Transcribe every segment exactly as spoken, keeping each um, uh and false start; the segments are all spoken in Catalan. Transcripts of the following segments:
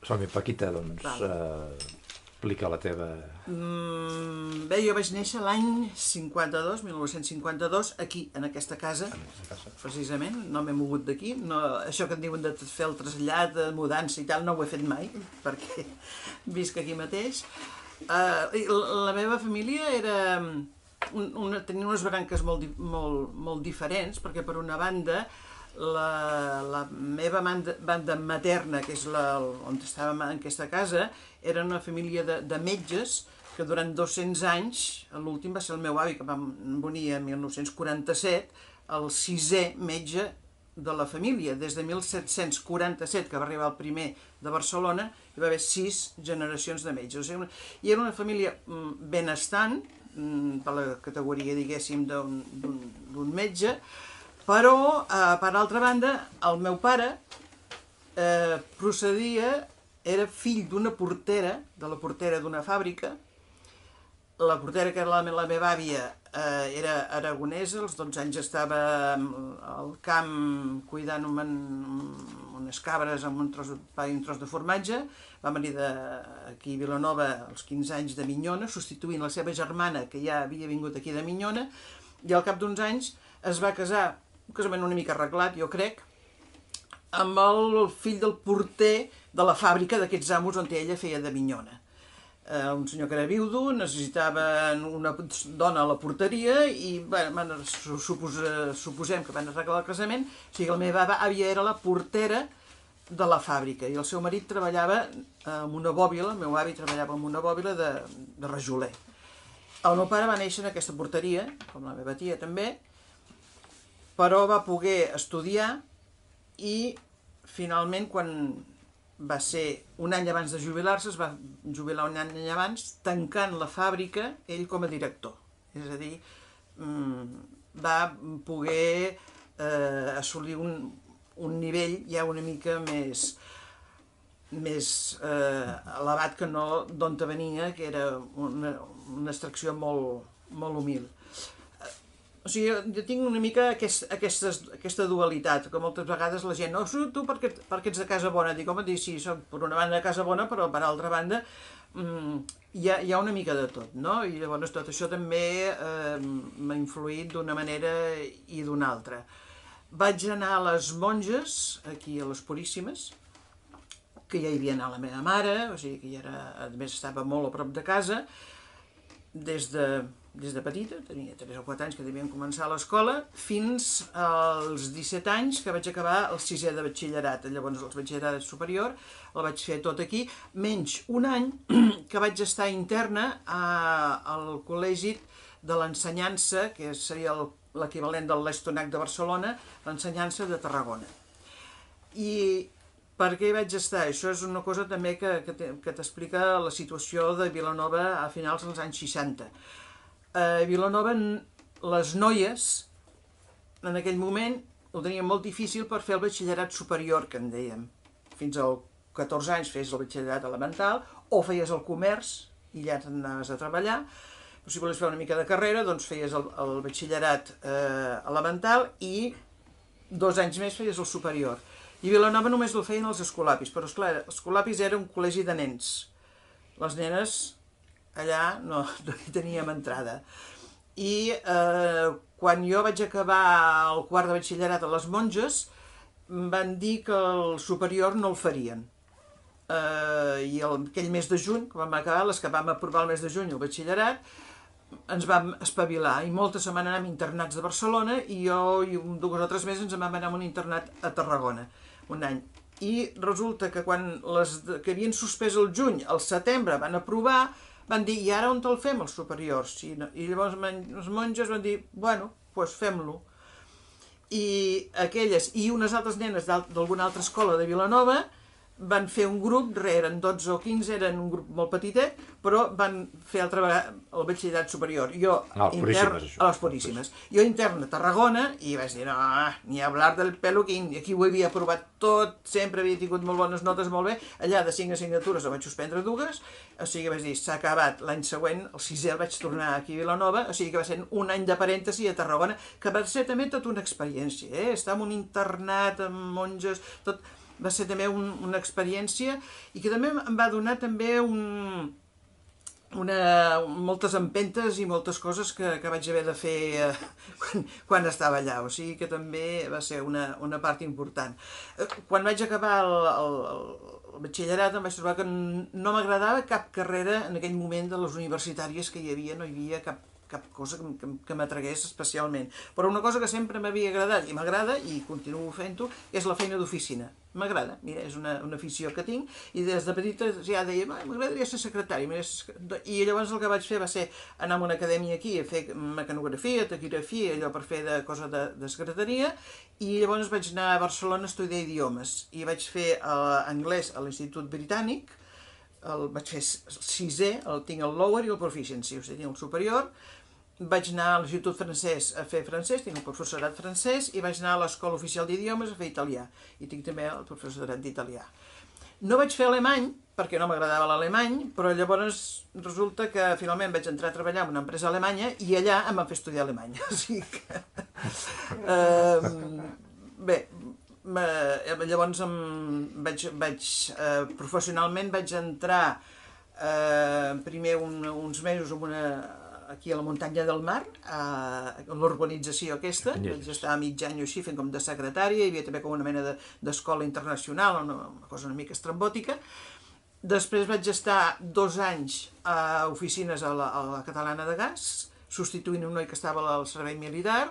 Som-hi, Paquita, doncs, eh, explica la teva... Mm, bé, jo vaig néixer l'any cinquanta-dos, mil nou-cents cinquanta-dos, aquí, en aquesta casa, precisament, no m'he mogut d'aquí. No, això que en diuen de fer el trasllat, de mudança i tal, no ho he fet mai, perquè visc aquí mateix. Uh, la meva família era... Un, una, tenia unes branques molt, molt, molt diferents, perquè per una banda la, la meva banda, banda materna, que és la, on estàvem en aquesta casa, era una família de, de metges que durant dos-cents anys, l'últim va ser el meu avi, que va venir a mil nou-cents quaranta-set, el sisè metge de la família. Des de mil set-cents quaranta-set, que va arribar el primer de Barcelona, hi va haver sis generacions de metges. O sigui, i era una família benestant, per la categoria, diguéssim, d'un metge, però, eh, per altra banda, el meu pare eh, procedia, era fill d'una portera, de la portera d'una fàbrica. La portera, que era la, la meva àvia, eh, era aragonesa, als dotze anys estava al camp cuidant un, unes cabres amb un tros de pa i un tros de formatge. Va venir de, aquí a Vilanova als quinze anys de Minyona, substituint la seva germana, que ja havia vingut aquí de Minyona, i al cap d'uns anys es va casar, un casament una mica arreglat, jo crec, amb el fill del porter de la fàbrica d'aquests amos on ella feia de Minyona. Eh, un senyor que era viudo, necessitava una dona a la porteria i bueno, van, suposa, suposem que van arreglar el casament. O sigui, la meva àvia era la portera de la fàbrica i el seu marit treballava en una bòbila, el meu avi treballava en una bòbila de, de rajoler. El meu pare va néixer en aquesta porteria, com la meva tia també, però va poder estudiar i finalment, quan va ser un any abans de jubilar-se, es va jubilar un any abans, tancant la fàbrica ell com a director. És a dir, va poder eh, assolir un, un nivell ja una mica més, més eh, elevat que no d'on venia, que era una, una extracció molt, molt humil. O sigui, jo tinc una mica aquest, aquestes, aquesta dualitat, que moltes vegades la gent, no, tu perquè, perquè ets de casa bona, dic, home, sí, soc per una banda de casa bona, però per altra banda mm, hi, ha, hi ha una mica de tot, no? I llavors tot això també eh, m'ha influït d'una manera i d'una altra. Vaig anar a les monges, aquí a les Puríssimes, que ja hi havia anat la meva mare, o sigui que ja era, a més estava molt a prop de casa, des de, des de petita, tenia tres o quatre anys que devien començar a l'escola, fins als disset anys que vaig acabar el sisè de batxillerat. Llavors el batxillerat superior el vaig fer tot aquí, menys un any que vaig estar interna a, al Col·legi de l'Ensenyança, que seria l'equivalent del l'Estonac de Barcelona, l'Ensenyança de Tarragona. I per què hi vaig estar? Això és una cosa també que, que t'explica la situació de Vilanova a finals dels anys seixanta. A Vilanova, les noies, en aquell moment, ho tenien molt difícil per fer el batxillerat superior, que en dèiem. Fins als catorze anys feies el batxillerat elemental, o feies el comerç, i ja t'anaves a treballar. Però si volies fer una mica de carrera, doncs feies el, el batxillerat eh, elemental i dos anys més feies el superior. I a Vilanova només el feien els escolapis, però esclar, escolapis era un col·legi de nens. Les nenes allà no, no hi teníem entrada. I eh, quan jo vaig acabar el quart de batxillerat a les monges, van dir que el superior no el farien. Eh, I el, aquell mes de juny, que vam acabar, les que vam aprovar el mes de juny el batxillerat, ens vam espavilar i moltes se'n van anar amb internats de Barcelona i jo i un, dos o tres mesos ens vam anar a un internat a Tarragona, un any. I resulta que quan les que havien suspès el juny, al setembre van aprovar, van dir, i ara on te'l fem, els superiors? I, no, i llavors les monges van dir, bueno, doncs fem-lo. I aquelles i unes altres nenes d'alguna altra escola de Vilanova van fer un grup, eren dotze o quinze, eren un grup molt petitet, però van fer altra vegada el batxillerat superior. Jo, a les Puríssimes, això. A les Puríssimes. Jo intern a Tarragona i vaig dir, no, ni hablar del peluquín, i aquí ho havia provat tot, sempre havia tingut molt bones notes, molt bé, allà de cinc assignatures ho vaig suspendre dues, o sigui que vaig dir, s'ha acabat l'any següent, el sisè el vaig tornar aquí a Vilanova, o sigui que va ser un any de parèntesi a Tarragona, que va ser també tota una experiència, eh? Estar en un internat amb monges, tot... va ser també un, una experiència i que també em va donar també un, una, moltes empentes i moltes coses que, que vaig haver de fer eh, quan, quan estava allà, o sigui que també va ser una, una part important. Quan vaig acabar el, el, el batxillerat em vaig trobar que no m'agradava cap carrera en aquell moment de les universitàries que hi havia, no hi havia cap cap cosa que, que, que m'atragués especialment. Però una cosa que sempre m'havia agradat, i m'agrada, i continuo fent-ho, és la feina d'oficina. M'agrada, mira, és una, una afició que tinc, i des de petita ja deia, m'agradaria ser secretari. I llavors el que vaig fer va ser anar a una acadèmia aquí a fer mecanografia, taquigrafia, allò per fer de cosa de, de secretaria, i llavors vaig anar a Barcelona a estudiar idiomes, i vaig fer uh, anglès a l'Institut Britànic, el vaig fer sisè, el tinc el lower i el proficiency, o sigui, el superior. Vaig anar a l'Institut francès a fer francès, tinc el professorat francès, i vaig anar a l'Escola Oficial d'Idiomes a fer italià, i tinc també el professorat d'italià. No vaig fer alemany, perquè no m'agradava l'alemany, però llavors resulta que finalment vaig entrar a treballar en una empresa alemanya i allà em van fer estudiar alemany. O sigui que... Uh, bé, llavors em vaig, vaig eh, professionalment vaig entrar eh, primer un, uns mesos en una, aquí a la muntanya del mar, a l'urbanització aquesta, vaig estar mig any o així fent com de secretària, hi havia també com una mena d'escola internacional, una, una cosa una mica estrambòtica. Després vaig estar dos anys a oficines a la, a la Catalana de Gas, substituint un noi que estava al servei militar.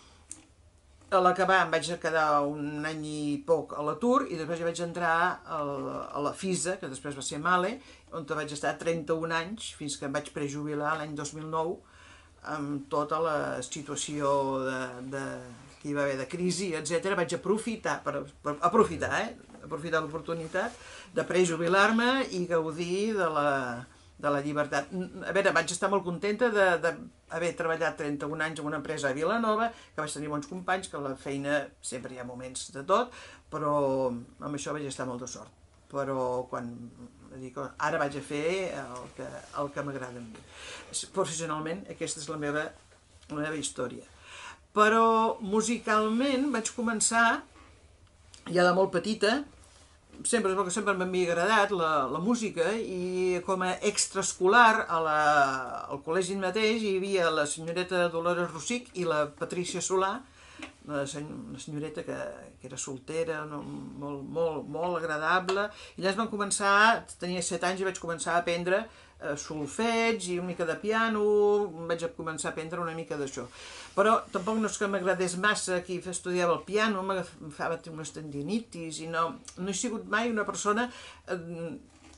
A l'acabar em vaig quedar un any i poc a l'atur i després ja vaig entrar a la FISA, que després va ser Male, on vaig estar trenta-un anys fins que em vaig prejubilar l'any dos mil nou amb tota la situació de, de, que hi va haver de crisi, etcètera. Vaig aprofitar, per, per, aprofitar, eh? aprofitar l'oportunitat de prejubilar-me i gaudir de la, de la llibertat. A veure, vaig estar molt contenta de, de haver treballat trenta-un anys en una empresa a Vilanova, que vaig tenir bons companys, que la feina sempre hi ha moments de tot, però amb això vaig estar molt de sort. Però quan dic, ara vaig a fer el que, el que m'agrada a mi. Professionalment, aquesta és la meva, la meva història. Però musicalment vaig començar, ja de molt petita, sempre, sempre m'havia agradat la, la música, i com a extraescolar a la, al col·legi mateix hi havia la senyoreta Dolores Rossich i la Patricia Solà, una senyoreta que, que era soltera, no, molt, molt, molt agradable, i llavors van començar, tenia set anys i vaig començar a aprendre eh, solfeig i una mica de piano, vaig començar a aprendre una mica d'això. Però tampoc no és que m'agradés massa qui estudiava el piano, m'agafava unes tendinitis i no, no he sigut mai una persona eh,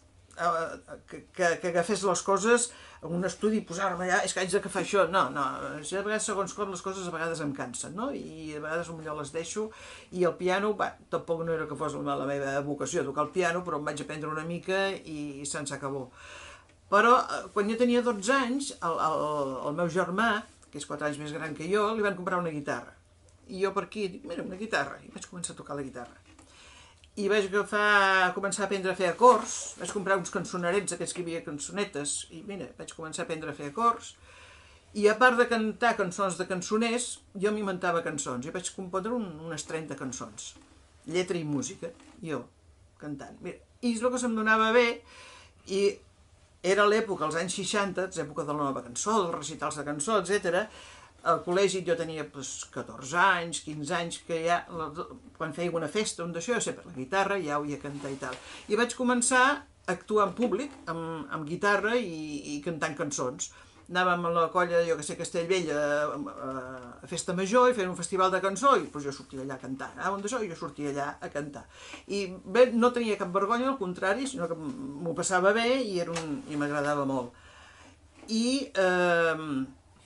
que, que, que agafés les coses en un estudi i posar-me allà, és que haig de fer això. No, no, si a vegades segons com les coses a vegades em cansen, no? I a vegades potser les deixo, i el piano, va, tampoc no era que fos la meva vocació tocar el piano, però em vaig aprendre una mica i se'n s'acabó. Però quan jo tenia dotze anys, el, el, el meu germà, que és quatre anys més gran que jo, li van comprar una guitarra. I jo per aquí dic, mira, una guitarra, i vaig començar a tocar la guitarra. I vaig agafar, començar a aprendre a fer acords, vaig comprar uns cançonerets, aquests que hi havia cançonetes, i mira, vaig començar a aprendre a fer acords, i a part de cantar cançons de cançoners, jo m'inventava cançons, i vaig compondre un, unes trenta cançons, lletra i música, jo, cantant. Mira, i és el que se'm donava bé, i era l'època, als anys seixanta, l'època de la nova cançó, dels recitals de cançó, etcètera. Al col·legi jo tenia pues, catorze anys, quinze anys, que ja, quan feia una festa, un d'això, sempre la guitarra, ja ho ia cantar i tal. I vaig començar a actuar en públic, amb, amb guitarra i, i cantant cançons. Anàvem a la colla, jo que sé, Castellvell, a, a, a Festa Major, i feien un festival de cançó, i pues, jo sortia allà a cantar. Anàvem d'això i jo sortia allà a cantar. I bé, no tenia cap vergonya, al contrari, sinó que m'ho passava bé i, era un, i m'agradava molt. I... Eh,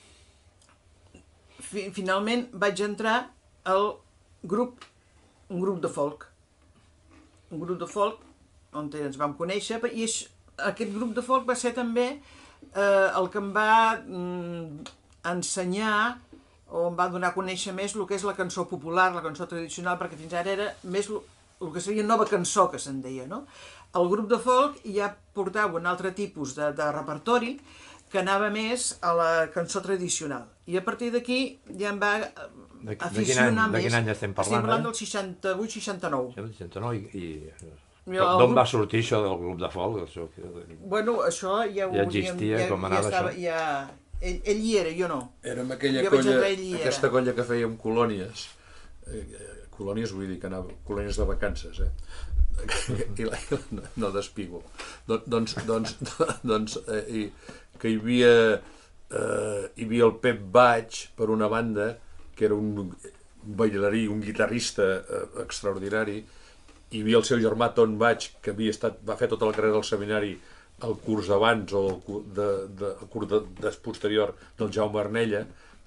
finalment vaig entrar al grup, un grup de folk, un grup de folk on ens vam conèixer, i és, aquest grup de folk va ser també eh, el que em va mm, ensenyar o em va donar a conèixer més el que és la cançó popular, la cançó tradicional, perquè fins ara era més el, el que seria nova cançó, que se'n deia, no? El grup de folk ja portava un altre tipus de, de repertori que anava més a la cançó tradicional. I a partir d'aquí ja em va De, aficionar de més. quin any estem parlant? Estem parlant eh? del seixanta-vuit seixanta-nou. seixanta-nou i... i... Jo, D'on grup... va sortir això del grup de folk? Això, Bueno, això ja ho... Ja existia, ja, com ja anava estava, això? Ja... Ell, ell hi era, jo no. Érem aquella Jo vaig colla, entrar, ell hi era. aquesta colla que fèiem colònies. Eh, colònies vull dir que anava, colònies de vacances, eh? I la, i la, no despigo. Don, doncs, doncs, doncs eh, i, que hi havia, eh, hi havia el Pep Baig, per una banda, que era un ballarí, un guitarrista eh, extraordinari. Hi havia el seu germà Ton Baig, que havia estat, va fer tota la carrera del seminari el curs abans o el curs, de, de, el curs de, de posterior del Jaume Arnella,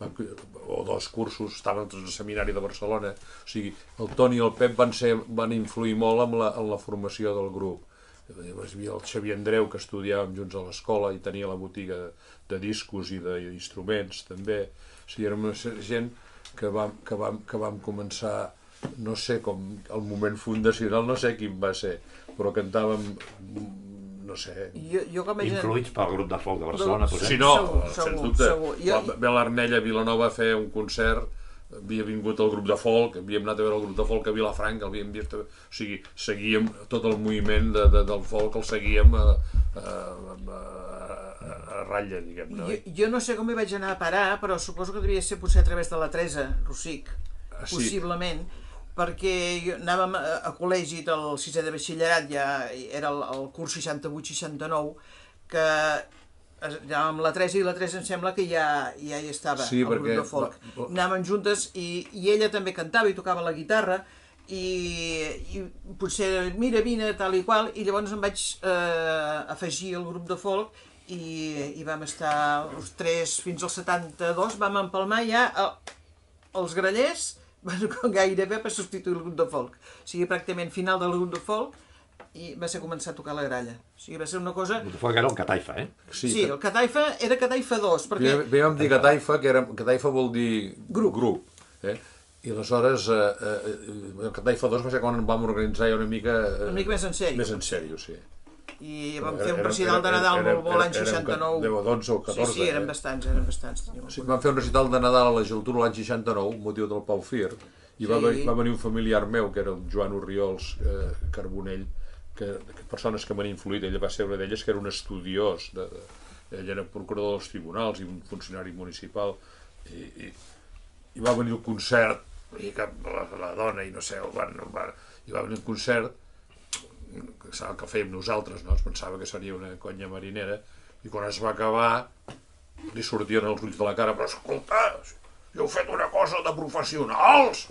o dos cursos, estaven tots al seminari de Barcelona. O sigui, el Toni i el Pep van, ser, van influir molt en la, en la formació del grup. Hi havia el Xavier Andreu, que estudiàvem junts a l'escola i tenia la botiga de, de discos i d'instruments també. O sigui, érem una gent que vam, que vam, que vam començar, no sé com, el moment fundacional, no sé quin va ser, però cantàvem, no sé... Jo, jo com a gent... Influïts pel grup de folk de Barcelona, No, potser? Si no, Segur, sens segur, dubte. segur. Jo- Ve l'Arnella a Vilanova a fer un concert, havia vingut el grup de folk, havíem anat a veure el grup de folk a Vilafranca, l'havíem vist... O sigui, seguíem tot el moviment de, de, del folk, el seguíem a, a, a, a, a ratlla, diguem-ne. Jo, jo no sé com hi vaig anar a parar, però suposo que devia ser potser a través de la Teresa Rossic, Ah, sí. possiblement, perquè jo, anàvem a, a col·legi del sisè de batxillerat, ja era el, el curs seixanta-vuit seixanta-nou, que anàvem amb la Teresa i la Teresa em sembla que ja, ja hi estava, Sí, al grup perquè- de folk. va- Anàvem juntes i, i ella també cantava i tocava la guitarra, i, i potser, mira, vine, tal i qual, i llavors em vaig eh, afegir al grup de folk i, i vam estar els tres fins al setanta-dos, vam empalmar ja el, els grallers gairebé per substituir el grup de folk. O sigui, pràcticament final del grup de folk i va ser començar a tocar la gralla. O sigui, va ser una cosa... El grup de folk era el Cataifa, eh? Sí, sí, el Cataifa era Cataifa dos, perquè... Bé vam dir Cataifa, que era, Cataifa vol dir Grup. grup eh? I aleshores, eh, eh, Cataifa dos va ser quan vam organitzar ja una mica... Eh, Una mica més en sèrio. Més en sèrio, sí. I vam Era- fer un era- recital de era- Nadal era- molt bo l'any era- érem seixanta-nou. deu o dotze o catorze, Sí, sí, eren eh? bastants, eren bastants. teníem Sí, un vam fer un recital de Nadal a la Geltrú l'any seixanta-nou, amb motiu del Pau Fir, i va, Sí. venir, va venir un familiar meu, que era el Joan Orriols eh, Carbonell, que, que persones que m'han influït, ella va ser una d'elles, que era un estudiós, de, de, ell era procurador dels tribunals i un funcionari municipal, i, i, i va venir el concert, i que la, la dona i no sé, el van, el van, i va venir el concert, que saben que fèiem nosaltres, no? Es pensava que seria una conya marinera, i quan es va acabar li sortien els ulls de la cara, però escolta, jo heu fet una cosa de professionals!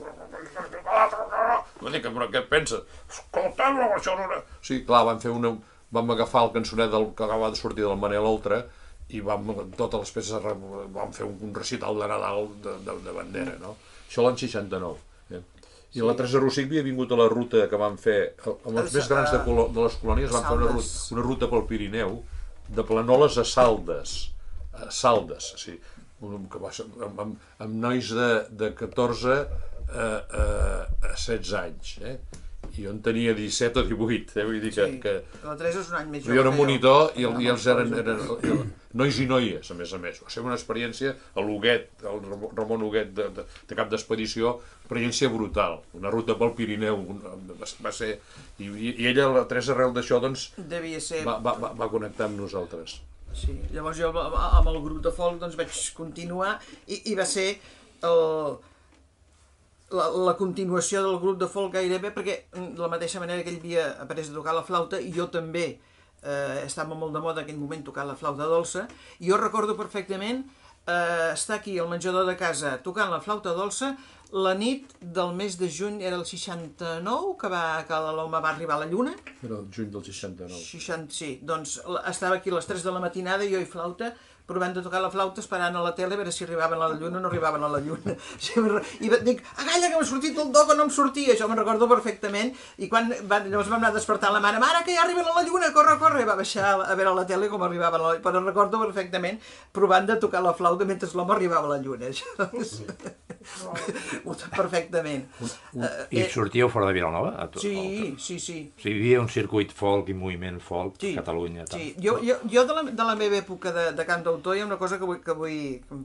No dic, però què et penses? Escolta, però això no era... Sí, clar, vam fer una... Vam agafar el cançonet del, que acabava de sortir del Manel Oltra i vam, totes les peces, vam fer un, un recital de Nadal de, de, de bandera, no? Això l'any seixanta-nou. Eh? I la Teresa Rossic havia vingut a la ruta que vam fer, amb els més grans de, colo, de les colònies, vam fer una ruta, una ruta pel Pirineu, de Planoles a Saldes, a Saldes, sí, que va ser, amb, amb, amb nois de, de catorze a, a, a setze anys, eh? I jo en tenia disset o divuit, eh? Vull dir que... Sí, que... la Teresa és un any més Jo jove era que monitor i, el, No, i els eren, eren, eren nois i noies, a més a més. Va ser una experiència, a l'Huguet, el Ramon Huguet de, de, de cap d'expedició, experiència brutal. Una ruta pel Pirineu, va ser... I, i ella, la Teresa, arrel d'això, doncs, Devia ser... va, va, va, va connectar amb nosaltres. Sí, llavors jo amb el grup de folk doncs vaig continuar i, i va ser el, la, la continuació del grup de folk gairebé, perquè de la mateixa manera que ell havia après a tocar la flauta i jo també eh, estava molt de moda en aquell moment tocar la flauta dolça, i jo recordo perfectament eh, estar aquí al menjador de casa tocant la flauta dolça la nit del mes de juny, era el seixanta-nou, que, va, que l'home va arribar a la lluna. Era el juny del seixanta-nou. seixanta, sí, doncs estava aquí a les tres de la matinada, jo i flauta, provant de tocar la flauta, esperant a la tele a veure si arribaven a la lluna o no arribaven a la lluna. I dic, agalla, que m'ha sortit el do que no em sortia, això me'n recordo perfectament, i quan va, llavors vam anar a despertar la mare, mare, que ja arriben a la lluna, corre, corre, i va baixar a veure a la tele com arribaven a la lluna, però recordo perfectament provant de tocar la flauta mentre l'home arribava a la lluna, això. Ho sap perfectament. I sortíeu fora de Vilanova? A tot, Sí, sí, sí. O sigui, hi havia un circuit folk i moviment folk Sí, a Catalunya. Tal. sí. Jo, jo, jo de, la, de la meva època de, de cantautor hi ha una cosa que vull, que vull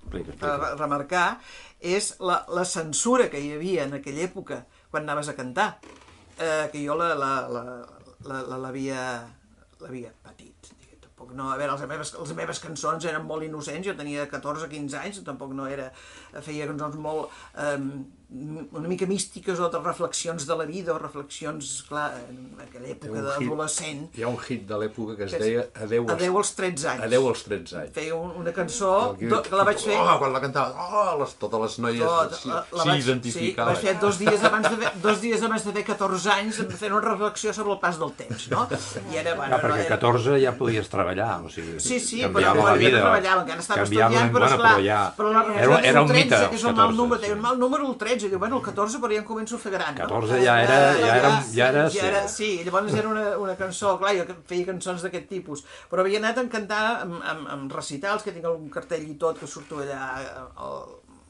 a remarcar és la, la censura que hi havia en aquella època quan anaves a cantar, eh, que jo l'havia la, la, la, l'havia patit. Tampoc no, a veure, les meves, les meves cançons eren molt innocents, jo tenia catorze o quinze anys, tampoc no era, feia cançons molt, eh, una mica místiques o de reflexions de la vida o reflexions, clar, en aquella època d'adolescent. Hi ha un hit de l'època que es deia Adeu als, Adeu als tretze anys. Adeu als tretze anys. Feia un, una cançó que la vaig fer... Oh, quan la cantava, oh, les, totes les noies tot, s'hi la, la sí, vaig, identificaven. Sí, vaig fer dos dies abans de fer, dos dies abans de fer catorze anys fent una reflexió sobre el pas del temps, no? I era, bueno, ja, perquè no, era... catorze ja podies treballar, o sigui, sí, sí, canviava però, la vida. Treballava, encara estava canviava, estudiant, però, bueno, esclar, però ja... però la era, era un mite, que és un mal número, té un mal número el tretze, i diu, bueno, el catorze, però ja em començo a fer gran, no? catorze ja era... Ja era, ja era, ja era sí, llavors era una, una cançó, clar, jo feia cançons d'aquest tipus, però havia anat a cantar amb, amb, amb recitals, que tinc algun cartell i tot, que surto allà al,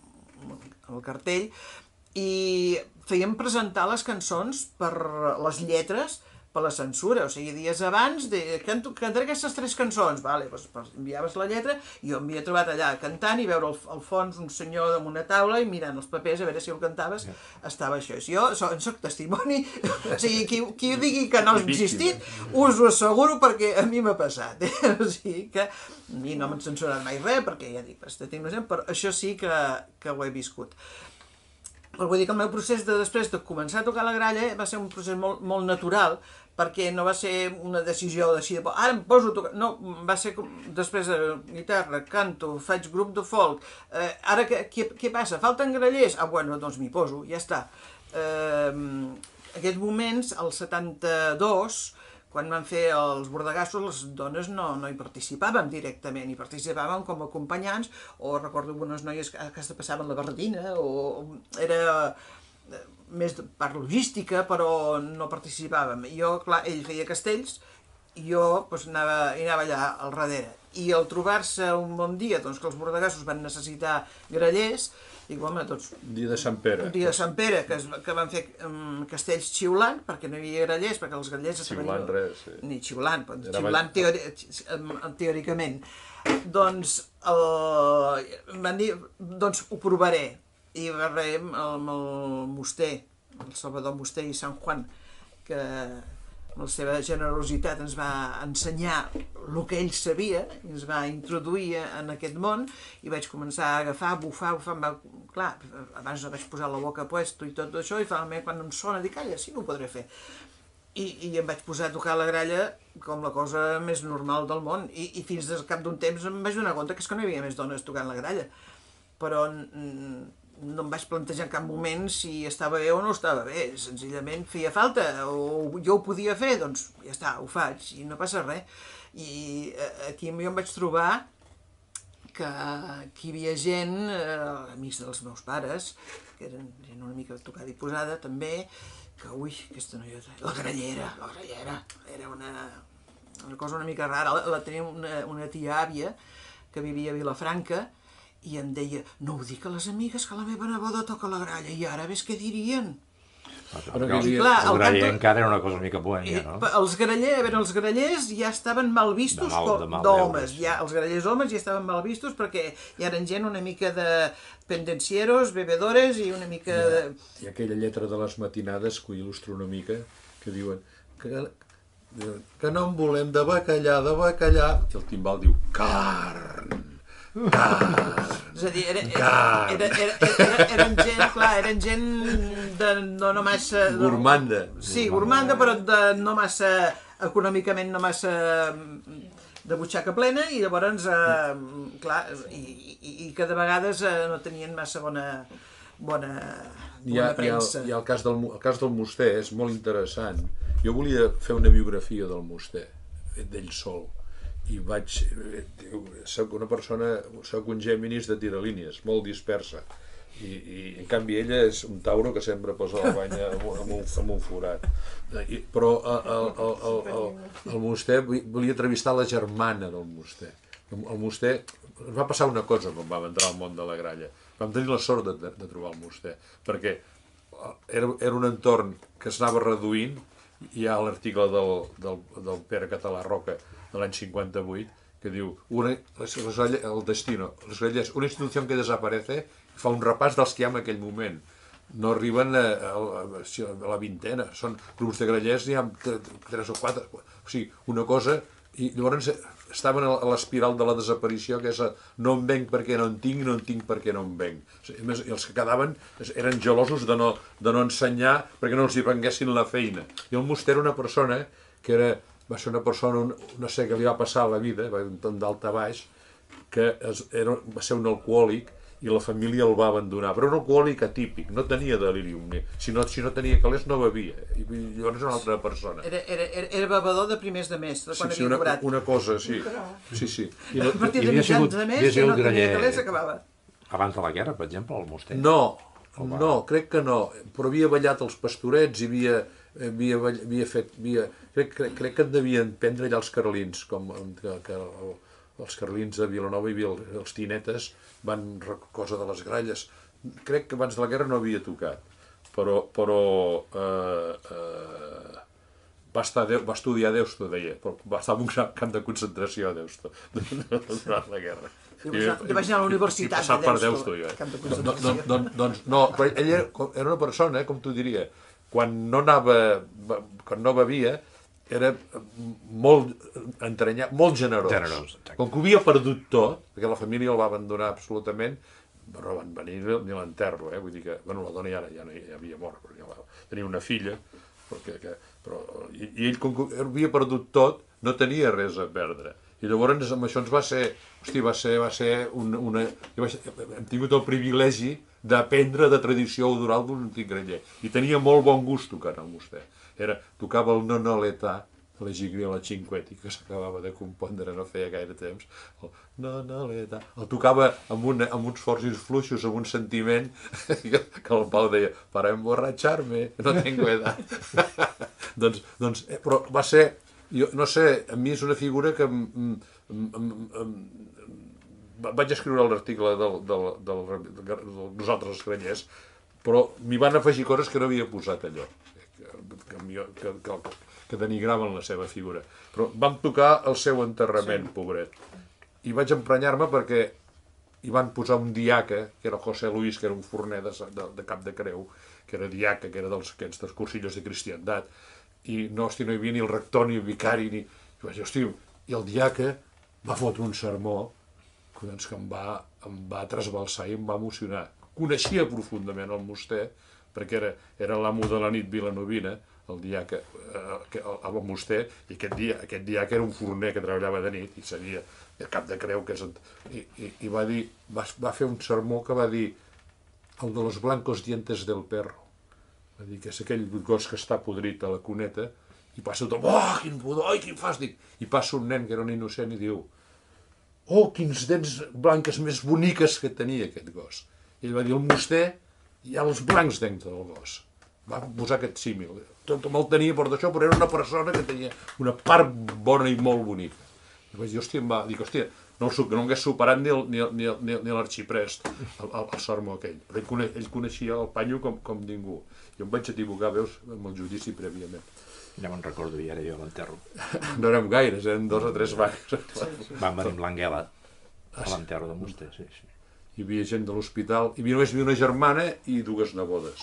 al cartell, i fèiem presentar les cançons per les lletres, per la censura, o sigui, dies abans de, canto, cantaré aquestes tres cançons, vale, doncs, doncs enviaves la lletra, i jo m'havia trobat allà cantant i veure al, al fons un senyor amb una taula i mirant els papers a veure si el cantaves, yeah. Estava això. Jo soc, soc testimoni, o sigui, qui, qui digui que no ha existit, us ho asseguro perquè a mi m'ha passat, eh? O sigui que a mi no m'han censurat mai res, perquè ja dic, estic innocent, però això sí que, que ho he viscut. Però vull dir que el meu procés de després de començar a tocar la gralla va ser un procés molt, molt natural, perquè no va ser una decisió així de... Ara em poso a tocar... No, va ser com... Després de guitarra, canto, faig grup de folk... Eh, ara què, què, què passa? Falten grallers? Ah, bueno, doncs m'hi poso, ja està. Eh, aquests moments, el setanta-dos, quan van fer els bordegassos, les dones no, no hi participàvem directament, hi participàvem com a acompanyants, o recordo unes noies que, que es passaven la barretina, o era més per logística, però no participàvem. Jo, clar, ell feia castells, i jo doncs, anava, anava allà al darrere. I al trobar-se un bon dia doncs, que els bordegassos van necessitar grallers, dic, home, doncs... Un dia de Sant Pere. Un dia de Sant Pere, que, es, que van fer um, castells xiulant, perquè no hi havia grallers, perquè els grallers... Xiulant estaven... res, sí. Ni xiulant, però Era xiulant teori... teòricament. Doncs, el... van dir, doncs ho provaré. I barrem amb el Muster, el Salvador Muster i Sant Juan, que amb la seva generositat ens va ensenyar el que ell sabia, ens va introduir en aquest món, i vaig començar a agafar, a bufar, a bufar, va... clar, abans no vaig posar la boca a puesto i tot això, i finalment quan em sona dic, calla, sí que ho podré fer. I, i em vaig posar a tocar la gralla com la cosa més normal del món, i, i fins al cap d'un temps em vaig donar compte que és que no hi havia més dones tocant la gralla, però no em vaig plantejar en cap moment si estava bé o no estava bé, senzillament feia falta, o jo ho podia fer, doncs ja està, ho faig, i no passa res. I aquí jo em vaig trobar que, que hi havia gent, eh, amics dels meus pares, que eren gent una mica tocada i posada també, que, ui, aquesta noia, la grallera, la grallera, era una, una cosa una mica rara. La, la tenia una, una tia àvia que vivia a Vilafranca, i em deia, no ho dic a les amigues que la meva neboda toca la gralla, i ara ves què dirien? Però no, I clar, el graller canto... encara era una cosa una mica bohèmia, no? Els grallers, veure, els grallers ja estaven mal vistos d'homes, ja, els grallers homes ja estaven mal vistos perquè ja eren gent una mica de pendencieros, bebedores i una mica de... I aquella lletra de les matinades que ho il·lustra una mica, que diuen que, que no en volem de bacallà, de bacallà, i el timbal diu carn. Car, és a dir, era, era, era, era, era, eren gent, clar, eren gent de no, no massa... Gourmanda. Sí, gourmanda, però de no massa, econòmicament no massa de butxaca plena, i llavors, eh, clar, i, i, i que de vegades eh, no tenien massa bona, bona, bona premsa. I el, i el cas del, el cas del Muster és molt interessant. Jo volia fer una biografia del Muster, d'ell sol, i vaig... soc una persona, soc un Géminis de tiralínies, molt dispersa, i, i en canvi ella és un Tauro que sempre posa la banya amb un, amb un, amb un forat. I, però el, el, el, el, el Muster, volia entrevistar la germana del Muster. El Muster, ens va passar una cosa quan vam entrar al món de la gralla. Vam tenir la sort de, de, de trobar el Muster, perquè era, era un entorn que s'anava reduint. Hi ha l'article del, del, del Pere Català Roca de l'any cinquanta-vuit, que diu una, les, les, el destino, les grellers, una institució que desaparece, fa un repàs dels que hi ha en aquell moment. No arriben a, a, a, a la vintena, són grups de grellers, n'hi ha tres o quatre, o sigui, una cosa, i llavors estaven a l'espiral de la desaparició, que és a, no en venc perquè no en tinc, no en tinc perquè no en venc. A més, els que quedaven eren gelosos de no, de no ensenyar perquè no els hi prenguessin la feina. I el Muster era una persona que era, va ser una persona, no sé què li va passar a la vida, va un d'alta a baix, que era, va ser un alcohòlic, i la família el va abandonar, però un alcohòlic atípic, no tenia delirium, si no, si no tenia calés no bevia, i llavors era una altra persona. Era, era, era bevedor de primers de mes, de quan sí, sí, havia una, cobrat. Una cosa, sí. sí, sí. I a partir de mitjans de mes, si no tenia calés, acabava. Abans de la guerra, per exemple, el Muster? No, no, crec que no, però havia ballat els pastorets i havia, havia, havia fet... Havia, crec, crec, crec que en devien prendre allà els carlins, com que, que el, els carlins de Vilanova i els tinetes van cosa de les gralles. Crec que abans de la guerra no havia tocat, però, però eh, eh, va, estar Déu, va estudiar a Deusto, deia, però va estar en un camp de concentració a Deusto durant la guerra. I vaig anar a la universitat de Deusto. Camp de concentració. Doncs, doncs, no, però ell era una persona, com t'ho diria, quan no anava, quan no bevia, era molt entranyat, molt generós. generós Com que ho havia perdut tot, perquè la família el va abandonar absolutament, no van venir ni l'enterro, eh? Vull dir que, bueno, la dona ja, ja, no, ja havia mort, però ja tenia una filla, perquè, que, però, i, i ell, com que havia perdut tot, no tenia res a perdre. I llavors amb això ens va ser, hosti, va ser, va ser una, una, hem tingut el privilegi d'aprendre de tradició odoral d'un antic greller. I tenia molt bon gust tocant el Muster. Era, tocava el nonoletà, la Gigriola Cinquetti, que s'acabava de compondre no feia gaire temps, el nonoletà, el tocava amb, una, amb uns forts i uns fluixos, amb un sentiment, que el Pau deia, para emborratxar-me, no tengo edat. doncs, doncs, eh, però va ser, jo no sé, a mi és una figura que m, m, m, m, vaig escriure l'article del, del, del, del, del, nosaltres els grellers, però m'hi van afegir coses que no havia posat allò. Que, que, que, que denigraven la seva figura. Però vam tocar el seu enterrament, sí. Pobret. I vaig emprenyar-me perquè hi van posar un diaca, que era José Luis, que era un forner de, de, de Cap de Creu, que era diaca, que era dels, aquests, dels cursillos de cristiandat, i no, hosti, no hi havia ni el rector, ni el vicari, ni... I vaig dir, hosti, i el diaca va fotre un sermó doncs, que em va, em va trasbalsar i em va emocionar. Coneixia profundament el Muster, perquè era, era l'amo de la nit vilanovina, el diaca, eh, el Muster, i aquest dia, aquest diaca era un forner que treballava de nit i sabia el Cap de Creu, que és... I, i, i va dir, va, va fer un sermó que va dir el de los blancos dientes del perro. Va dir que és aquell gos que està podrit a la cuneta i passa tothom, oh, quin pudor, oi, quin fàstic! I passa un nen que era un innocent i diu, oh, quins dents blanques més boniques que tenia aquest gos. I ell va dir, el Muster, hi ha els blancs dents del gos. Va posar aquest símil. Tot me'l tenia per d'això, però era una persona que tenia una part bona i molt bonica. I vaig dir, hòstia, em va... Dic, hòstia, no, el, no hagués superat ni, el, ni, el, ni, el, ni l'arxiprest, el, el, el sermó aquell. Però ell, coneix, ell coneixia el panyo com, com ningú. Jo em vaig equivocar, veus, amb el judici prèviament. Ja me'n recordo, i ara jo l'enterro. No érem gaires, eren dos o tres bancs. Sí, sí. Vam venir amb l'Anguela a l'enterro de Muster, sí, sí. Hi havia gent de l'hospital, hi havia només una germana i dues nebodes.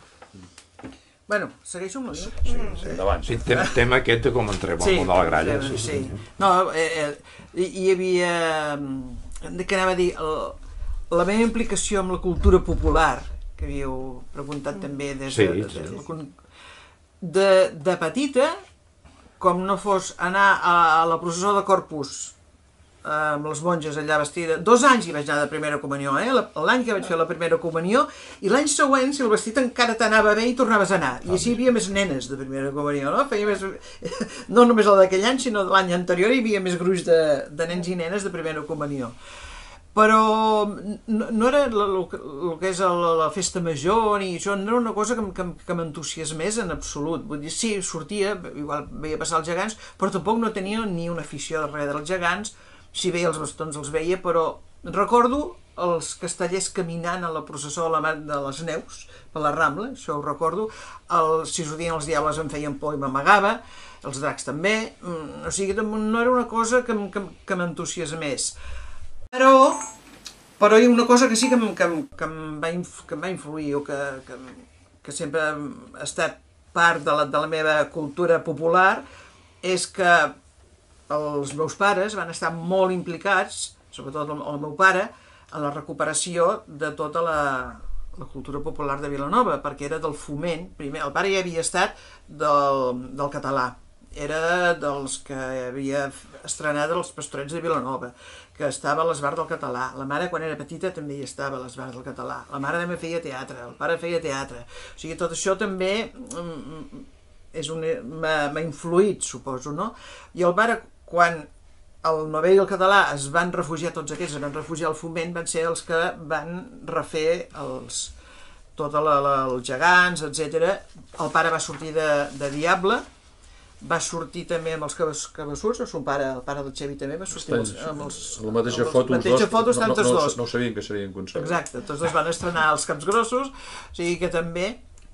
Bueno, segueixo amb la sí, sí, sí, endavant. Sí, tem, tema aquest de com entrem al sí, món de la gralla. Sí, sí. sí. No, eh, eh, hi havia... Què anava a dir? El, la meva implicació amb la cultura popular, que havíeu preguntat també des de... Sí, sí. De, de, de petita, com no fos anar a, a la processó de Corpus, amb les monges allà vestida, dos anys hi vaig anar de primera comunió, eh? L'any que vaig fer la primera comunió, i l'any següent, si el vestit encara t'anava bé, hi tornaves a anar, i així hi havia més nenes de primera comunió, no? Feia més... no només el d'aquell any, sinó l'any anterior hi havia més gruix de, de nens i nenes de primera comunió. Però no, no era el que és la, la festa major, ni això, no era una cosa que, que, que m'entusiasmés en absolut. Vull dir, sí, sortia, igual veia passar els gegants, però tampoc no tenia ni una afició de res dels gegants. si veia els bastons els veia, però recordo els castellers caminant a la processó de, la, de les neus, per la Rambla, això ho recordo, el, si sortien els diables em feien por i m'amagava, els dracs també, mm, o sigui, no era una cosa que, que, que m'entusiasmés. Però, però hi ha una cosa que sí que, que, que, em va, que em va influir, o que, que, que sempre ha estat part de la, de la meva cultura popular, és que els meus pares van estar molt implicats, sobretot el, el meu pare, en la recuperació de tota la, la cultura popular de Vilanova, perquè era del foment. Primer, el pare ja havia estat del, del català, era dels que havia estrenat els Pastorets de Vilanova, que estava a l'Esbar del Català. La mare, quan era petita, també hi estava a l'Esbar del Català. La mare també feia teatre, el pare feia teatre. O sigui, tot això també m'ha influït, suposo, no? I el pare, quan el Novell i el Català es van refugiar, tots aquests es van refugiar al Foment, van ser els que van refer els, tot la, la, els gegants, etcètera. El pare va sortir de, de Diable, va sortir també amb els Cabeçuts, el seu pare, el pare del Xevi també va sortir amb els... Amb els la mateixa foto, la mateixa foto estan tots dos. No ho sabien que serien concerts. Exacte, tots dos van estrenar els Caps Grossos, o sigui que també...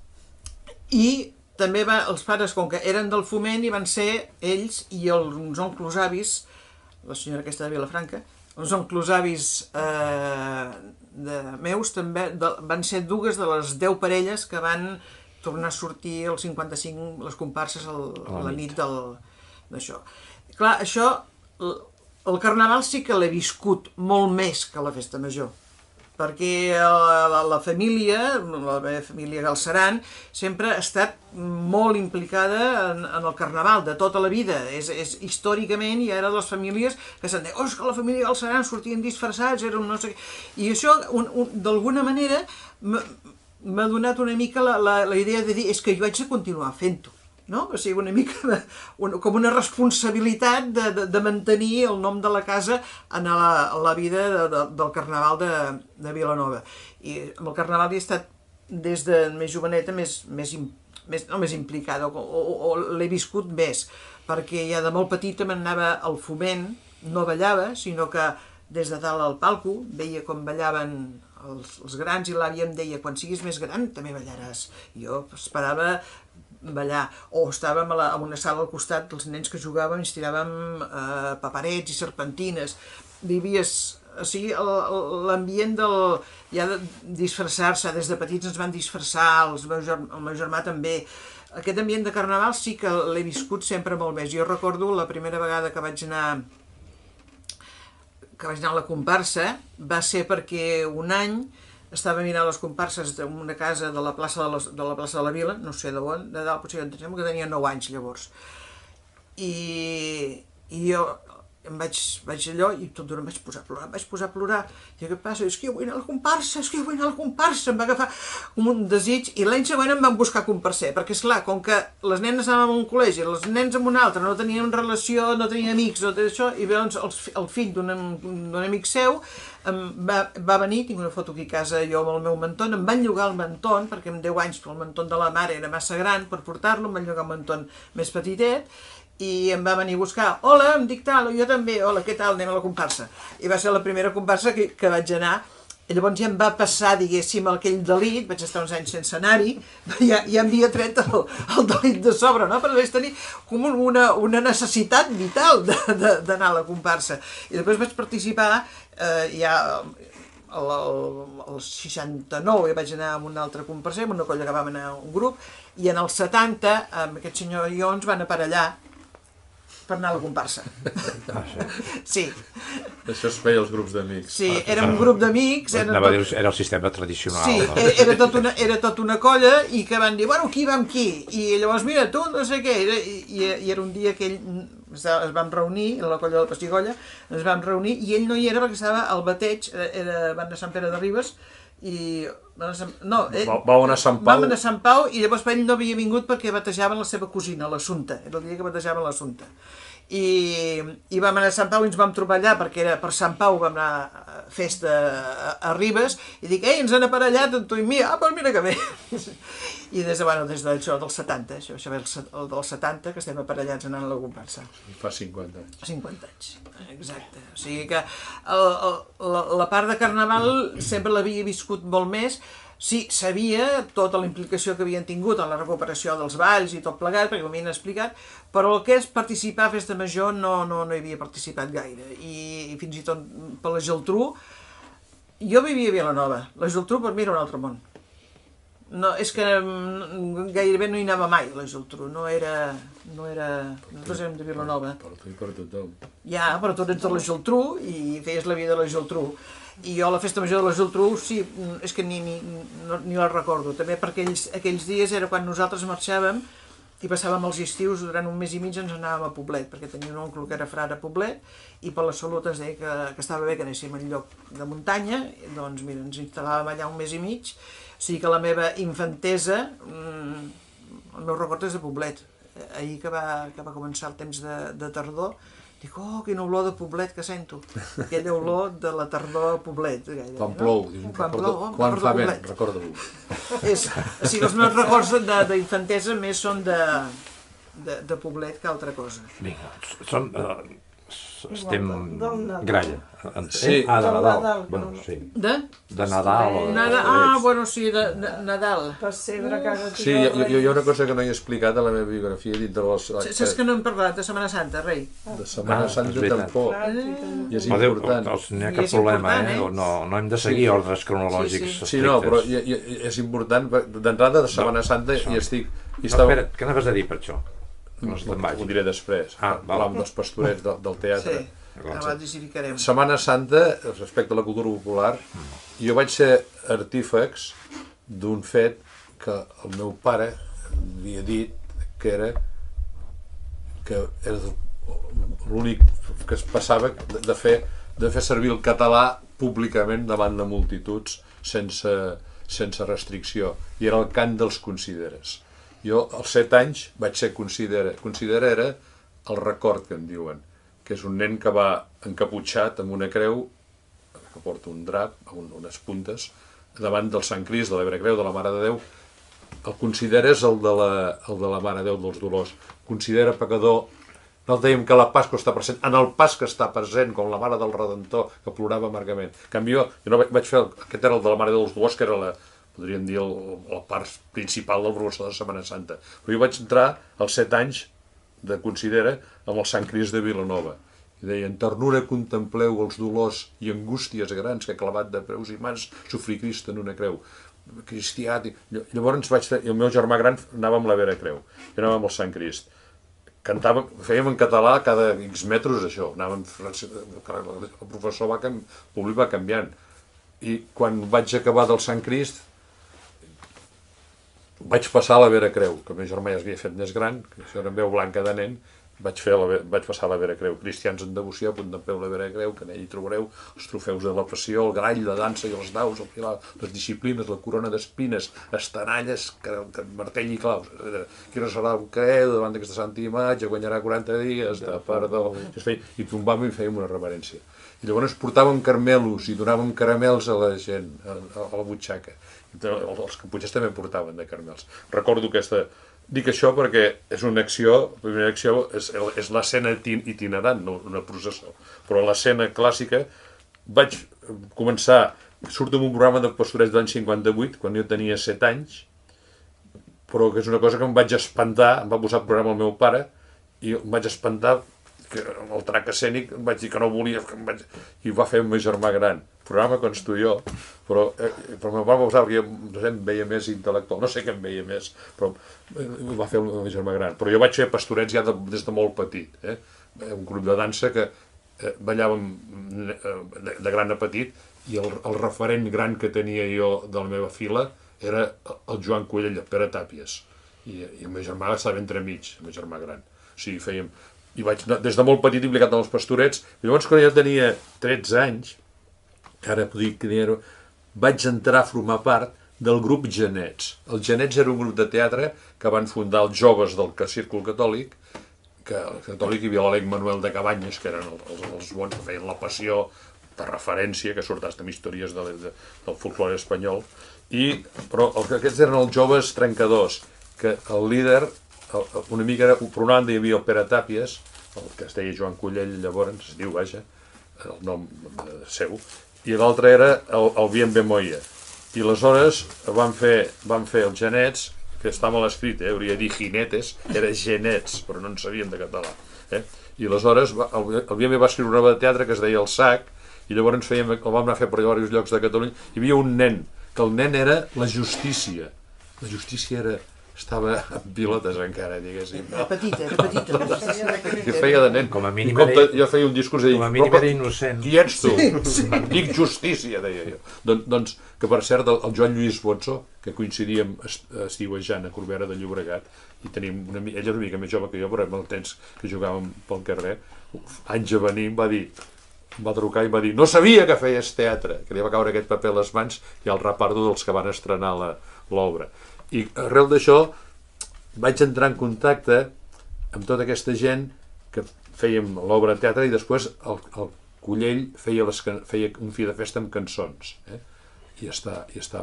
I també va, els pares, com que eren del Foment, i van ser ells i els, uns oncles avis, la senyora aquesta de Vilafranca, uns oncles avis eh, de meus, també de, van ser dues de les deu parelles que van tornar a sortir el cinquanta-cinc, les comparses el, a la nit d'això. Clar, això, el, el Carnaval sí que l'he viscut molt més que la Festa Major, perquè la, la família, la meva família Galceran, sempre ha estat molt implicada en, en el Carnaval, de tota la vida. És, és històricament, i era de les famílies que se'n deien, oh, és que la família Galceran sortien disfressats, era un no sé què. I això, d'alguna manera, m'ha donat una mica la, la, la idea de dir, és que jo haig de continuar fent-ho. No? O sigui, una mica una, com una responsabilitat de, de, de mantenir el nom de la casa en la, la vida de, de, del Carnaval de, de Vilanova. I amb el Carnaval he estat des de més joveneta més, més, més, no més implicada, o, o, o l'he viscut més, perquè ja de molt petita m'anava al Foment, no ballava, sinó que des de dalt al palco veia com ballaven els, els grans, i l'àvia em deia, quan siguis més gran també ballaràs. I jo esperava ballar, o estàvem a, la, a una sala al costat dels nens que jugàvem, ens tiràvem eh, paperets i serpentines, vivies, o sigui, l'ambient del, ja de disfressar-se, des de petits ens van disfressar, els meus, el meu germà també, aquest ambient de Carnaval sí que l'he viscut sempre molt més. Jo recordo la primera vegada que vaig anar que vaig anar a la comparsa, va ser perquè un any estava mirant les comparses d'una casa de la plaça de la, de la plaça de la Vila, no sé d'on, de dalt, potser em sembla que tenia nou anys llavors. I, i jo em vaig, vaig allò i tot d'una em vaig posar a plorar, em vaig posar a plorar. I què passa? És que jo vull anar a la comparsa, és que jo vull anar a la comparsa. Em va agafar un desig, i l'any següent em van buscar comparser, perquè esclar, com que les nenes anaven a un col·legi, els nens en un altre, no tenien relació, no tenien amics, no tenien això, i llavors el, el fill d'un amic seu em va, va venir, tinc una foto aquí a casa jo amb el meu menton, em van llogar el menton, perquè amb deu anys el menton de la mare era massa gran per portar-lo, em van llogar un menton més petitet, i em va venir a buscar, hola, em dic tal, jo també, hola, què tal, anem a la comparsa. I va ser la primera comparsa que, que vaig anar, i llavors ja em va passar, diguéssim, aquell delit, vaig estar uns anys sense anar-hi, ja, ja em havia tret el, el delit de sobre, no? Però vaig tenir com una, una necessitat vital d'anar a la comparsa. I després vaig participar, eh, ja el, el, el seixanta-nou ja vaig anar amb un altre comparser, amb una colla que vam anar a un grup, i en el setanta, amb aquest senyor i jo ens van aparellar per anar a la comparsa. Ah, sí. Això es feia als grups d'amics. Sí, érem un grup d'amics. Era, tot... era el sistema tradicional. Sí, no? era, tot una, era tot una colla, i que van dir, bueno, qui va amb qui? I llavors, mira, tu, no sé què. I, i, i era un dia que ell es vam reunir, la colla del Pastigolla, ens vam reunir, i ell no hi era perquè estava al bateig, era, van a Sant Pere de Ribes, i no, ell, vau anar a Sant Pau. Vam anar a Sant Pau, i llavors ell no havia vingut perquè batejaven la seva cosina, l'Assumpta, era el dia que batejaven l'Assumpta. i, i vam anar a Sant Pau i ens vam trobar allà, perquè era per Sant Pau, vam anar a festa a, a Ribes, i dic, ei, ens han aparellat en tu i mi, ah, doncs mira que bé. I des de, bueno, des d'això del setanta, això, això ve el, el del setanta, que estem aparellats anant a la comparsa. Fa cinquanta anys. cinquanta anys, exacte. O sigui que el, el, la, la part de Carnaval sempre l'havia viscut molt més. Sí, sabia tota la implicació que havien tingut en la recuperació dels balls i tot plegat, perquè ho m'havien explicat, però el que és participar a Festa Major no, no, no hi havia participat gaire. I, i fins i tot per la Geltrú, jo vivia a Vilanova, la Geltrú per mi era un altre món. No, és que gairebé no hi anava mai, la Geltrú, no era... No era... Nosaltres érem de Vilanova. Per tu i per tothom. Ja, però tu ets de la Geltrú i feies la vida de la Geltrú. I jo la Festa Major de la Geltrú, sí, és que ni, ni, ni la recordo, també perquè aquells, aquells dies era quan nosaltres marxàvem i passàvem els estius, durant un mes i mig ens anàvem a Poblet, perquè tenia un oncle que era frare a Poblet, i per la salut ens deia que, que estava bé que anéssim en lloc de muntanya, i doncs mira, ens instal·làvem allà un mes i mig, o sigui que la meva infantesa, mmm, el meu record és de Poblet. Ahir que va, que va començar el temps de, de tardor, dic, oh, quina olor de Poblet que sento. Aquella olor de la tardor a Poblet. Gaire, quan plou, no? dius, quan, recordo, plou, oh, quan fa vent, Poblet. recorda-ho. És, o sigui, els meus records d'infantesa més són de, de, de Poblet que altra cosa. Vinga, són... Uh, estem... Del Nadal. Gralla. Sí. Ah, de Del Nadal. Nadal, Bueno, no. sí. De? De Nadal. o- Nadal. Ah, bueno, sí, de, de Nadal. Pessebre que ha Sí, jo, jo, hi ha una cosa que no he explicat a la meva biografia dintre de les... Saps que no hem parlat de Setmana Santa, rei? De Setmana Ah, Santa és veritat. tampoc. I és No, Déu, important. doncs n'hi ha I cap és problema, important, eh? eh? No, no hem de seguir Sí. ordres cronològics Sí, sí. Sí, no, però estrictes. i, i, és important, d'entrada de Setmana Santa això. i estic... I No, estava, espera't, què anaves a dir per això? No ho, te'n vagis. ho diré després, Ah, val. parlàvem dels pastorets de, del teatre. Sí, abans hi ficarem. Setmana Santa, respecte a la cultura popular, jo vaig ser artífex d'un fet que el meu pare havia dit que era que era l'únic que es passava de, de, fer, de fer servir el català públicament davant de multituds sense, sense restricció, i era el cant dels consideres. Jo als set anys vaig ser considera. Considera era el record, que en diuen, que és un nen que va encaputxat amb una creu, que porta un drap, un, unes puntes, davant del Sant Crist, de l'Ebre Creu, de la Mare de Déu. El considera és el de la, el de la Mare de Déu dels Dolors. Considera pecador. No dèiem que la Pasqua està present, en el Pasqua està present, com la Mare del Redentor, que plorava amargament. En canvi, jo, jo no vaig fer, el, aquest era el de la Mare de Déu dels Dolors, que era la, podríem dir, el, la part principal del professor de Setmana Santa. Però jo vaig entrar als set anys de considera amb el Sant Crist de Vilanova. I deien, ternura contempleu els dolors i angústies grans que clavat de peus i mans sofrí Crist en una creu. Cristià... Llavors vaig fer, i el meu germà gran anava amb la Vera Creu, i anàvem al Sant Crist. Cantàvem, fèiem en català cada X metres això, anàvem, el professor va, el públic va canviant. I quan vaig acabar del Sant Crist, vaig passar a la Vera Creu, que el meu germà ja s'havia fet més gran, que això era en veu blanca de nen, vaig, fer la, vaig passar a la Vera Creu. Cristians en devoció, contempleu la Vera Creu, que en ell hi trobareu els trofeus de la passió, el grall, la dansa i els daus, el pilar, les disciplines, la corona d'espines, estenalles, martell i claus. Qui no serà el creu davant d'aquesta santa imatge, guanyarà quaranta dies de perdó. I tombàvem i fèiem una reverència. I llavors portàvem carmelos i donàvem caramels a la gent, a, a la butxaca. Els caputxers també portaven de caramels. Recordo aquesta... Dic això perquè és una acció, la primera acció és, és l'escena itinerant, no una processó. Però l'escena clàssica vaig començar, surto en un programa de pastoreig de l'any cinquanta-vuit, quan jo tenia set anys, però que és una cosa que em vaig espantar, em va posar el programa el meu pare, i em vaig espantar, que el trac escènic em vaig dir que no volia, que em vaig... i ho va fer el meu germà gran. Programa que ens tu i jo, però, eh, però el meu pare va posar, perquè jo em veia més intel·lectual, no sé què em veia més, però ho va fer el meu germà gran. Però jo vaig fer pastorets ja de, des de molt petit, eh? Un grup de dansa que eh, ballàvem de, de gran a petit, i el, el referent gran que tenia jo de la meva fila era el Joan Collell, Pere Tàpies, i, i el meu germà estava entremig, el meu germà gran. O sigui, fèiem... I vaig, des de molt petit, implicat en els pastorets, i llavors quan jo tenia tretze anys, que ara puc dir que era, vaig entrar a formar part del grup Genets. El Genets era un grup de teatre que van fundar els joves del Círcul Catòlic, que al catòlic hi havia l'Alec Manuel de Cabanyes, que eren els, els bons que feien la passió de referència, que surt amb històries de, de, del folklore espanyol, i, però el, aquests eren els joves trencadors, que el líder, el, una mica era, per una banda hi havia el Pere Tàpies, el que es deia Joan Collell, llavors, es diu, vaja, el nom seu, i l'altre era el, el Bienve Moya. I aleshores van fer, van fer els genets, que està mal escrit, eh? Hauria de dir jinetes, era genets, però no en sabien de català. Eh? I aleshores el, el Bienve va escriure una obra de teatre que es deia El Sac, i llavors fèiem, el vam anar a fer per diversos llocs de Catalunya. Hi havia un nen, que el nen era la justícia. La justícia era... estava amb pilotes encara, diguéssim. Era petita, era petita. Que feia de nen. Com a mínim I era... jo feia un discurs i Com a dic, mínim però, era innocent. qui ets tu? Sí, sí. Dic justícia, deia jo. Don, doncs, que per cert, el, el Joan Lluís Botso, que coincidíem estiuejant a Corbera de Llobregat, i tenim una, ell era una mica més jove que jo, però amb el temps que jugàvem pel carrer, anys a venir, em va dir, em va trucar i em va dir, no sabia que feies teatre, que li va caure aquest paper a les mans i el repardo dels que van estrenar l'obra. I arrel d'això vaig entrar en contacte amb tota aquesta gent que fèiem l'obra de teatre i després el, el Collell feia, les, feia un fi de festa amb cançons. Eh? I està, i està...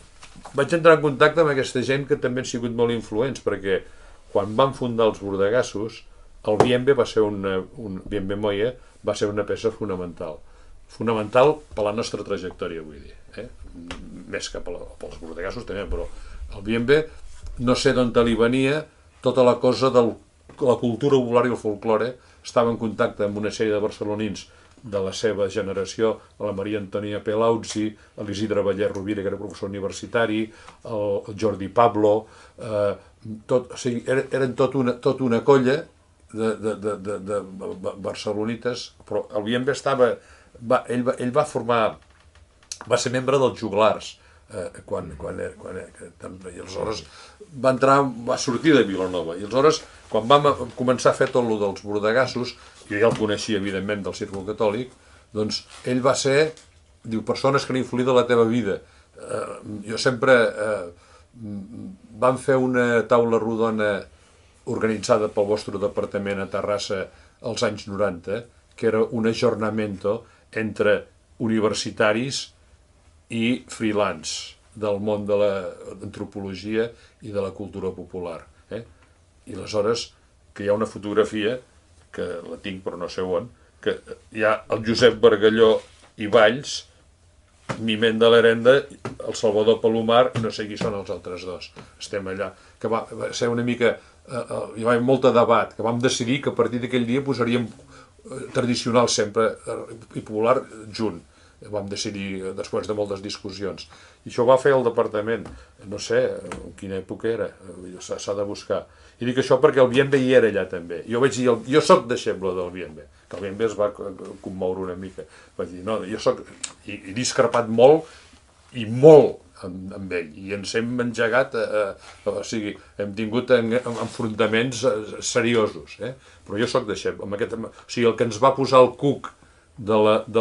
Vaig entrar en contacte amb aquesta gent que també han sigut molt influents, perquè quan van fundar els Bordegassos, el Bienve va ser una, un Bienve Moya va ser una peça fonamental. Fonamental per la nostra trajectòria, vull dir. Eh? Més que pels Bordegassos també, però el Bienve no sé d'on li venia tota la cosa de la cultura popular i el folklore. Estava en contacte amb una sèrie de barcelonins de la seva generació, la Maria Antònia Pelauzzi, l'Isidre Vallès Rovira, que era professor universitari, el Jordi Pablo, eh, tot, o sigui, eren tot una, tot una colla de, de, de, de, de barcelonites, però el Bienve estava, va, ell, va, ell va formar, va ser membre dels Joglars, eh, quan, quan, era, quan era, i aleshores va entrar, va sortir de Vilanova, i aleshores quan vam començar a fer tot el dels Bordegassos, jo ja el coneixia evidentment del Círcul Catòlic, doncs ell va ser, diu, persones que han influït a la teva vida. Eh, jo sempre eh, vam fer una taula rodona organitzada pel vostre departament a Terrassa als anys noranta, que era un ajornamento entre universitaris i freelance del món de l'antropologia i de la cultura popular. Eh? I aleshores que hi ha una fotografia, que la tinc però no sé on, que hi ha el Josep Bargalló i Valls, Miment de l'Herenda, el Salvador Palomar, i no sé qui són els altres dos. Estem allà, que va, va ser una mica... Eh, eh, hi va haver molt de debat, que vam decidir que a partir d'aquell dia posaríem eh, tradicional sempre eh, i popular junt. Vam decidir després de moltes discussions. I això va fer el departament, no sé en quina època era, s'ha de buscar. I dic això perquè el Bienve hi era allà també. Jo vaig dir, jo soc deixeble del Bienve, que el Bienve es va commoure una mica. Vaig dir, no, jo soc... I he discrepat molt, i molt, amb, amb ell, i ens hem engegat, eh, eh, o sigui, hem tingut en, en, enfrontaments seriosos, eh? Però jo soc deixeble. Amb aquest, o sigui, el que ens va posar el cuc de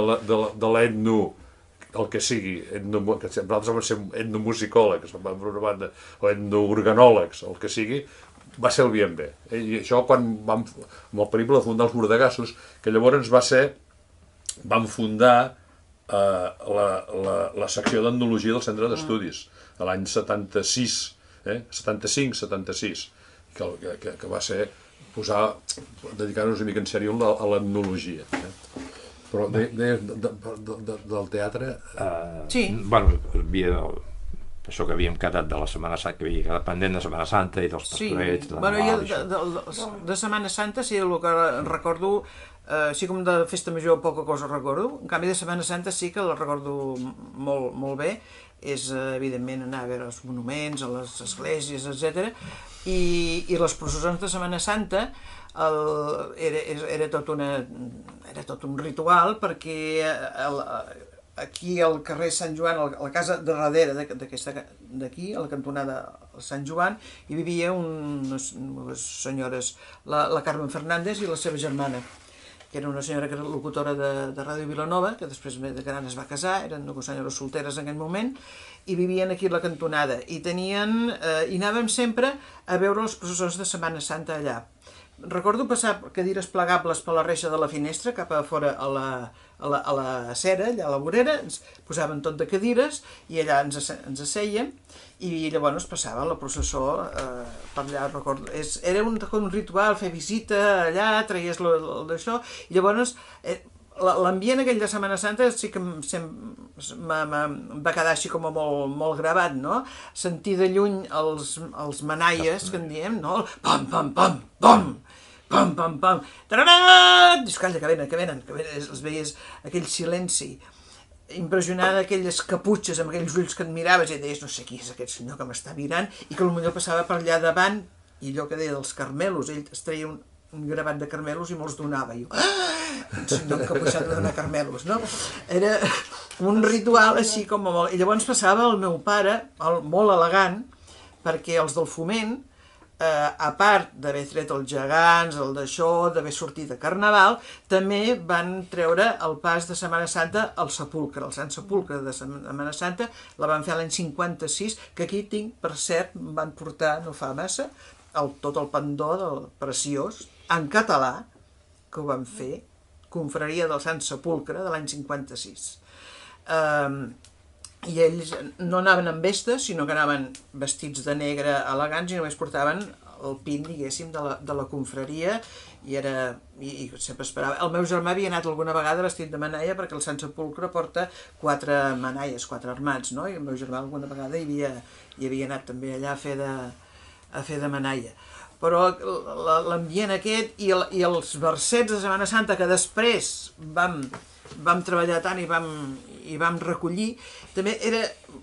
l'etno, el que sigui, etno, que nosaltres vam ser etnomusicòlegs, vam fer una banda, o etnoorganòlegs, el que sigui, va ser el Bienve. I això quan vam, amb el periple de fundar els Bordegassos, que llavors va ser, vam fundar eh, la, la, la secció d'etnologia del Centre d'Estudis, l'any setanta-sis, eh? setanta-cinc setanta-sis, que, que, que va ser posar, dedicar-nos una mica en sèrio a l'etnologia. Eh? Però de, de, de, de, de, del teatre... Uh, sí. Bueno, havia el, això que havíem quedat de la Setmana Santa, que havia quedat pendent de Setmana Santa i dels pastorets... Sí, bueno, jo de, de, de Setmana Santa, sí, el que recordo, eh, així com de Festa Major poca cosa recordo, en canvi de Setmana Santa sí que la recordo molt, molt bé, és evidentment anar a veure els monuments, a les esglésies, etcètera, i, i les processons de Setmana Santa el, era, era, tot una, era tot un ritual, perquè el, aquí al carrer Sant Joan, a la casa de darrere d'aquí, a la cantonada Sant Joan, hi vivia unes, unes senyores, la, la Carmen Fernández i la seva germana, que era una senyora que era locutora de, de Ràdio Vilanova, que després de gran es va casar, eren dues senyores solteres en aquell moment, i vivien aquí a la cantonada, i tenien, eh, i anàvem sempre a veure les processons de Setmana Santa allà, recordo passar cadires plegables per la reixa de la finestra cap a fora a la, a la, a la cera, allà a la vorera, ens posaven tot de cadires i allà ens, ens assèiem i llavors passava la processó eh, per allà, recordo. És, era un, un ritual, fer visita allà, traies d'això, i llavors eh, l'ambient aquell de Setmana Santa sí que em va quedar així com molt, molt gravat, no? Sentir de lluny els, els manaies, que en diem, no? Pam, pam, pam, pam, pam, pam, pam, tararat! Dius, calla, que venen, que venen, que venen, els veies aquell silenci, impressionant aquelles caputxes amb aquells ulls que et miraves i deies, no sé qui és aquest senyor que m'està mirant, i que potser passava per allà davant, i allò que deia dels carmelos, ell es treia un, un gravat de carmelos i me'ls donava. I jo, ah! Un senyor encapuixat de donar carmelos, no? Era un ritual així com molt... I llavors passava el meu pare, el, molt elegant, perquè els del foment, eh, a part d'haver tret els gegants, el d'això, d'haver sortit de Carnaval, també van treure el pas de Setmana Santa al sepulcre, el Sant Sepulcre de Setmana Santa, la van fer l'any cinquanta-sis, que aquí tinc, per cert, em van portar, no fa massa, el, tot el pendó del preciós, en català, que ho van fer, Confraria del Sant Sepulcre, de l'any cinquanta-sis. Um, I ells no anaven amb vestes, sinó que anaven vestits de negre elegants i només portaven el pin, diguéssim, de la, de la confraria, i era... I, i sempre esperava. El meu germà havia anat alguna vegada vestit de manaia, perquè el Sant Sepulcre porta quatre manaies, quatre armats, no? I el meu germà alguna vegada hi havia, hi havia anat també allà a fer de, a fer de manaia. Però l'ambient aquest i, el, i els versets de Setmana Santa que després vam, vam treballar tant i vam, i vam recollir, també era,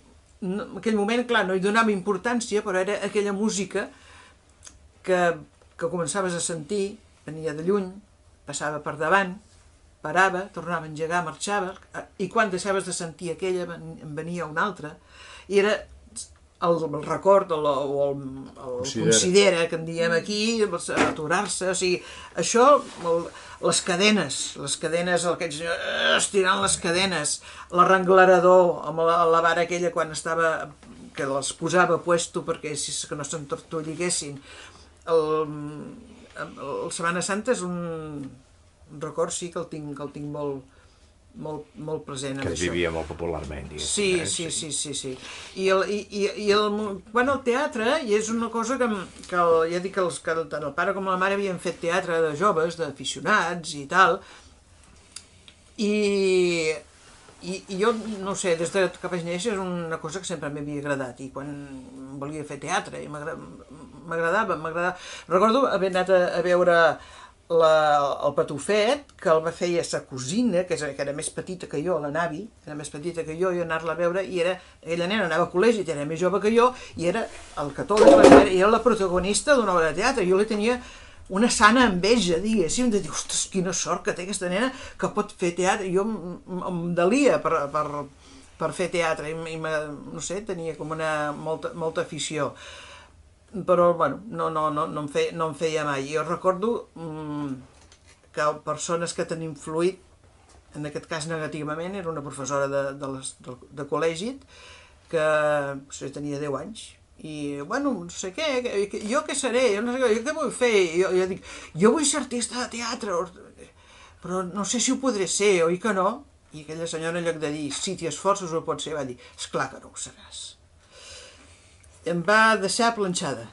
en aquell moment, clar, no hi donava importància, però era aquella música que, que començaves a sentir, venia de lluny, passava per davant, parava, tornava a engegar, marxava, i quan deixaves de sentir aquella en venia una altra, i era... El, el record o el, el, el considera. considera, que en diem aquí, aturar-se, o sigui, això, el, les cadenes, les cadenes, aquells estirant les cadenes, l'arrenglerador amb la, la vara aquella quan estava, que les posava puesto perquè si, que no s'entortoliguessin. El, el Setmana Santa és un, un record, sí, que el tinc, que el tinc molt, molt, molt present. Que es vivia molt popularment, diguéssim. Sí, eh? sí, sí, sí, sí. I, el, i, i el, quan el teatre, i és una cosa que, que el, ja dic que, els, que tant el pare com la mare havien fet teatre de joves, d'aficionats i tal, i, i, i jo, no sé, des de que vaig néixer és una cosa que sempre m'havia agradat, i quan volia fer teatre, i m'agradava, m'agradava. Recordo haver anat a, a veure La, el Patufet, que el feia sa cosina, que era més petita que jo, la Navi, era més petita que jo, i anar-la a veure, i era, aquella nena anava a col·legi, era més jove que jo, i era el catòlic, i era la protagonista d'una obra de teatre. Jo li tenia una sana enveja, diguéssim, de dir, ostres, quina sort que té aquesta nena que pot fer teatre. Jo em delia per, per, per fer teatre, i, i no sé, tenia com una molta, molta afició. Però, bueno, no, no, no, no, em feia, no em feia mai. Jo recordo mmm, que persones que t'han influït, en aquest cas negativament, era una professora de, de, les, de, de col·legi, que o sigui, tenia deu anys, i, bueno, no sé què, jo què seré, jo, no sé què, jo què vull fer? Jo, jo dic, jo vull ser artista de teatre, però no sé si ho podré ser, oi que no? I aquella senyora, en lloc de dir, si t'hi esforços ho pots ser, va dir, esclar que no ho seràs. Em va deixar planxada.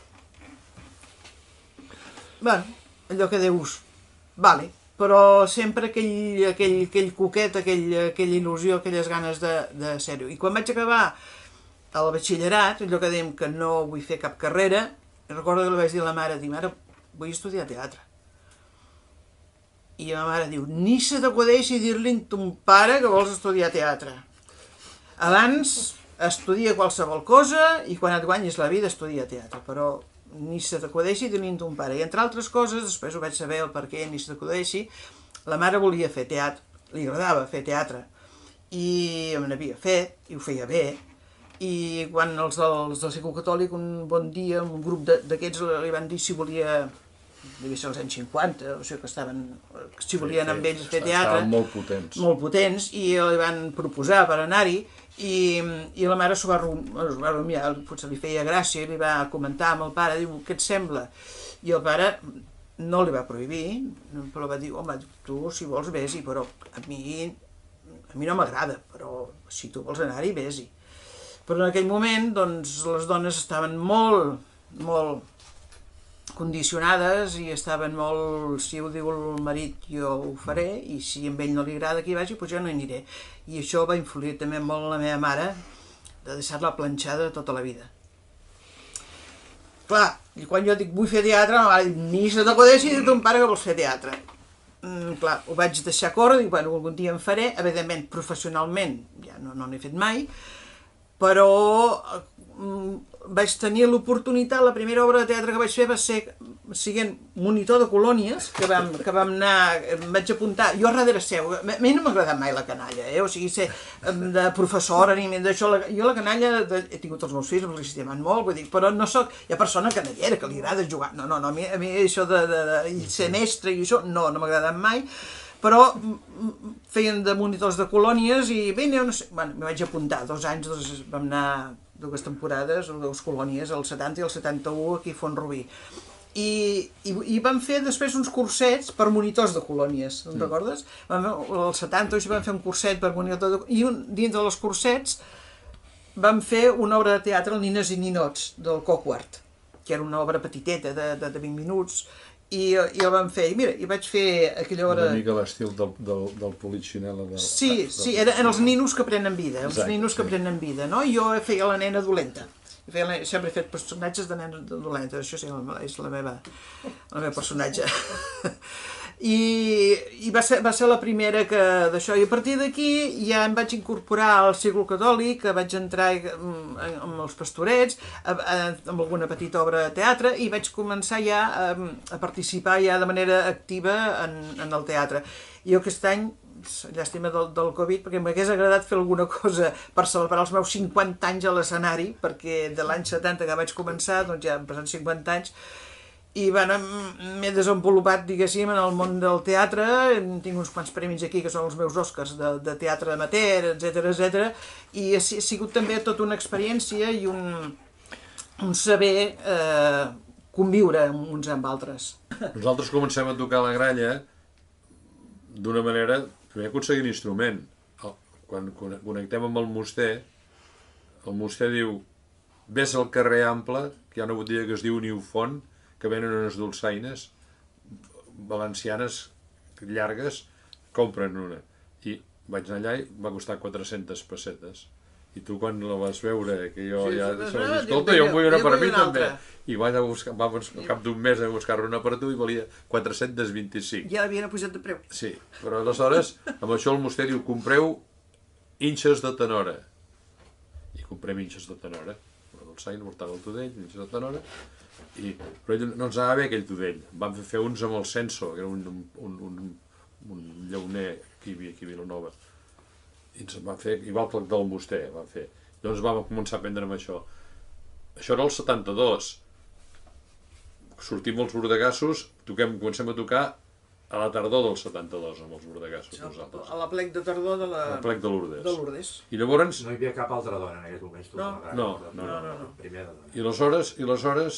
Bueno, allò que deus, vale, però sempre aquell, aquell, aquell coquet, aquell, aquella il·lusió, aquelles ganes de, de ser-ho. I quan vaig acabar el batxillerat, allò que dèiem que no vull fer cap carrera, recordo que li vaig dir a la mare, dir, mare, vull estudiar teatre. I la mare diu, ni se t'acudeixi dir-li a ton pare que vols estudiar teatre. Abans... estudia qualsevol cosa i quan et guanyis la vida estudia teatre, però ni se t'acudeixi tenint un pare. I entre altres coses, després ho vaig saber el per què ni se t'acudeixi, la mare volia fer teatre, li agradava fer teatre, i me n'havia fet, i ho feia bé, i quan els del, del Segle Catòlic un bon dia, un grup d'aquests li van dir si volia, devia ser als anys cinquanta, o sigui que estaven, si volien amb ells fer teatre, estaven molt potents, molt potents, i li van proposar per anar-hi, I, i la mare s'ho va, va rumiar, potser li feia gràcia, i li va comentar amb el pare, diu, què et sembla? I el pare no li va prohibir, però va dir, home, tu si vols vés-hi, però a mi, a mi no m'agrada, però si tu vols anar-hi, vés-hi. Però en aquell moment, doncs, les dones estaven molt, molt condicionades i estaven molt, si ho diu el marit jo ho faré, i si a ell no li agrada que hi vagi, doncs jo no hi aniré. I això va influir també molt en la meva mare, de deixar-la planxada tota la vida. Clar, i quan jo dic vull fer teatre, la mare diu, ni se t'acudeixi de ton pare que vols fer teatre. Mm, clar, ho vaig deixar córrer, dic, bueno, algun dia en faré, evidentment, professionalment, ja no n'he fet mai, però mm, vaig tenir l'oportunitat, la primera obra de teatre que vaig fer va ser siguent monitor de colònies, que vam, que vam anar, em vaig apuntar, jo a darrere seu, a mi no m'ha agradat mai la canalla, eh? O sigui, ser de professora ni d'això, jo la canalla, de, he tingut els meus fills, els estimen molt, vull dir, però no soc, hi ha persona canallera que li agrada jugar, no, no, no, a mi, a mi això de, de, de ser mestre i això, no, no m'ha agradat mai, però feien de monitors de colònies i bé, no sé, bueno, m'hi vaig apuntar, dos anys, doncs vam anar dues temporades, o dues colònies, el setanta i el setanta-u aquí a Font-rubí. I, i, i vam fer després uns cursets per monitors de colònies, no mm. recordes? Vam, el setanta vam fer un curset per monitor de colònies, i un, dins dels cursets vam fer una obra de teatre, el Nines i Ninots, del Coquart, que era una obra petiteta de, de, de vint minuts, i, i el vam fer, i mira, i vaig fer aquella hora... Una mica l'estil del, del, del Polichinela. Del... Sí, sí, eren els ninos que prenen vida, els Exacte, ninos que sí. prenen vida, no? I jo feia la nena dolenta. Feia, sempre he fet personatges de nena dolenta, això sí, és la meva, el meu personatge. I, i va, ser, va ser la primera que d'això, i a partir d'aquí ja em vaig incorporar al Círcul Catòlic, que vaig entrar amb els Pastorets, a, a, amb alguna petita obra de teatre, i vaig començar ja a, a participar ja de manera activa en, en el teatre. I aquest any, llàstima del, del Covid, perquè m'hagués agradat fer alguna cosa per celebrar els meus cinquanta anys a l'escenari, perquè de l'any setanta que vaig començar, doncs ja han passat cinquanta anys, i bueno, m'he desenvolupat, diguéssim, en el món del teatre, tinc uns quants premis aquí que són els meus Oscars de, de teatre amateur, etcètera, etcètera, i ha, ha sigut també tota una experiència i un, un saber eh, conviure uns amb altres. Nosaltres comencem a tocar la gralla d'una manera, primer aconseguir l'instrument. Quan connectem amb el Muster, el Muster diu, ves al carrer Ample, que hi ha una botiga que es diu Newfont, que venen unes dolçaines valencianes llargues, compren una. I vaig anar allà i va costar quatre-centes pessetes. I tu quan la vas veure, que jo sí, ja... No, no, no, escolta, jo, jo en vull una jo per vull mi una també. altra. I vaig a buscar, va, al cap d'un mes a buscar una per tu i valia quatre-cents vint-i-cinc. Ja l'havien pujat de preu. Sí, però aleshores, amb això el Muster diu, compreu inxes de tenora. I comprem inxes de tenora. Una dolçaina, portava el tudell, inxes de tenora. I, però ell no ens anava bé aquell tudell. Vam fer uns amb el Censo, que era un, un, un, un llauner que hi havia aquí a Vilanova. I ens van fer, igual que el del Muster, van fer. Llavors vam començar a aprendre amb això. Això era el setanta-dos. Sortim els bordegassos, toquem, comencem a tocar a la tardor del setanta-dos amb els bordegassos. Nosaltres. A la plec de tardor de la... A la plec de Lourdes. De Lourdes. I llavors... No hi havia cap altra dona en aquest moment. No. No, no, no, no, no. Primera dona. I aleshores, i aleshores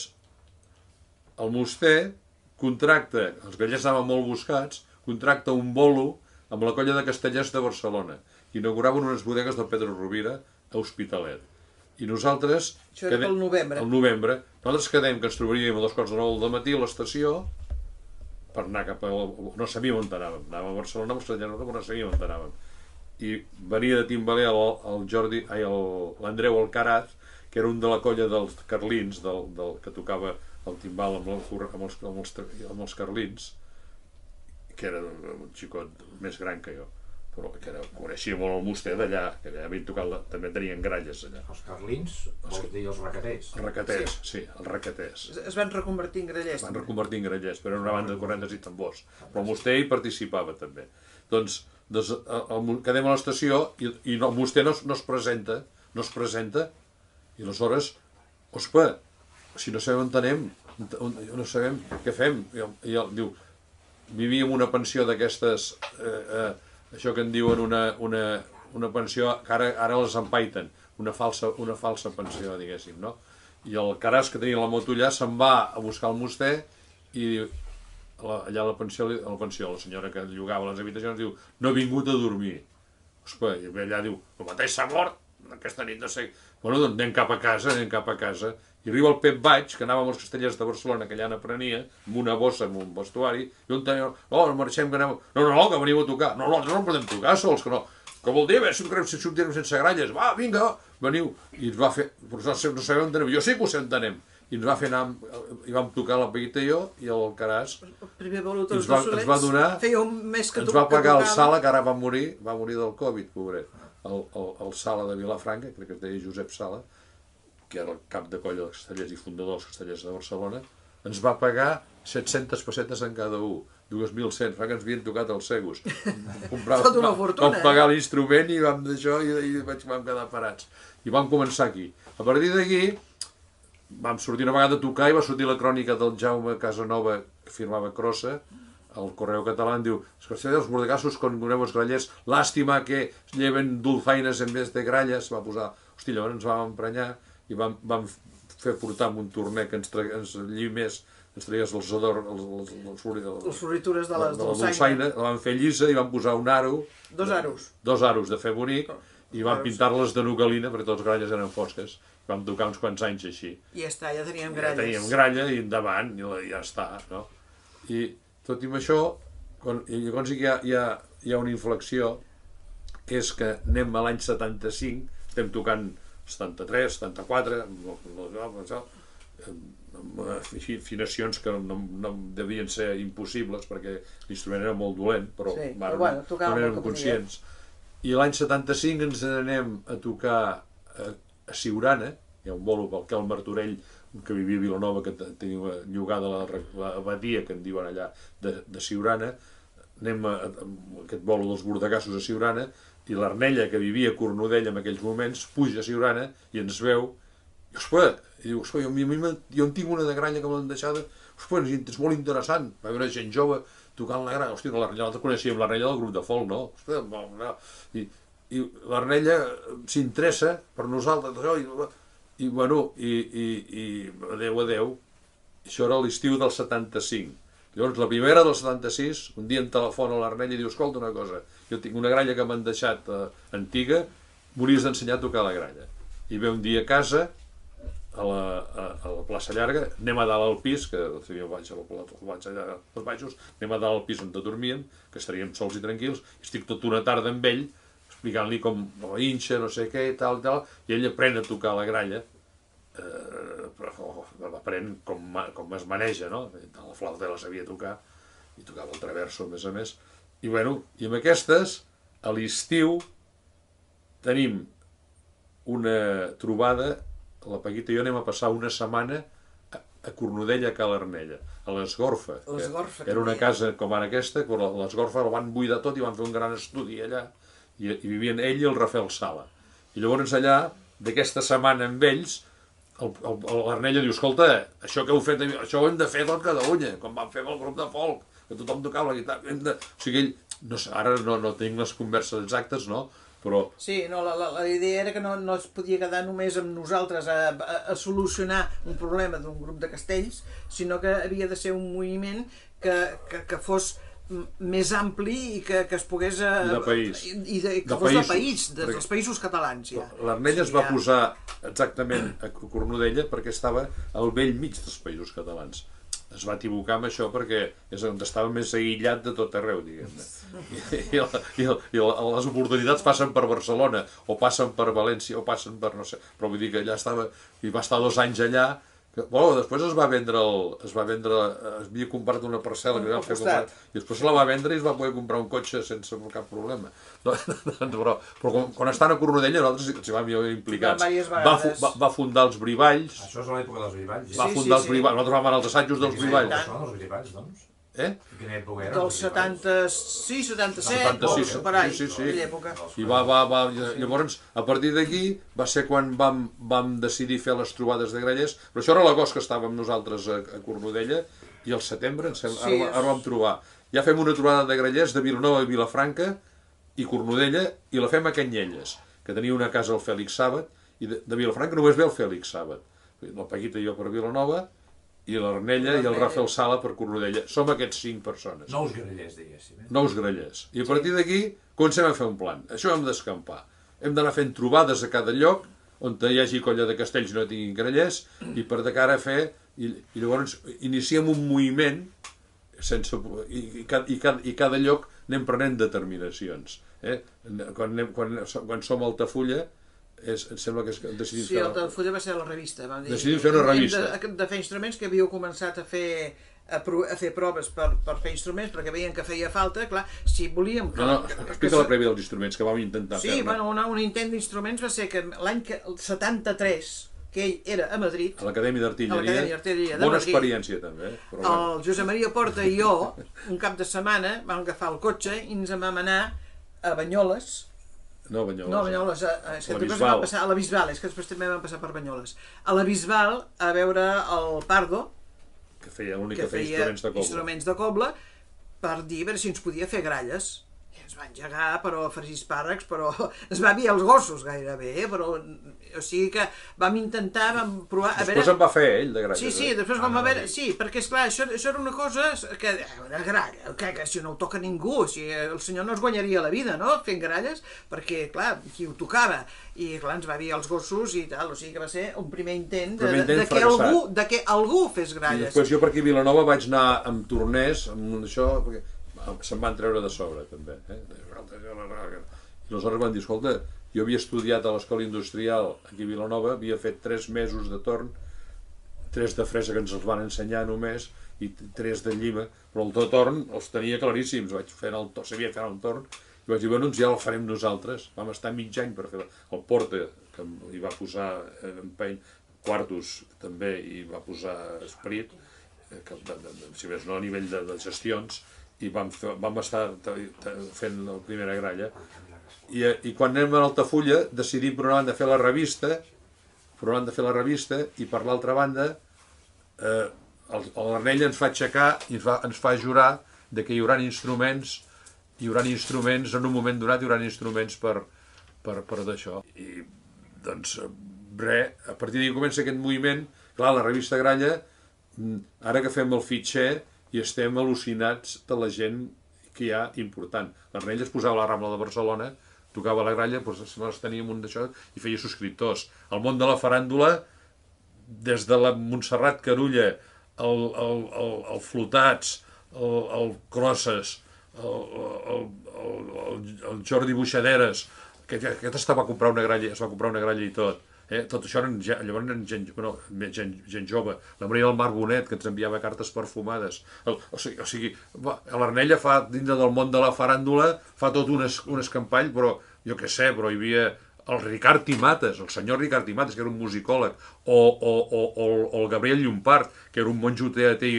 el Muster contracta, els gallers anaven molt buscats, contracta un bolo amb la colla de Castellers de Barcelona. Inauguraven unes bodegues del Pedro Rovira a Hospitalet. I nosaltres... Això era pel novembre. Al novembre. Nosaltres quedem que ens trobaríem a dos quarts de nou del matí a l'estació per anar cap a... No sabíem on anàvem. Anàvem a Barcelona amb els Castellers, però no sabíem on anàvem. I venia de Timbaler el, el Jordi, ai, l'Andreu Alcaraz, que era un de la colla dels Carlins, del, del, que tocava el timbal amb, el, amb, els, amb, els, amb els Carlins, que era un xicot més gran que jo, però que era, coneixia molt el Muster d'allà, que allà havien tocat, la, també tenien gralles allà. Els Carlins, vols dir els raqueters? Els raqueters, sí, sí els raqueters. Es van reconvertir en grallers. Es van reconvertir en grallers, però era una banda de cornetes i tambors. Però el Muster hi participava també. Doncs, doncs el, el, quedem a l'estació i, i el Muster no, no es presenta, no es presenta, i aleshores, ospa, si no sabem on anem, no sabem què fem. I, i el, diu, vivíem una pensió d'aquestes, eh, eh, això que en diuen una, una, una pensió, que ara, ara les empaiten, una falsa, una falsa pensió, diguéssim, no? I el Caràs, que tenia la moto allà, se'n va a buscar el Muster i diu, allà a la pensió, a la pensió, la senyora que llogava les habitacions diu, no he vingut a dormir. Ospa, i allà diu, el mateix s'ha mort, aquesta nit no sé... Bueno, doncs anem cap a casa, anem cap a casa, i arriba el Pep Baig, que anava amb els Castellers de Barcelona, que allà n'aprenia, amb una bossa, amb un vestuari, i on tenia, no, marxem, que anem... No, no, no, que veniu a tocar. No, nosaltres no podem tocar sols, que no. Que vol dir, a veure si sortirem sense gralles. Va, vinga, veniu. I ens va fer... No sabem on anem. Jo sí que ho sé on anem. I ens va fer anar... I vam tocar la Peguita i jo, i el Caràs... El primer volutós ens va, de ens va donar... Feia un mes que ens va pagar el Sala, que ara va morir, va morir del Covid, pobret. El, el, el Sala de Vilafranca, crec que es deia Josep Sala, que era el cap de colla dels Castellers i fundador dels Castellers de Barcelona, ens va pagar set-centes pessetes en cada un, dos mil cent, fa que ens havien tocat els segos. Tota una fortuna, vam pagar l'instrument i vam d'això i, i vaig, vam quedar parats. I vam començar aquí. A partir d'aquí vam sortir una vegada a tocar i va sortir la crònica del Jaume Casanova, que firmava Crossa, el Correu Català, diu, els bordegassos con nuevos grallers, làstima que lleven dulzaines en vez de gralles, va posar, hosti, llavors ens vam emprenyar i vam, vam fer portar amb un torner que ens, tra... ens llimés, ens traies els ador, els, els, els, els, les floritures de, les, de la dolçaina, la vam fer llisa i vam posar un aro, dos aros, dos aros de fer bonic, i vam pintar-les de nugalina perquè totes les gralles eren fosques. Vam tocar uns quants anys així. I ja està, ja teníem gralles. Ja teníem gralla i endavant, i la, ja està, no? I tot i amb això, quan, i llavors hi ha, hi, ha, hi ha una inflexió, que és que anem a l'any setanta-cinc, estem tocant setanta-tres, setanta-quatre, afinacions que no, no devien ser impossibles, perquè l'instrument era molt dolent, però, sí, bueno, però bueno, no érem conscients. I l'any setanta-cinc ens anem a tocar a, a Siurana, hi ha un bolo pel Quel Martorell, que vivia a Vilanova, que tenia llogada l'abadia, que en diuen allà, de, de Siurana, anem a, a, a aquest bolo dels bordegassos a Siurana, i l'Arnella, que vivia a Cornudella en aquells moments, puja a Siurana i ens veu, i ospa, i diu, ospa, jo, jo, jo en tinc una de gralla que me l'han deixada, ospa, és molt interessant, va haver gent jove tocant la gralla, hòstia, l'Arnella, nosaltres coneixíem l'Arnella del grup de folk, no? Ospa, no. I, i l'Arnella s'interessa per nosaltres, i, i bueno, i, i, i adeu, adeu, això era l'estiu del setanta-cinc. Llavors, la primera del setanta-sis, un dia em telefona l'Arnella i diu, escolta una cosa, jo tinc una gralla que m'han deixat eh, antiga, m'hauries d'ensenyar a tocar la gralla. I ve un dia a casa, a la, a, a la plaça Llarga, anem a dalt al pis, que jo vaig a la, vaig allà als baixos, anem a dalt al pis on dormíem, que estaríem sols i tranquils, i estic tota una tarda amb ell, explicant-li com la hinxa, no sé què, tal, tal, i ell aprèn a tocar la gralla, eh, però oh, aprèn com, com es maneja, no? La flauta la sabia tocar, i tocava el traverso, a més a més. I bueno, i amb aquestes, a l'estiu, tenim una trobada, la Paquita i jo anem a passar una setmana a, a Cornudella, a Ca l'Arnella, a l'Esgorfa, que, que era una casa com ara aquesta, però l'Esgorfa la van buidar tot i van fer un gran estudi allà, i, i vivien ell i el Rafael Sala. I llavors allà, d'aquesta setmana amb ells, l'Arnella diu, escolta, això que heu fet, això ho hem de fer tot Catalunya, com vam fer amb el grup de folk, que tothom tocava la guitarra. Hem de... O sigui, ell, no sé, ara no, no tinc les converses exactes, no? Però... Sí, no, la, la, la idea era que no, no es podia quedar només amb nosaltres a, a, a solucionar un problema d'un grup de castells, sinó que havia de ser un moviment que, que, que fos més ampli i que, que es pogués... I de país. I, i de, que de fos països, de país, de, dels països catalans, ja. L'Arnella es va ja. posar exactament a Cornudella perquè estava al vell mig dels països catalans. Es va equivocar amb això perquè és on estava més aïllat de tot arreu, diguem-ne. I, i, i, i les oportunitats passen per Barcelona, o passen per València, o passen per no sé... Però vull dir que allà estava... I va estar dos anys allà. Que, bueno, després es va vendre... El, es va vendre... Es havia comprat una parcel·la que vam fer comprar, i després se la va vendre i es va poder comprar un cotxe sense cap problema. No, però però quan, quan estan a Cornudella nosaltres ens hi vam implicats. Va, va, va fundar els Brivalls. Això és a l'època dels Brivalls. Va sí, fundar sí, els Brivalls. Sí. Nosaltres vam anar als assajos dels Brivalls. Què són els Brivalls, doncs? Eh? Quina època era? Del setanta-sis, setanta-set, setanta-sis, per ahí, sí, sí, sí. època. I va, va, va, llavors, a partir d'aquí, va ser quan vam, vam decidir fer les trobades de grallers, però això era l'agost que estàvem nosaltres a, a Cornudella, i al setembre, ens sembla, Sí, ara, ara vam trobar. Ja fem una trobada de grallers de Vilanova i Vilafranca, i Cornudella, i la fem a Canyelles, que tenia una casa al Fèlix Sàbat, i de, de Vilafranca només ve el Fèlix Sàbat. La Paquita i jo per Vilanova, i l'Arnella i el Rafael Sala per Cornudella. Som aquests cinc persones. Nous grellers, diguéssim. Eh? Nous grellers. I a partir d'aquí comencem a fer un plan. Això hem d'escampar. Hem d'anar fent trobades a cada lloc on hi hagi colla de castells i no tinguin grellers, i per de cara a fer... I, i llavors iniciem un moviment sense, i, i, cada, i, cada, i cada lloc anem prenent determinacions. Eh? Quan, anem, quan, quan som a Altafulla, és, em sembla que és, decidim sí, fer... Sí, Altafulla va ser la revista. Vam dir, decidim fer una revista. De, de fer instruments, que havíeu començat a fer... A, a fer proves per, per fer instruments, perquè veien que feia falta, clar, si volíem... Que, no, no, explica la prèvia dels instruments, que vam intentar sí, fer-ne. Sí, bueno, una, un intent d'instruments va ser que l'any setanta-tres, que ell era a Madrid... A l'Acadèmia d'Artilleria. Bona experiència, també. Però el bueno. Josep Maria Porta i jo, un cap de setmana, vam agafar el cotxe i ens vam anar a Banyoles. No, Banyoles. No, Banyoles, a, a, és que després vam passar a la Bisbal, és que després també vam passar per Banyoles. A la Bisbal, a veure el Pardo, que feia l'únic que, que feia instruments de coble. instruments de coble, per dir a veure si ens podia fer gralles. I ens va engegar, però a fregir espàrrecs, però es va dir els gossos gairebé, però o sigui que vam intentar, vam provar... A després veure... en va fer ell, de gralles. Sí, sí, després vam ah, veure... Sí, perquè esclar, això, això era una cosa que... Una gralla, que, que si no ho toca ningú, si el senyor no es guanyaria la vida, no?, fent gralles, perquè, clar, qui ho tocava... I clar, ens va dir els gossos i tal, o sigui que va ser un primer intent de, primer intent de, que, algú, de que algú fes gralles. I després jo per aquí a Vilanova vaig anar amb torners, amb això, perquè se'm van treure de sobre, també. Eh? I aleshores van dir, escolta, jo havia estudiat a l'Escola Industrial aquí a Vilanova, havia fet tres mesos de torn, tres de fresa que ens els van ensenyar només, i tres de llima, però el de torn els tenia claríssims, vaig fer el torn, sabia fer el torn, i vaig dir, bueno, ja el farem nosaltres. Vam estar mig any per fer el Porta, que hi va posar empeny, Quartos també hi va posar esperit, que, de, de, de, si més no a nivell de, de gestions, i vam, fer, vam estar fent la primera gralla. I, i quan anem a Altafulla decidim per una banda fer la revista, per una banda fer la revista, i per l'altra banda eh, l'Arnella ens fa aixecar i ens fa, ens fa jurar de que hi haurà instruments hi haurà instruments, en un moment donat hi haurà instruments per, per, per d'això. I, doncs, res, a partir d'aquí comença aquest moviment. Clar, la revista Gralla, ara que fem el fitxer i estem al·lucinats de la gent que hi ha important. L'Arnella es posava a la Rambla de Barcelona, tocava la gralla, doncs nosaltres teníem un d'això i feia subscriptors. El món de la faràndula, des de la Montserrat Carulla, el, el, el, el Flotats, el, el Crosses, El, el, el, el Jordi Buixaderes, que aquest estava a comprar una gralla, es va comprar una gralla i tot. Eh? Tot això eren, llavors eren gent, bueno, gent, gent jove. La Maria del Mar Bonet, que ens enviava cartes perfumades. El, o sigui, o sigui l'Arnella fa, dintre del món de la faràndula, fa tot un, es, un escampall, però jo què sé, però hi havia el Ricard Timates, el senyor Ricard Timates, que era un musicòleg, o, o, o, o, o el Gabriel Llompart, que era un monjo teatí,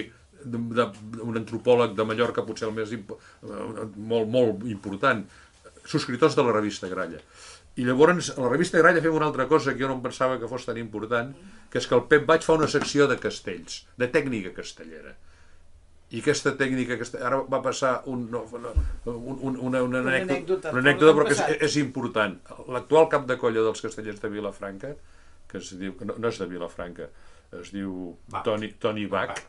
un antropòleg de Mallorca, potser el més molt, molt important, subscriptors de la revista Gralla. I llavors a la revista Gralla fem una altra cosa que jo no em pensava que fos tan important, que és que el Pep Baig fa una secció de castells, de tècnica castellera. I aquesta tècnica, ara va passar un, no, un, un, una, una, anècdota, una anècdota però que és, és important. L'actual cap de colla dels castellers de Vilafranca, que es diu, no, no és de Vilafranca, es diu Toni, Toni Bach,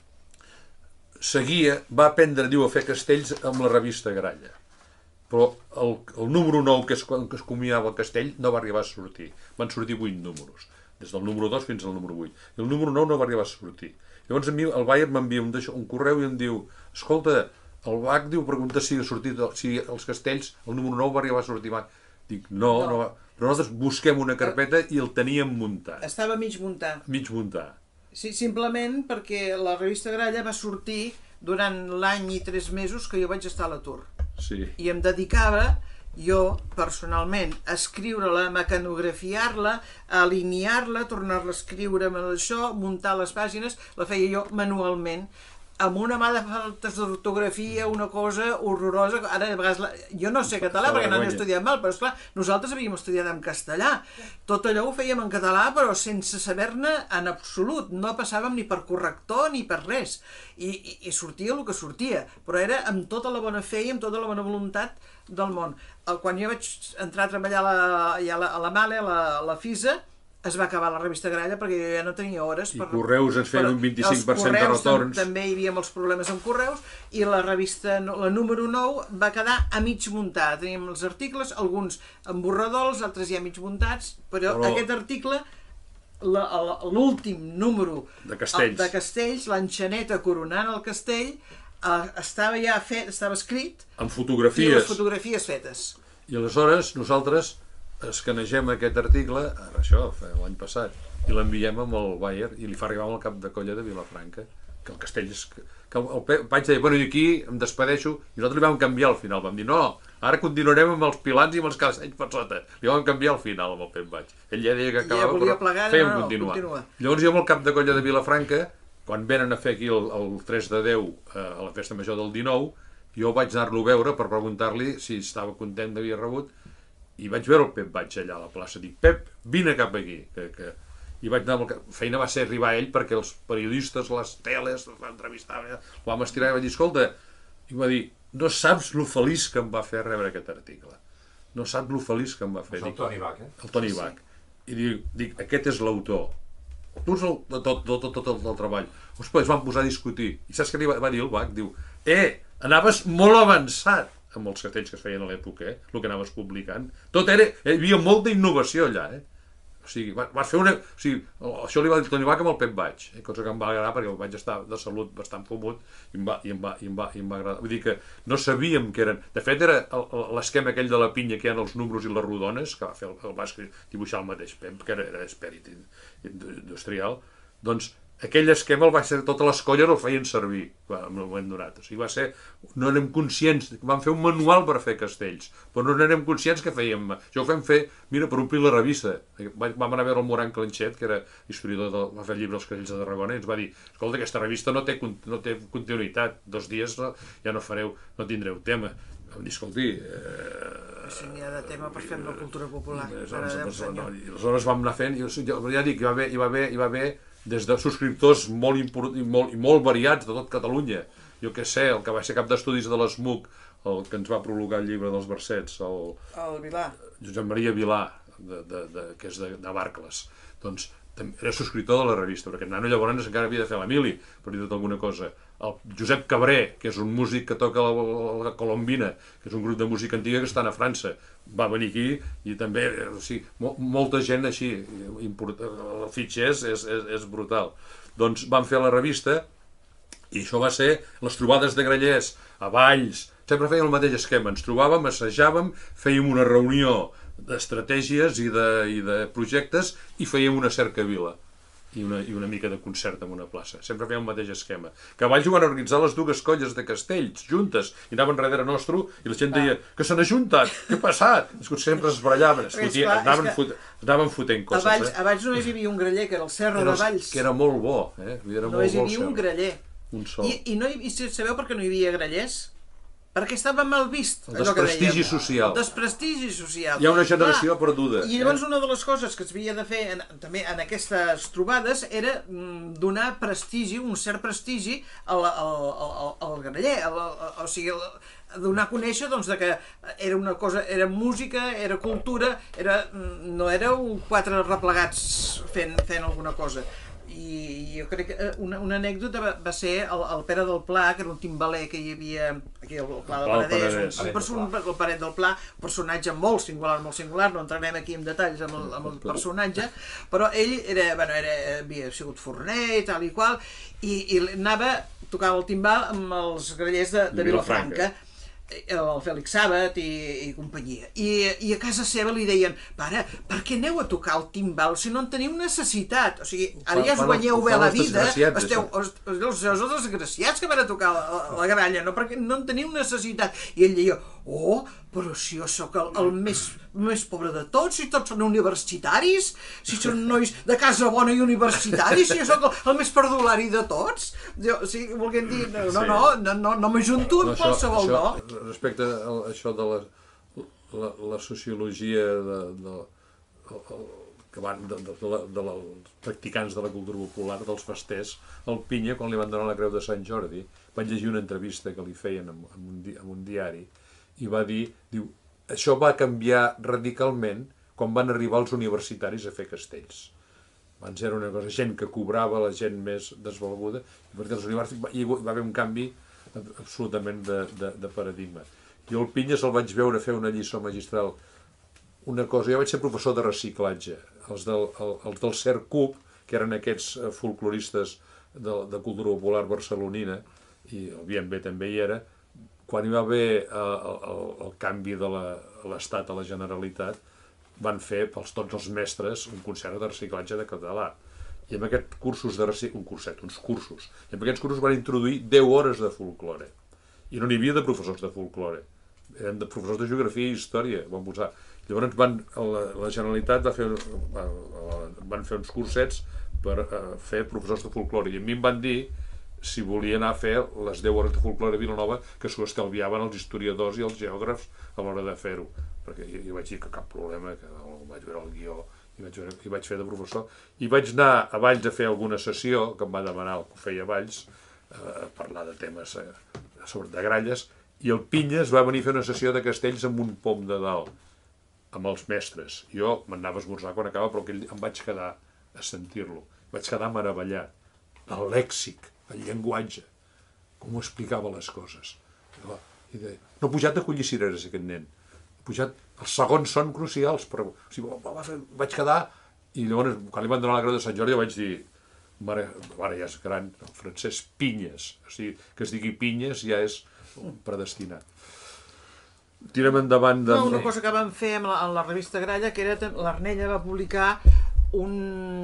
seguia, va aprendre, diu, a fer castells amb la revista Gralla. Però el, el número nou, que és quan es comiava el castell, no va arribar a sortir. Van sortir vuit números, des del número dos fins al número vuit. I el número nou no va arribar a sortir. Llavors a mi el Bayer m'envia un, un correu i em diu, escolta, el Bach diu, pregunta si ha sortit, si els castells, el número nou va arribar a sortir mai. Dic, no, no, no va. Però nosaltres busquem una carpeta i el teníem muntat. Estava mig muntat. Mig muntat. Sí, simplement perquè la revista Gralla va sortir durant l'any i tres mesos que jo vaig estar a l'atur. Sí. I em dedicava, jo, personalment, a escriure-la, a mecanografiar-la, a alinear-la, tornar-la a escriure amb això, muntar les pàgines, la feia jo manualment, amb una mà de faltes d'ortografia, una cosa horrorosa. Ara, a vegades, la... jo no sé català perquè no n'he estudiat mal, però esclar, nosaltres havíem estudiat en castellà. Tot allò ho fèiem en català, però sense saber-ne en absolut. No passàvem ni per corrector ni per res. I, i, i sortia el que sortia, però era amb tota la bona fe i amb tota la bona voluntat del món. Quan jo vaig entrar a treballar a la, a la, a la Male, a la, a la FISA, es va acabar la revista Gralla perquè jo ja no tenia hores. I per, Correus ens feien per, un vint-i-cinc per cent de retorns. Tam, també hi havia molts problemes amb Correus, i la revista, la número nou, va quedar a mig muntar. Teníem els articles, alguns amb borrador, els altres ja mig muntats, però, però... aquest article, l'últim número de Castells, de Castells, l'enxaneta coronant el castell, eh, estava ja fet, estava escrit, amb fotografies. I les fotografies fetes. I aleshores nosaltres escanegem aquest article, això, l'any passat, i l'enviem amb el Bayer i li fa arribar amb el cap de colla de Vilafranca, que el castell és... Que el, el vaig dir, bueno, i aquí em despedeixo, i nosaltres li vam canviar al final, vam dir, no, ara continuarem amb els pilans i amb els castells per sota. Li vam canviar al final amb el Pep Baig. Ell ja deia que acabava, ja plegar, però fèiem no, no, continuar. Continua. Llavors jo amb el cap de colla de Vilafranca, quan venen a fer aquí el, el tres de deu eh, a la festa major del dinou, jo vaig anar-lo a veure per preguntar-li si estava content d'haver rebut, i vaig veure el Pep Baig allà a la plaça. Dic, Pep, vine cap aquí. Que, que... I vaig anar amb el... feina va ser arribar a ell perquè els periodistes, les teles, els va entrevistar, el vam estirar i vaig dir, escolta, i va dir, no saps lo feliç que em va fer rebre aquest article. No saps lo feliç que em va fer. És el Toni Bach, eh? El Toni Bach. I dic, dic, aquest és l'autor. Tu ets el, de tot, tot, tot, tot el treball. Ostres, es van posar a discutir. I saps què li va, va dir el Bach? Diu, eh, anaves molt avançat amb els castells que es feien a l'època, eh? El que anaves publicant. Tot era... Hi havia molta innovació allà, eh? O sigui, vas fer una... O sigui, això li va dir Toni Bach amb el Pep Baig, eh? Cosa que em va agradar perquè el Baig està de salut bastant fumut i em va, i em va, i em va, i em va agradar. Vull dir que no sabíem que eren... De fet, era l'esquema aquell de la pinya que hi ha els números i les rodones, que va fer el, el va dibuixar el mateix Pep, que era, era esperit industrial, doncs aquell esquema el va ser, totes les colles el feien servir en el moment donat. O sigui, va ser, no érem conscients, vam fer un manual per fer castells, però no érem conscients que fèiem. Això ho fem fer, mira, per omplir la revista. Vam anar a veure el Moran Clenxet, que era historiador, de, va fer el llibre Els castells de Tarragona, i ens va dir, escolta, aquesta revista no té, no té continuïtat, dos dies no, ja no fareu, no tindreu tema. Vam dir, escolti... Eh, si n'hi ha de tema per fer la cultura popular. Aleshores, no, aleshores vam anar fent, i jo, ja dic, hi va haver, hi va haver, hi va haver des de subscriptors molt, import, i molt, i molt variats de tot Catalunya. Jo què sé, el que va ser cap d'estudis de l'ESMUC, el que ens va prologar el llibre dels versets, el, el Vilà. Josep Maria Vilà, de, de, de, que és de, de Barcles, doncs era subscriptor de la revista, perquè el nano llavors encara havia de fer la mili, per dir-te alguna cosa. El Josep Cabré, que és un músic que toca la, la, la colombina, que és un grup de música antiga que estan a França, va venir aquí i també, o sigui, mo, molta gent així, import, el fitxer és, és, és brutal. Doncs vam fer la revista i això va ser les trobades de grallers a Valls, sempre feien el mateix esquema, ens trobàvem, assajàvem, fèiem una reunió d'estratègies i, de, i de projectes i fèiem una cercavila i una, i una mica de concert en una plaça. Sempre fèiem el mateix esquema. Que a Valls ho van organitzar les dues colles de castells, juntes, i anaven darrere nostre i la gent deia, que se n'ha juntat, què ha passat? Sempre es barallaven, es fotien, anaven, fot, anaven fotent coses. A Valls, eh? a Valls només hi havia un graller, que era el Serra de Valls. Que era molt bo, eh? Era només molt hi havia un graller. Un sol. I, i, no hi, i sabeu per què no hi havia grallers? Perquè estava mal vist. El desprestigi social. El desprestigi social. Hi ha una generació Clar, perduda. I llavors eh? una de les coses que s'havia de fer en, també en aquestes trobades era mm, donar prestigi, un cert prestigi al, al, al, al graller. Al, al, o sigui, al, donar a conèixer doncs, de que era una cosa, era música, era cultura, era, no éreu quatre replegats fent, fent alguna cosa. I jo crec que una, una anècdota va, va ser el, el Pere del Pla, que era un timbaler que hi havia aquí al Pla del Penedès, un, un person, el Paret del Pla, un personatge molt singular, molt singular, no entrarem aquí en detalls amb el, amb el personatge, però ell era, bueno, era, havia sigut forner i tal i qual, i, i anava, tocava el timbal amb els grallers de, de Vilafranca, el Fèlix Sàbat i, i companyia. I, I a casa seva li deien, pare, per què aneu a tocar el timbal si no en teniu necessitat? O sigui, ara ja us guanyeu bé la vida, esteu, els, els seus desgraciats que van a tocar la, la gralla, no, perquè no en teniu necessitat. I ell deia, oh, però si jo sóc el, el més, més pobre de tots, si tots són universitaris, si són nois de casa bona i universitaris, si jo sóc el, el més perdulari de tots. Jo, o sigui, volguem dir, no, no, no, no, no, no m'ajunto amb qualsevol no. Respecte a això de la, la, la sociologia de, de, que van de, de, de, de, dels practicants de la cultura popular, dels festers, el Pinya, quan li van donar la Creu de Sant Jordi, vaig llegir una entrevista que li feien en, en, un, di, en un diari, i va dir, diu, això va canviar radicalment quan van arribar els universitaris a fer castells. Abans era una cosa, gent que cobrava, la gent més desvalguda, i per els universitaris hi va haver un canvi absolutament de, de, de paradigma. Jo el Pinyes el vaig veure fer una lliçó magistral. Una cosa, jo vaig ser professor de reciclatge. Els del, el, els del CERCUP, que eren aquests folcloristes de, de cultura popular barcelonina, i el B M B també hi era, quan hi va haver el, el, el canvi de l'Estat a la Generalitat, van fer pels tots els mestres un concert de reciclatge de català. I amb aquests cursos de reciclatge, un curset, uns cursos, i amb aquests cursos van introduir deu hores de folklore. I no n'hi havia de professors de folklore, eren de professors de geografia i història, van posar. Llavors van, la, la Generalitat va fer, van fer uns cursets per uh, fer professors de folklore, i a mi em van dir si volia anar a fer les deu hores de folklore a Vilanova, que s'ho estalviaven els historiadors i els geògrafs a l'hora de fer-ho, perquè jo, jo vaig dir que cap problema, que no, vaig veure el guió i vaig, veure, i vaig fer de professor, i vaig anar a Valls a fer alguna sessió que em va demanar el que ho feia a Valls, eh, a parlar de temes eh, sobre de gralles, i el Pinyes va venir a fer una sessió de castells amb un pom de dalt, amb els mestres. Jo m'anava a esmorzar quan acaba, però aquell em vaig quedar a sentir-lo, vaig quedar meravellat del lèxic, el llenguatge, com ho explicava les coses. I de, no ha pujat de collir cireres aquest nen, ha pujat, els segons són crucials, però o sigui, va fer, vaig quedar, i llavors quan li van donar la creu de Sant Jordi vaig dir, mare, mare ja és gran, el francès Pinyes, o sigui, que es digui Pinyes ja és predestinat. Tirem endavant de... No, una cosa que vam fer amb la, amb la revista Gralla, que era, l'Arnella va publicar un...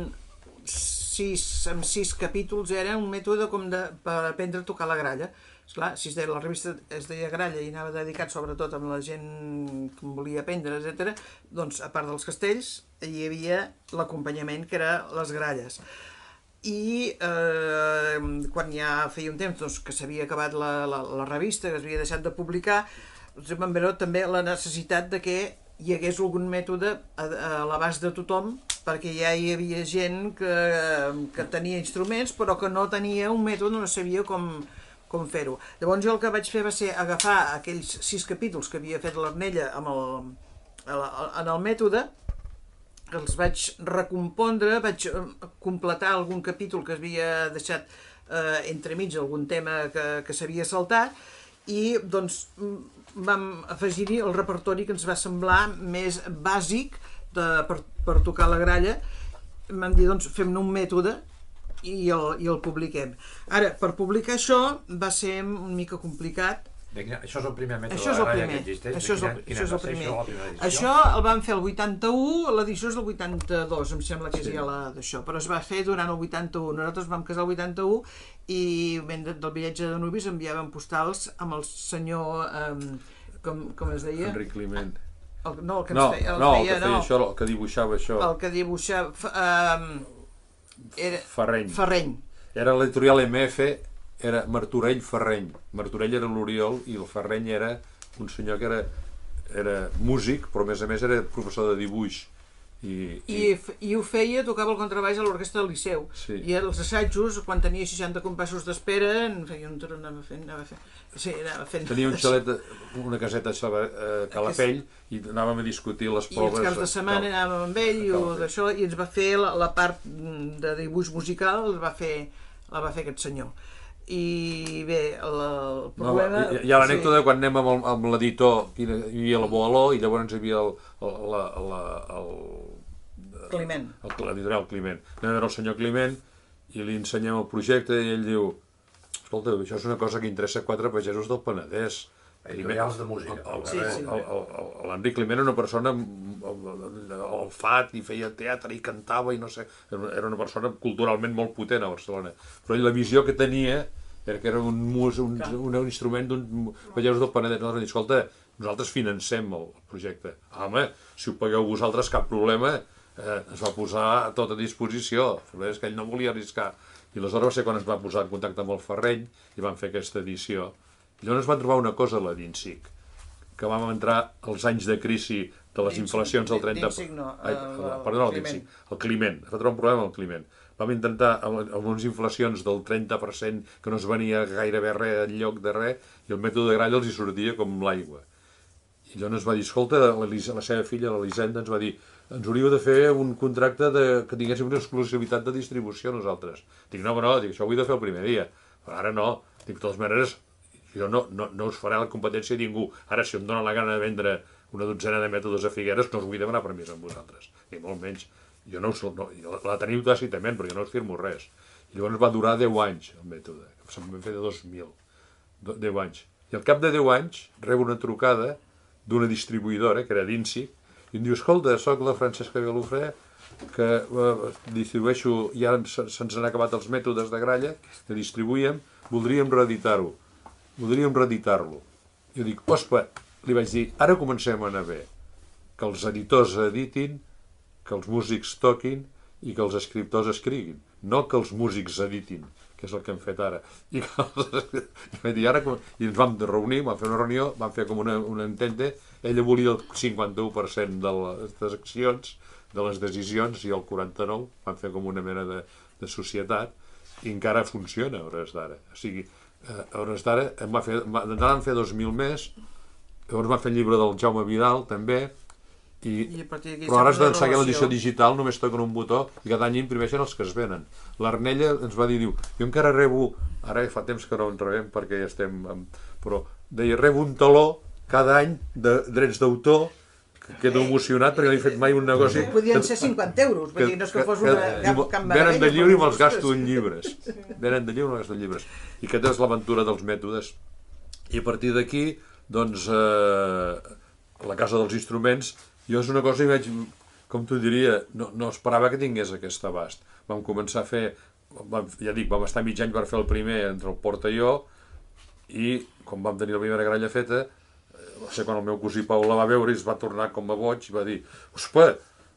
sis, amb sis capítols, era un mètode com de, per aprendre a tocar la gralla. Esclar, si es deia, la revista es deia Gralla i anava dedicat sobretot amb la gent que volia aprendre, etcètera, doncs a part dels castells hi havia l'acompanyament que era les gralles. I eh, quan ja feia un temps doncs, que s'havia acabat la, la, la revista, que s'havia deixat de publicar, doncs vam veure també la necessitat de que hi hagués algun mètode a, a l'abast de tothom, perquè ja hi havia gent que, que tenia instruments però que no tenia un mètode, no sabia com, com fer-ho. Llavors jo el que vaig fer va ser agafar aquells sis capítols que havia fet l'Arnella amb el, en el mètode, els vaig recompondre, vaig completar algun capítol que havia deixat eh, entremig, algun tema que, que s'havia saltat, i doncs vam afegir-hi el repertori que ens va semblar més bàsic de, per, per tocar la gralla. Vam dir, doncs, fem-ne un mètode i el, i el publiquem. Ara, per publicar això va ser una mica complicat. Això és el primer mètode això és el primer. que existeix? Això és el, quina, això és el primer. Això, això el vam fer el vuitanta-u, l'edició és del vuitanta-dos, em sembla que és sí. Ja la d'això, però es va fer durant el vuitanta-u. Nosaltres vam casar el vuitanta-u i del viatge de nuvis enviàvem postals amb el senyor, eh, com, com es deia? Enric Climent. El, no, el que ens no, feia, el no, feia, el que feia no. això, el que dibuixava això. El que dibuixava... Eh, era, Ferreny. Ferreny. Era l'editorial M F, era Martorell Ferreny. Martorell era l'Oriol i el Ferreny era un senyor que era, era músic, però a més a més era professor de dibuix. I, I, i... I ho feia, tocava el contrabaix a l'orquestra del Liceu. Sí. I els assajos, quan tenia seixanta compassos d'espera, en feia un tron, anava fent, anava fent. Sí, anava fent. Tenia un xalet, una caseta a Calafell, i anàvem a discutir les proves. I els caps de setmana anàvem amb ell i, d'això, i ens va fer la, la part de dibuix musical, la va fer, la va fer aquest senyor. I bé, el, el problema... No, hi ha l'anècdota sí. Quan anem amb, amb l'editor, hi havia el Boaló i llavors hi havia el, el, la, la, el, Climent. L'editorial Climent. Anem a veure el senyor Climent i li ensenyem el projecte i ell diu, escolta, això és una cosa que interessa quatre pagesos del Penedès. Editorials de música. L'Enric Climent era una persona olfat i feia teatre i cantava i no sé, era una persona culturalment molt potent a Barcelona, però ell la visió que tenia era que era un, mus, un, un, un instrument d'un pagesos del Penedès. Nosaltres vam dir, escolta, nosaltres financem el projecte. Home, si ho pagueu vosaltres cap problema, eh, es va posar tot a disposició. El problema és que ell no volia arriscar. I aleshores va ser quan es va posar en contacte amb el Ferreny i van fer aquesta edició. I llavors van trobar una cosa a la d'Insic, que vam entrar als anys de crisi de les inflacions del trenta... D'Insic no, perdó, el Climent. El Climent, es va trobar un problema amb el Climent. Vam intentar, amb unes inflacions del trenta per cent, que no es venia gairebé res enlloc de res, i el mètode de gralla els hi sortia com l'aigua. I llavors ens va dir, escolta, la, la seva filla, l'Elisenda, ens va dir, ens hauríeu de fer un contracte de, que tinguéssim una exclusivitat de distribució nosaltres. Dic, no, no, dic, això ho vull de fer el primer dia. Però ara no. Dic, de totes maneres, jo no, no, no us faré la competència a ningú. Ara, si em dóna la gana de vendre una dotzena de mètodes a Figueres, no us vull demanar permís amb vosaltres. I molt menys. Jo no us, no, la teniu tàcitament, però jo no us firmo res. I llavors va durar deu anys, el mètode. Se'n vam fer de dos mil. deu anys. I al cap de deu anys rebo una trucada d'una distribuïdora, que era d'Insi, i em diu, escolta, soc la Francesca Galofré, que eh, distribueixo, ja se'ns han acabat els mètodes de gralla, que distribuïem, voldríem reeditar-ho. Voldríem reeditar-lo. Jo dic, ospa, li vaig dir, ara comencem a anar bé. Que els editors editin, que els músics toquin i que els escriptors escriguin. No que els músics editin, que és el que hem fet ara. I, els... I, ara, i ens vam reunir, vam fer una reunió, vam fer com una, una entente, ella volia el cinquanta-u per cent de les accions, de les decisions, i el quaranta-nou per cent vam fer com una mena de, de societat, i encara funciona a hores d'ara. O sigui, a hores d'ara, d'entrada vam fer dos mil més, llavors vam fer el llibre del Jaume Vidal, també, i, I però ara has d'ençar que l'edició digital només toquen un botó i cada any imprimeixen els que es venen. L'Arnella ens va dir, diu, jo encara rebo, ara fa temps que no en rebem perquè ja estem, amb, però deia, rebo un taló cada any de drets d'autor, que quedo emocionat perquè no he fet mai un negoci. Podien ser cinquanta euros, vull dir, no és que fos una cap meravella. Venen de lliure i me'ls gasto en llibres. Venen de lliure i me'ls gasto en llibres. I aquesta és l'aventura dels mètodes. I a partir d'aquí, doncs, eh, la Casa dels Instruments, jo és una cosa que vaig, com t'ho diria, no, no esperava que tingués aquest abast. Vam començar a fer, vam, ja dic, vam estar mig any per fer el primer entre el Porta i jo, i quan vam tenir la primera gralla feta, va ser quan el meu cosí Pau la va veure i es va tornar com a boig i va dir, ospa,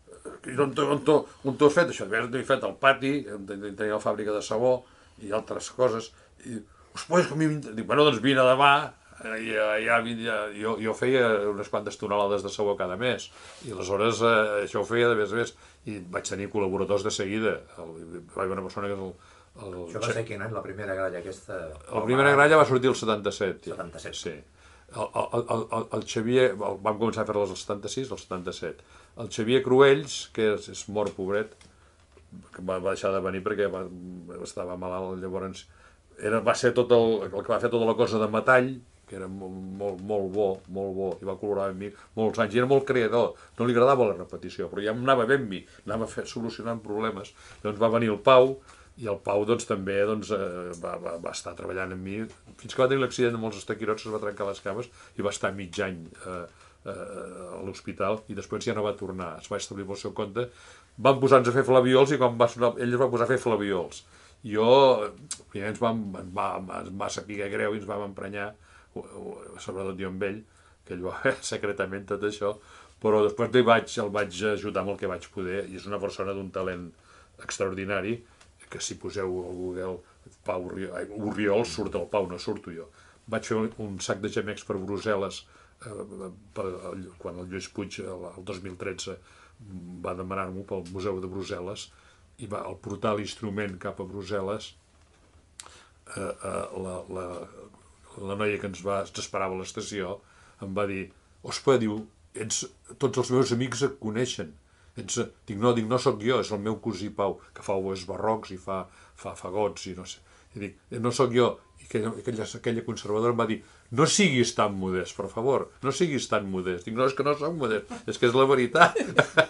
on t'ho has fet això? T'ho he fet al pati, tenia la fàbrica de sabó i altres coses, i, ospa, és que a mi... Dic, bueno, doncs vine demà. Ja, ja, ja, jo, jo feia unes quantes tonelades de sabó cada mes i aleshores eh, això ho feia de més a més i vaig tenir col·laboradors de seguida. El, va haver una persona que és el, el... Això va ser quin any, la primera gralla aquesta? La primera gralla va sortir el setanta-set. setanta-set. Sí. El, el, el, el Xavier, el, vam començar a fer-les el setanta-sis, el setanta-set. El Xavier Cruells, que és, és mort pobret, que va, va deixar de venir perquè va, estava malalt, llavors era, va ser tot el, el que va fer tota la cosa de metall, que era molt, molt, molt bo, molt bo, i va col·laborar amb mi molts anys, i era molt creador, no li agradava la repetició, però ja anava bé amb mi, anava fer, solucionant problemes. Doncs va venir el Pau, i el Pau doncs, també doncs, eh, va, va, va estar treballant amb mi, fins que va tenir l'accident amb els estaquirots, es va trencar les cames, i va estar mig any eh, eh, a l'hospital, i després ja no va tornar, es va establir pel seu compte. Vam posar-nos a fer flaviols, i quan va sonar, ell es va posar a fer flaviols. Jo, primer ens vam, ens va, ens va saber greu i ens vam emprenyar, sobretot jo amb ell, que ell va fer secretament tot això, però després el vaig, el vaig ajudar amb el que vaig poder, i és una persona d'un talent extraordinari, que si poseu al Google Pau Orriol, surt el Pau, no surto jo. Vaig fer un sac de gemecs per Brussel·les, eh, per, quan el Lluís Puig, el, el dos mil tretze, va demanar-m'ho pel Museu de Brussel·les, i va el portar l'instrument cap a Brussel·les, eh, eh, la... la la noia que ens, va, ens esperava a l'estació em va dir, ospa, diu, ets, tots els meus amics et coneixen. Ets, dic, no, dic, no sóc jo, és el meu cosí Pau, que fa oboès barrocs i fa, fa fagots i no sé. I dic, no sóc jo. I aquella, aquella, aquella conservadora em va dir, no siguis tan modest, per favor, no siguis tan modest. Dic, no, és que no soc modest, és que és la veritat.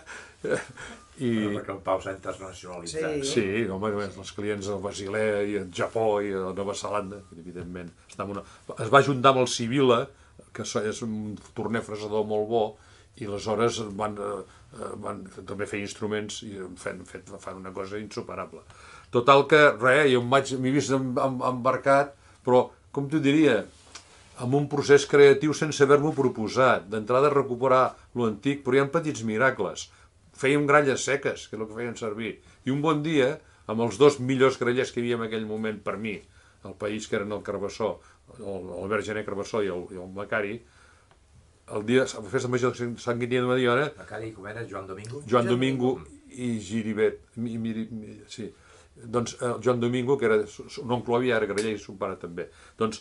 I... Perquè el Pau s'ha internacionalitzat. Sí, sí, home, els clients del Basilea i el Japó i a Nova Zelanda, evidentment. Una... Es va juntar amb el Sibila, que és un torner fresador molt bo, i aleshores van, van també fer instruments i fan, fan una cosa insuperable. Total que, res, jo m'he vist embarcat, però, com t'ho diria, amb un procés creatiu sense haver-m'ho proposat, d'entrada a recuperar l'antic, però hi ha petits miracles. Fèiem gralles seques, que és el que feien servir. I un bon dia, amb els dos millors grallers que hi havia en aquell moment per mi, al país, que eren el Carbassó, l'Albert Gené Carbassó i el, i el Macari, el dia, a la festa major de Sant Guillem de Mediona... Macari, com era? Joan Domingo? Joan Domingo i Giribet. Mi, mi, mi, sí. Doncs el Joan Domingo, que era un oncle avi, era graller i son pare també. Doncs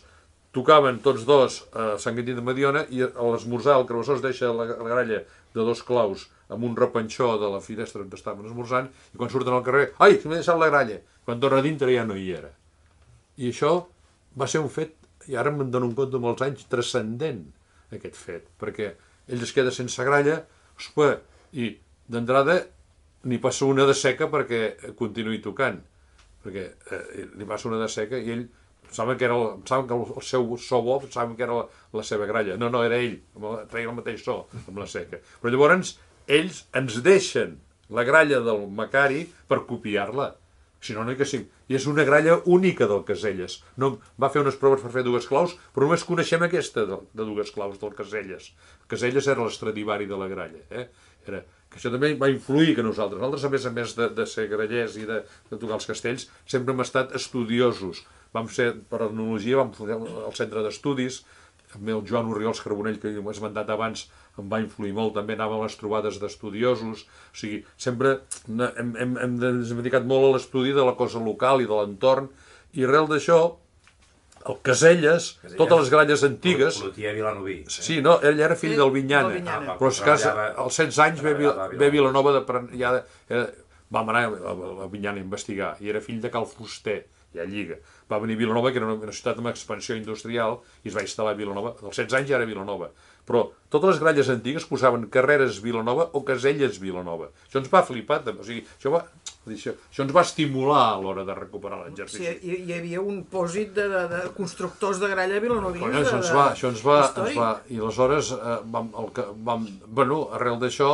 tocaven tots dos a Sant Quintí de Mediona i a l'esmorzar el carbassó es deixa la, la gralla de dos claus amb un repenxó de la finestra on estaven esmorzant i quan surten al carrer, ai, que m'he deixat la gralla, quan torna a dintre ja no hi era. I això va ser un fet, i ara me'n dono un compte molts anys, transcendent aquest fet, perquè ell es queda sense gralla, ospa, i d'entrada n'hi passa una de seca perquè continuï tocant, perquè eh, n'hi passa una de seca i ell saben que, era el, saben que el seu so bo, saben que era la, la seva gralla. No, no, era ell, treia el mateix so amb la seca. Però llavors ells ens deixen la gralla del Macari per copiar-la. Si no, no hi que sí. I és una gralla única del Caselles. No, va fer unes proves per fer dues claus, però només coneixem aquesta de, de dues claus del Caselles. Caselles era l'Stradivari de la gralla. Eh? Era, que això també va influir que nosaltres. Nosaltres, a més a més de, de ser grallers i de, de tocar els castells, sempre hem estat estudiosos. Vam ser, per etnologia, vam fer el centre d'estudis, també el Joan Orriols Carbonell, que he esmentat abans, em va influir molt, també anàvem a les trobades d'estudiosos, o sigui, sempre hem, hem, hem dedicat molt a l'estudi de la cosa local i de l'entorn, i arrel d'això, el Caselles, Caselles, totes les gralles antigues... Clotier Vilanoví. Eh? Sí, no, ell era fill del Vinyana, Vinyana. però és que als setze anys ve, ve Vilanova de... Ja, eh, vam anar a, a Vinyana a investigar, i era fill de Cal Fuster, ja lliga. Va venir a Vilanova, que era una ciutat amb expansió industrial, i es va instal·lar a Vilanova. Als setze anys ja era Vilanova. Però totes les gralles antigues posaven Carreres Vilanova o Caselles Vilanova. Això ens va flipar, o sigui, això, va, això, això ens va estimular a l'hora de recuperar l'exercici. Sí, hi, hi havia un pòsit de, de, de constructors de gralla vilanovis. Bueno, això ens va, això ens va, ens va i aleshores, eh, vam, el, vam, bueno, arrel d'això,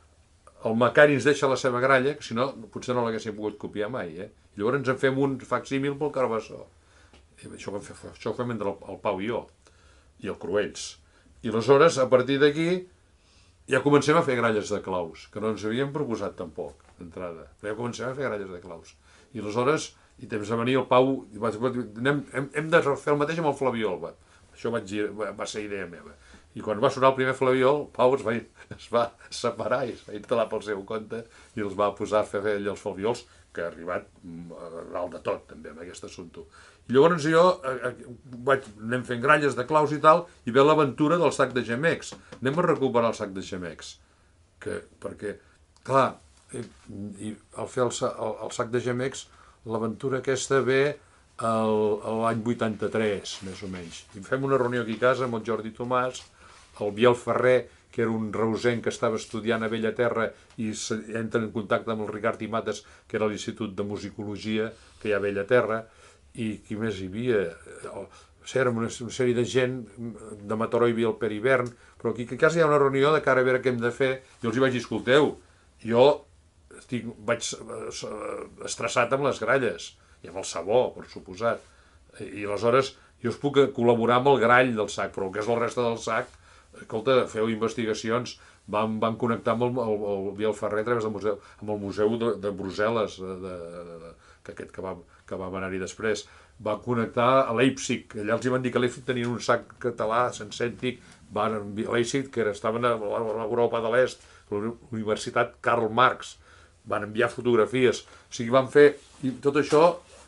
el Macari ens deixa la seva gralla, que si no, potser no l'haguéssim pogut copiar mai, eh? I llavors ens en fem un facsímil pel Carbassó. I això ho fem, això ho fem entre el, el Pau i jo, i el Cruells. I aleshores, a partir d'aquí, ja comencem a fer gralles de claus, que no ens havíem proposat tampoc, d'entrada. Però ja comencem a fer gralles de claus. I aleshores, i temps de venir el Pau, i va, hem, hem, hem de fer el mateix amb el Flabiol. Va. Això vaig, va, va ser idea meva. I quan va sonar el primer Flabiol, el Pau es va, es va separar i es va instal·lar pel seu compte i els va posar a fer ell els Flabiols, que ha arribat a dalt de tot, també, amb aquest assumpte. I llavors jo eh, vaig, anem fent gralles de claus i tal, i ve l'aventura del sac de gemecs. Anem a recuperar el sac de gemecs. Que, perquè, clar, i, i al fer el, el, el sac de gemecs, l'aventura aquesta ve l'any vuitanta-tres, més o menys. I fem una reunió aquí a casa amb el Jordi Tomàs, el Biel Ferrer, que era un reusenc que estava estudiant a Bellaterra i entra en contacte amb el Ricard i Mates, que era l'Institut de Musicologia que hi ha a Bellaterra, i qui més hi havia? Era una, una sèrie de gent, de Mataró hi havia el Pere Hivern, però aquí a casa hi ha una reunió de cara a veure què hem de fer, i els hi vaig dir, escolteu, jo estic, vaig estressat amb les gralles, i amb el sabó, per suposat, i aleshores jo us puc col·laborar amb el grall del sac, però el que és el reste del sac, escolta, feu investigacions, vam, vam connectar amb el, el, el Biel Ferrer a través del museu, amb el museu de, de Brussel·les, de, de, de, que aquest que vam, que vam anar-hi després, va connectar a Leipzig, allà els hi van dir que a Leipzig tenien un sac català sense antic, van a Leipzig, que estaven a l'Europa de l'Est, la Universitat Karl Marx, van enviar fotografies, o sigui, van fer, i tot això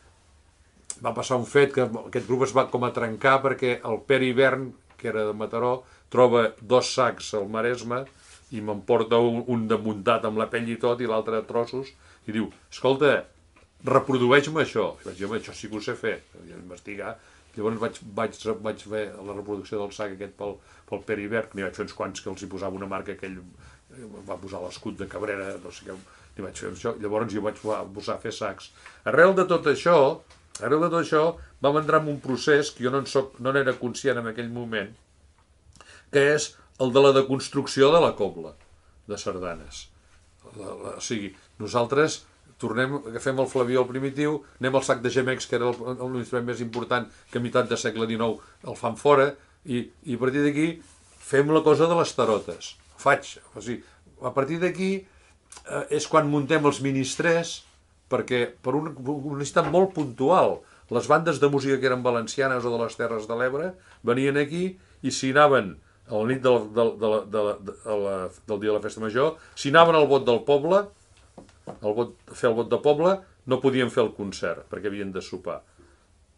va passar un fet, que aquest grup es va com a trencar perquè el Pere Hivern, que era de Mataró, troba dos sacs al Maresme i m'emporta un, un de muntat amb la pell i tot i l'altre de trossos i diu, escolta, reprodueix-me això. I vaig dir, home, això sí que ho sé fer. I vaig investigar. Llavors vaig, vaig, vaig fer la reproducció del sac aquest pel, pel Pere Hivern, n'hi vaig fer uns quants que els hi posava una marca que ell va posar l'escut de Cabrera, no sé què, n'hi vaig fer això. Llavors jo vaig posar a fer sacs. Arrel de tot això, arrel de tot això, vam entrar en un procés que jo no en soc, no n'era conscient en aquell moment, que és el de la deconstrucció de la cobla de sardanes. La, la, o sigui, nosaltres tornem, agafem el Flabiol primitiu, anem al sac de gemecs, que era l'instrument més important, que a meitat del segle dinou el fan fora, i, i a partir d'aquí fem la cosa de les tarotes. Faig, o sigui, a partir d'aquí eh, és quan muntem els ministrers, perquè per una, una necessitat molt puntual, les bandes de música que eren valencianes o de les Terres de l'Ebre venien aquí i s'hi anaven a la nit del, del, de la, de la, de la, del dia de la festa major, si anaven al vot del poble, el vot, fer el vot de poble, no podien fer el concert, perquè havien de sopar.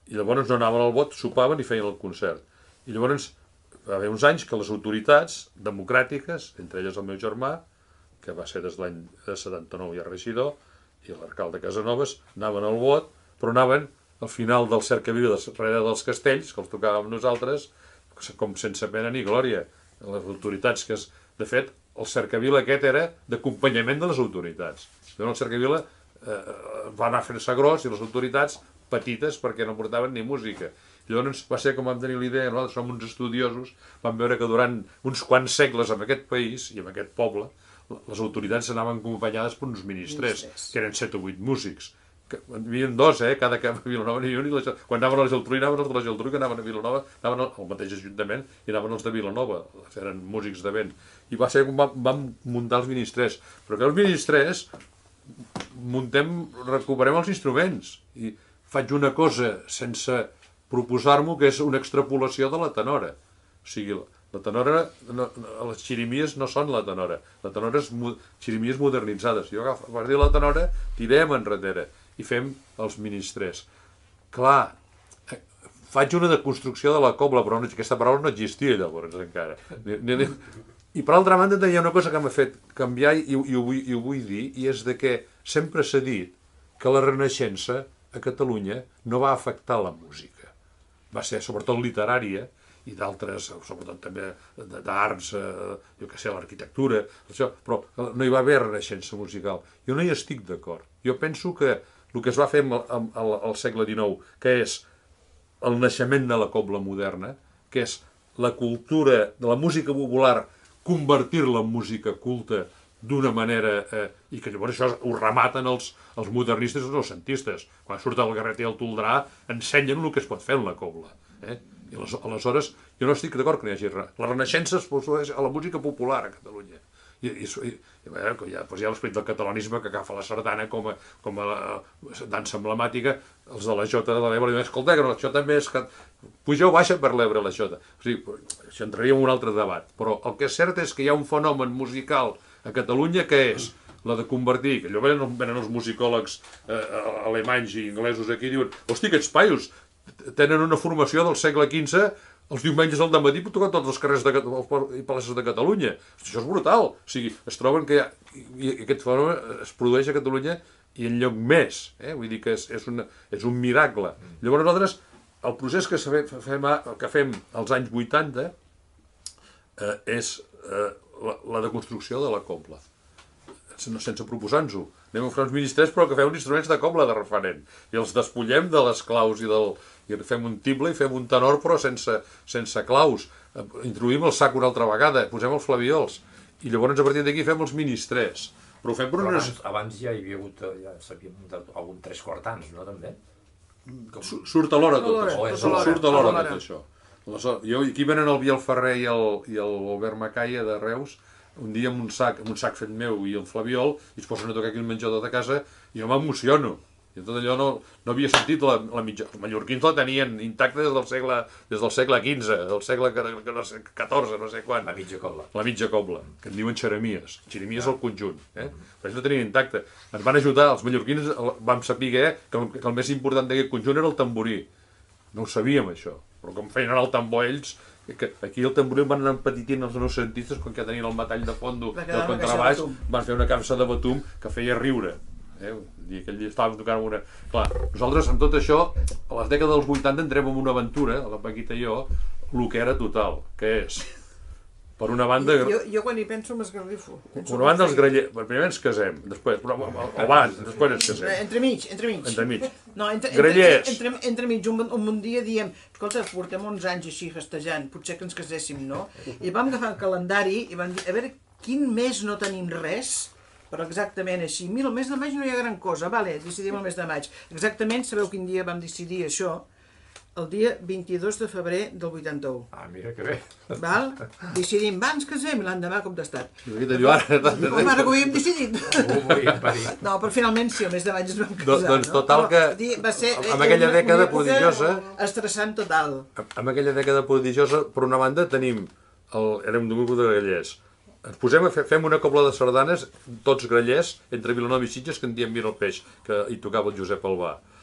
I llavors no anaven al vot, sopaven i feien el concert. I llavors va haver uns anys que les autoritats democràtiques, entre elles el meu germà, que va ser des de l'any setanta-nou ja regidor, i l'alcalde Casanovas, anaven al vot, però anaven al final del cercavila darrere dels castells, que els tocàvem nosaltres, com sense pena ni glòria. Les autoritats que, es, de fet, el cercavila aquest era d'acompanyament de les autoritats. Llavors el cercavila eh, va anar fent-se gros i les autoritats petites perquè no portaven ni música. Llavors va ser com vam tenir l'idea, nosaltres som uns estudiosos, vam veure que durant uns quants segles en aquest país i en aquest poble les autoritats anaven acompanyades per uns ministrers, que eren set o vuit músics. Hi havia dos, eh? Cada cap a Vilanova n'hi havia un, i quan anaven a la Geltrú, anaven els de la Geltrú, que anaven a Vilanova, anaven al mateix ajuntament i anaven els de Vilanova, eren músics de vent. I va ser com vam, vam muntar els ministrers. Però que els ministrers muntem, recuperem els instruments. I faig una cosa sense proposar-m'ho, que és una extrapolació de la tenora. O sigui, la tenora, no, les xirimies no són la tenora. La tenora és xirimies modernitzades. Jo agafo, per dir la tenora, tirem enrere i fem els ministrers. Clar, faig una deconstrucció de la cobla, però no, aquesta paraula no existia llavors encara. I per altra banda hi ha una cosa que m'ha fet canviar i, i, ho vull, i ho vull dir, i és de que sempre s'ha dit que la Renaixença a Catalunya no va afectar la música. Va ser sobretot literària i d'altres, sobretot també d'arts, eh, jo què sé, l'arquitectura, però no hi va haver renaixença musical. Jo no hi estic d'acord. Jo penso que el que es va fer al segle dinou, que és el naixement de la cobla moderna, que és la cultura de la música popular, convertir-la en música culta d'una manera, eh, i que llavors això ho rematen els, els modernistes i els noucentistes. Quan surt el Garret i el Toldrà ensenyen el que es pot fer en la cobla. Eh? I aleshores jo no estic d'acord que n'hi hagi res. La Renaixença es produeix a la música popular a Catalunya. I, i, i, i bé, hi ha, doncs hi ha l'esperit del catalanisme que agafa la sardana com a, com a dansa emblemàtica, els de la Jota de l'Ebre diuen, escolta, que no, això també és... Puja o baixa per l'Ebre, la Jota. O sigui, això entraria en un altre debat. Però el que és cert és que hi ha un fenomen musical a Catalunya que és la de convertir, que allò venen, venen els musicòlegs eh, alemanys i inglesos aquí i diuen, hosti, aquests paios tenen una formació del segle quinze, els diumenges al dematí per tocar tots els carrers de, i places de Catalunya. Això és brutal. O sigui, es troben que hi ha, i aquest fenomen es produeix a Catalunya i enlloc més. Eh? Vull dir que és, és, una, és un miracle. Llavors nosaltres, el procés que fem, que fem als anys vuitanta eh, és eh, la, la deconstrucció de la cobla. Sense, sense proposar-nos-ho. Anem a fer uns ministrers però que fem uns instruments de cobla de referent. I els despullem de les claus i del... i fem un tible i fem un tenor però sense, sense claus, introduïm el sac una altra vegada, posem els flaviols i llavors a partir d'aquí fem els ministrers, però ho fem per unes... Abans, abans ja hi havia hagut, ja s'havia muntat algun tres quartans, no també? Com... Surt a l'hora tot això, oh, surt a l'hora tot això. Jo, aquí venen el Biel Ferrer i el, i el Albert Macaia de Reus un dia amb un sac, amb un sac fet meu i el flaviol i es posen a tocar aquí el menjador de casa i jo m'emociono. I tot allò no, no havia sentit la, la mitja... Els mallorquins la tenien intacta des del segle, des del segle quinze, del segle catorze, no sé quan. La mitja cobla. La mitja cobla, que en diuen xeremies. Xeremies al conjunt. Eh? Però ells la tenien intacta. Ens van ajudar, els mallorquins vam saber eh, que, el, que el més important d'aquest conjunt era el tamborí. No ho sabíem, això. Però com feien anar el tambor ells, que aquí el tamborí el van anar empetitint els noucentistes, quan que tenien el metall de fondo i el contrabaix, van fer una capsa de batum que feia riure. Eh? I aquell dia estàvem tocant una... Clar, nosaltres amb tot això, a les dècades dels vuitanta entrem en una aventura, la Paquita i jo, el que era total, que és, per una banda... Jo, jo quan hi penso m'esgarrifo. Per una banda els grellers, primer ens casem, després, però abans, després ens casem. Entremig, entremig. Entremig. No, entre, grellers. Entre, entre, entremig, un, un, un dia diem, escolta, portem uns anys així festejant, potser que ens caséssim, no? I vam agafar el calendari i vam dir, a veure, quin mes no tenim res, però exactament així. Mira, el mes de maig no hi ha gran cosa, vale, decidim el mes de maig. Exactament, sabeu quin dia vam decidir això? El dia vint-i-dos de febrer del vuitanta-u. Ah, mira que bé. Val? Decidim, va, ens casem, i l'endemà cop d'estat. Com ara que ho havíem decidit. Ho volíem parir. No, però finalment sí, el mes de maig ens vam casar. Doncs total que, en aquella dècada prodigiosa... Estressant total. En aquella dècada prodigiosa, per una banda, tenim... Érem d'un grup de grellers. Ens posem a fer, fem una cobla de sardanes, tots grellers, entre Vilanova i Sitges, que en diem Mira el peix, que hi tocava el Josep Albà.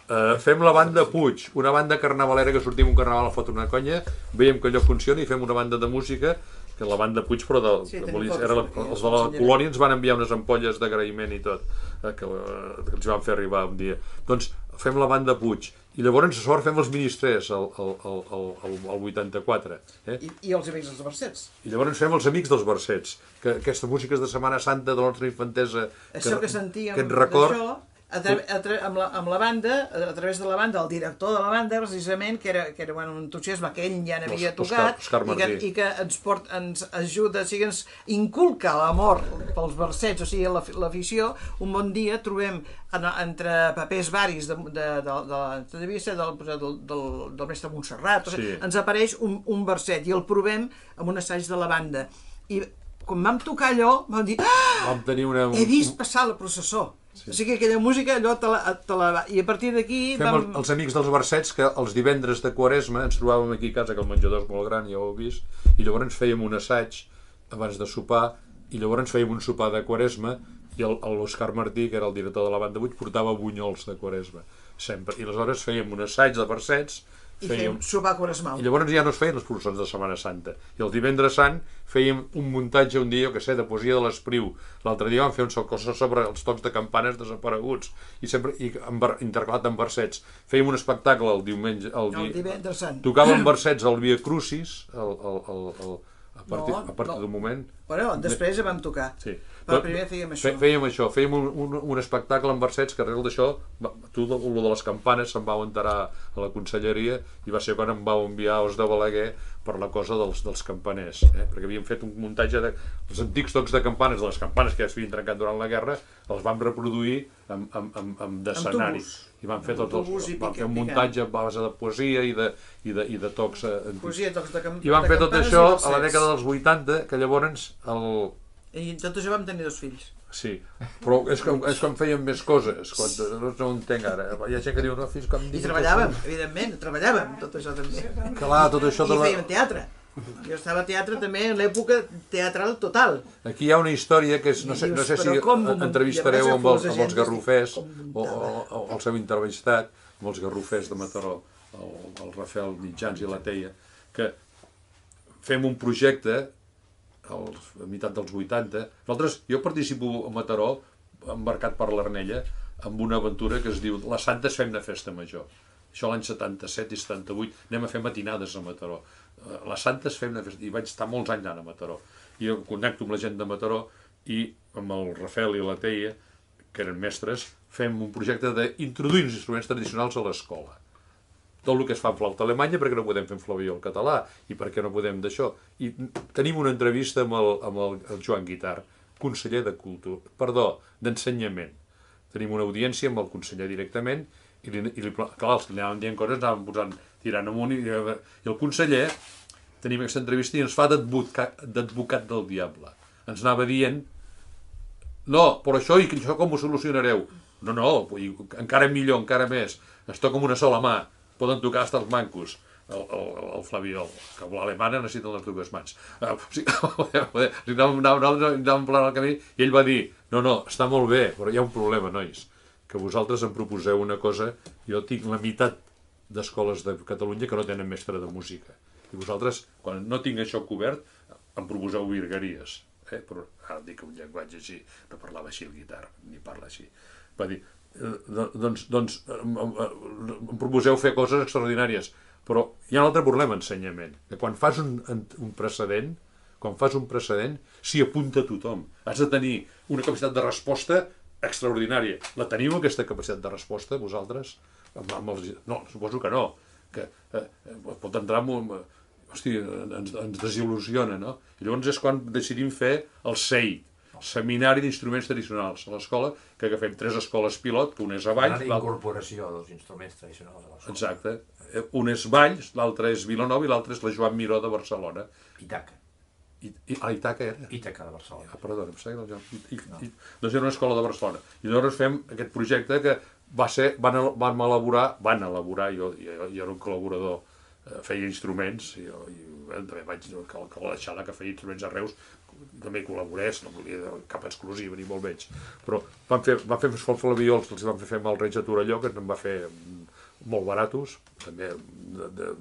Uh, fem la banda Puig, una banda carnavalera que sortim un carnaval a fotre una conya, veiem que allò funciona i fem una banda de música, que la banda Puig, però de, Sí, de, tenim era la, fotos, els de la sí, colònia ens van enviar unes ampolles d'agraïment i tot, eh, que, uh, que ens van fer arribar un dia. Doncs fem la banda Puig, i llavors a sort fem els ministrers al, al, al, al, al vuitanta-quatre. Eh? I, I els amics dels versets. I llavors fem els amics dels versets, que aquesta música és de Setmana Santa, de la nostra infantesa, Això que sentíem que et record... d'això, a tra a tra amb, la, amb la banda, a través de la banda, el director de la banda, precisament, que era, que era bueno, un entusiasme que ell ja n'havia tocat, Òscar i, que, i que ens, port, ens ajuda, o sigui, ens inculca l'amor pels versets, o sigui, l'afició. Un bon dia trobem en, entre papers varis de, de, de, de, de l'entrevista del, del, del, del mestre Montserrat, o sigui, sí. Ens apareix un, un verset i el provem amb un assaig de la banda. I quan vam tocar allò, vam dir, ah, vam tenir una, un... he vist passar la processó. Sí. O sigui, aquella música, allò te la, te la... I a partir d'aquí... Fem vam... el, els amics dels versets, que els divendres de Quaresma ens trobàvem aquí a casa, que el menjador és molt gran, ja ho heu vist, i llavors ens fèiem un assaig abans de sopar, i llavors ens fèiem un sopar de Quaresma, i l'Òscar Martí, que era el director de la banda Puig, portava bunyols de Quaresma, sempre. I aleshores fèiem un assaig de versets, i fèiem sopar quaresmal. I llavors ja no es feien les processons de Setmana Santa. I el divendres sant fèiem un muntatge un dia, jo que sé, de poesia de l'Espriu. L'altre dia vam fer un cosa sobre els tocs de campanes desapareguts, i sempre i intercalat amb versets. Fèiem un espectacle el diumenge... El, el divendres sant. Tocàvem versets al Via Crucis, el, el, el, el, a partir, no, a partir no. d'un moment... Bueno, després ja vam tocar. Sí. Però primer fèiem això. Fèiem això, fèiem un, un, un espectacle amb versets que arrel d'això, tu, el de les campanes, se'n vau enterar a la conselleria i va ser quan em vau enviar a Os de Balaguer per la cosa dels, dels campaners, eh? Perquè havíem fet un muntatge de... Els antics tocs de campanes, de les campanes que ja s'havien trencat durant la guerra, els vam reproduir amb, amb, amb, amb d'escenari. I vam fer tots els... Vam fer un muntatge a base de poesia i de, i de, i de tocs antics. Poesia, tocs de, cam... I vam de fer tot això a la dècada dels vuitanta, que llavors el... I tot això vam tenir dos fills. Sí, però és com, és com fèiem més coses, quan, no, no ho entenc ara. Hi ha gent que diu, no, fins com... I treballàvem, evidentment, treballàvem, tot això també. Clar, tot això de I la... fèiem teatre. Jo estava a teatre també en l'època teatral total. Aquí hi ha una història que és, no sé, no sé si entrevistareu amb els, amb els garrofers, o, o, o el seu entrevistat, amb els garrofers de Mataró, el, el Rafael Mitjans i la Teia, que fem un projecte als, a meitat dels vuitanta. Nosaltres, jo participo a Mataró, embarcat per l'Arnella, amb una aventura que es diu Les Santes fem una festa major. Això l'any setanta-set i setanta-vuit, anem a fer matinades a Mataró. Les Santes fem una festa, i vaig estar molts anys anant a Mataró. I em connecto amb la gent de Mataró i amb el Rafael i la Teia, que eren mestres, fem un projecte d'introduir els instruments tradicionals a l'escola. Tot el que es fa en flauta alemanya, perquè no podem fer en flabiol català, i perquè no podem d'això. I tenim una entrevista amb el, amb el, el Joan Guitar, conseller de Cultura, perdó, d'Ensenyament. Tenim una audiència amb el conseller directament, i, li, i li, clar, els que anàvem dient coses, anàvem posant, tirant amunt, i, i el conseller, tenim aquesta entrevista i ens fa d'advocat del diable. Ens anava dient, no, però això, i això com ho solucionareu? No, no, encara millor, encara més, es toca amb una sola mà, poden tocar fins els mancos, el, el, el flabiol, que l'alemana necessiten les dues mans. Uh, o sigui, anàvem, anàvem, anàvem plenant el camí i ell va dir, no, no, està molt bé, però hi ha un problema, nois, que vosaltres em proposeu una cosa, jo tinc la meitat d'escoles de Catalunya que no tenen mestre de música. I vosaltres, quan no tinc això cobert, em proposeu virgueries. Eh? Però ara dic un llenguatge així, no parlava així el Guitar, ni parla així. Va dir, doncs, doncs em proposeu fer coses extraordinàries, però hi ha un altre problema en ensenyament, que quan fas un, un precedent, quan fas un precedent, s'hi apunta tothom. Has de tenir una capacitat de resposta extraordinària. La teniu, aquesta capacitat de resposta, vosaltres? Amb, amb els... No, suposo que no, que eh, pot entrar en un... Hosti, ens, ens desil·lusiona, no? I llavors és quan decidim fer el S E I, Seminari d'Instruments Tradicionals, a l'escola, que agafem tres escoles pilot, que una és a Valls... La incorporació dels instruments tradicionals a l'escola. Exacte. Un és Valls, l'altre és Vilanova i l'altre és la Joan Miró de Barcelona. Itaca. I, i, ah, Itaca era? Ítaca de Barcelona. Ah, perdó, em sembla que el... I, no. i, doncs era una escola de Barcelona. I llavors fem aquest projecte que va ser, van, van elaborar, van elaborar, jo, jo, jo era un col·laborador, feia instruments, i jo, i, també vaig, que la Xala que feia instruments a Reus, també col·laborés, no volia cap exclusiva ni molt menys, però van fer, van fer els Flaviols, els van fer fer amb el Reig de Torelló, que ens en va fer molt baratos, també de, de,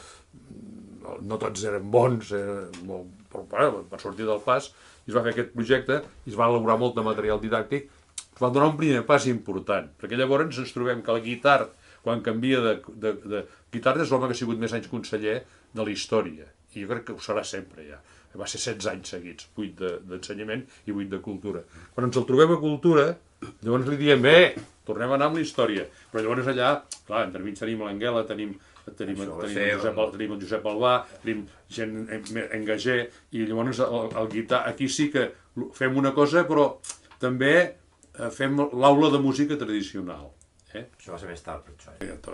no tots eren bons, eren molt, però bueno, va sortir del pas, i es va fer aquest projecte, i es va elaborar molt de material didàctic, es va donar un primer pas important, perquè llavors ens trobem que la Guitart, quan canvia de... de, de Guitart és l'home que ha sigut més anys conseller de la història, i jo crec que ho serà sempre ja. Va ser setze anys seguits, vuit d'ensenyament i vuit de cultura. Quan ens el trobem a cultura, llavors li diem, bé, tornem a anar amb la història. Però llavors allà, clar, entremig tenim l'Anguela, tenim, tenim, tenim, el Josep, tenim el Josep Albà, tenim gent engagé, i llavors el, el guitar, aquí sí que fem una cosa, però també fem l'aula de música tradicional. Eh? Això va ser més tard, per això.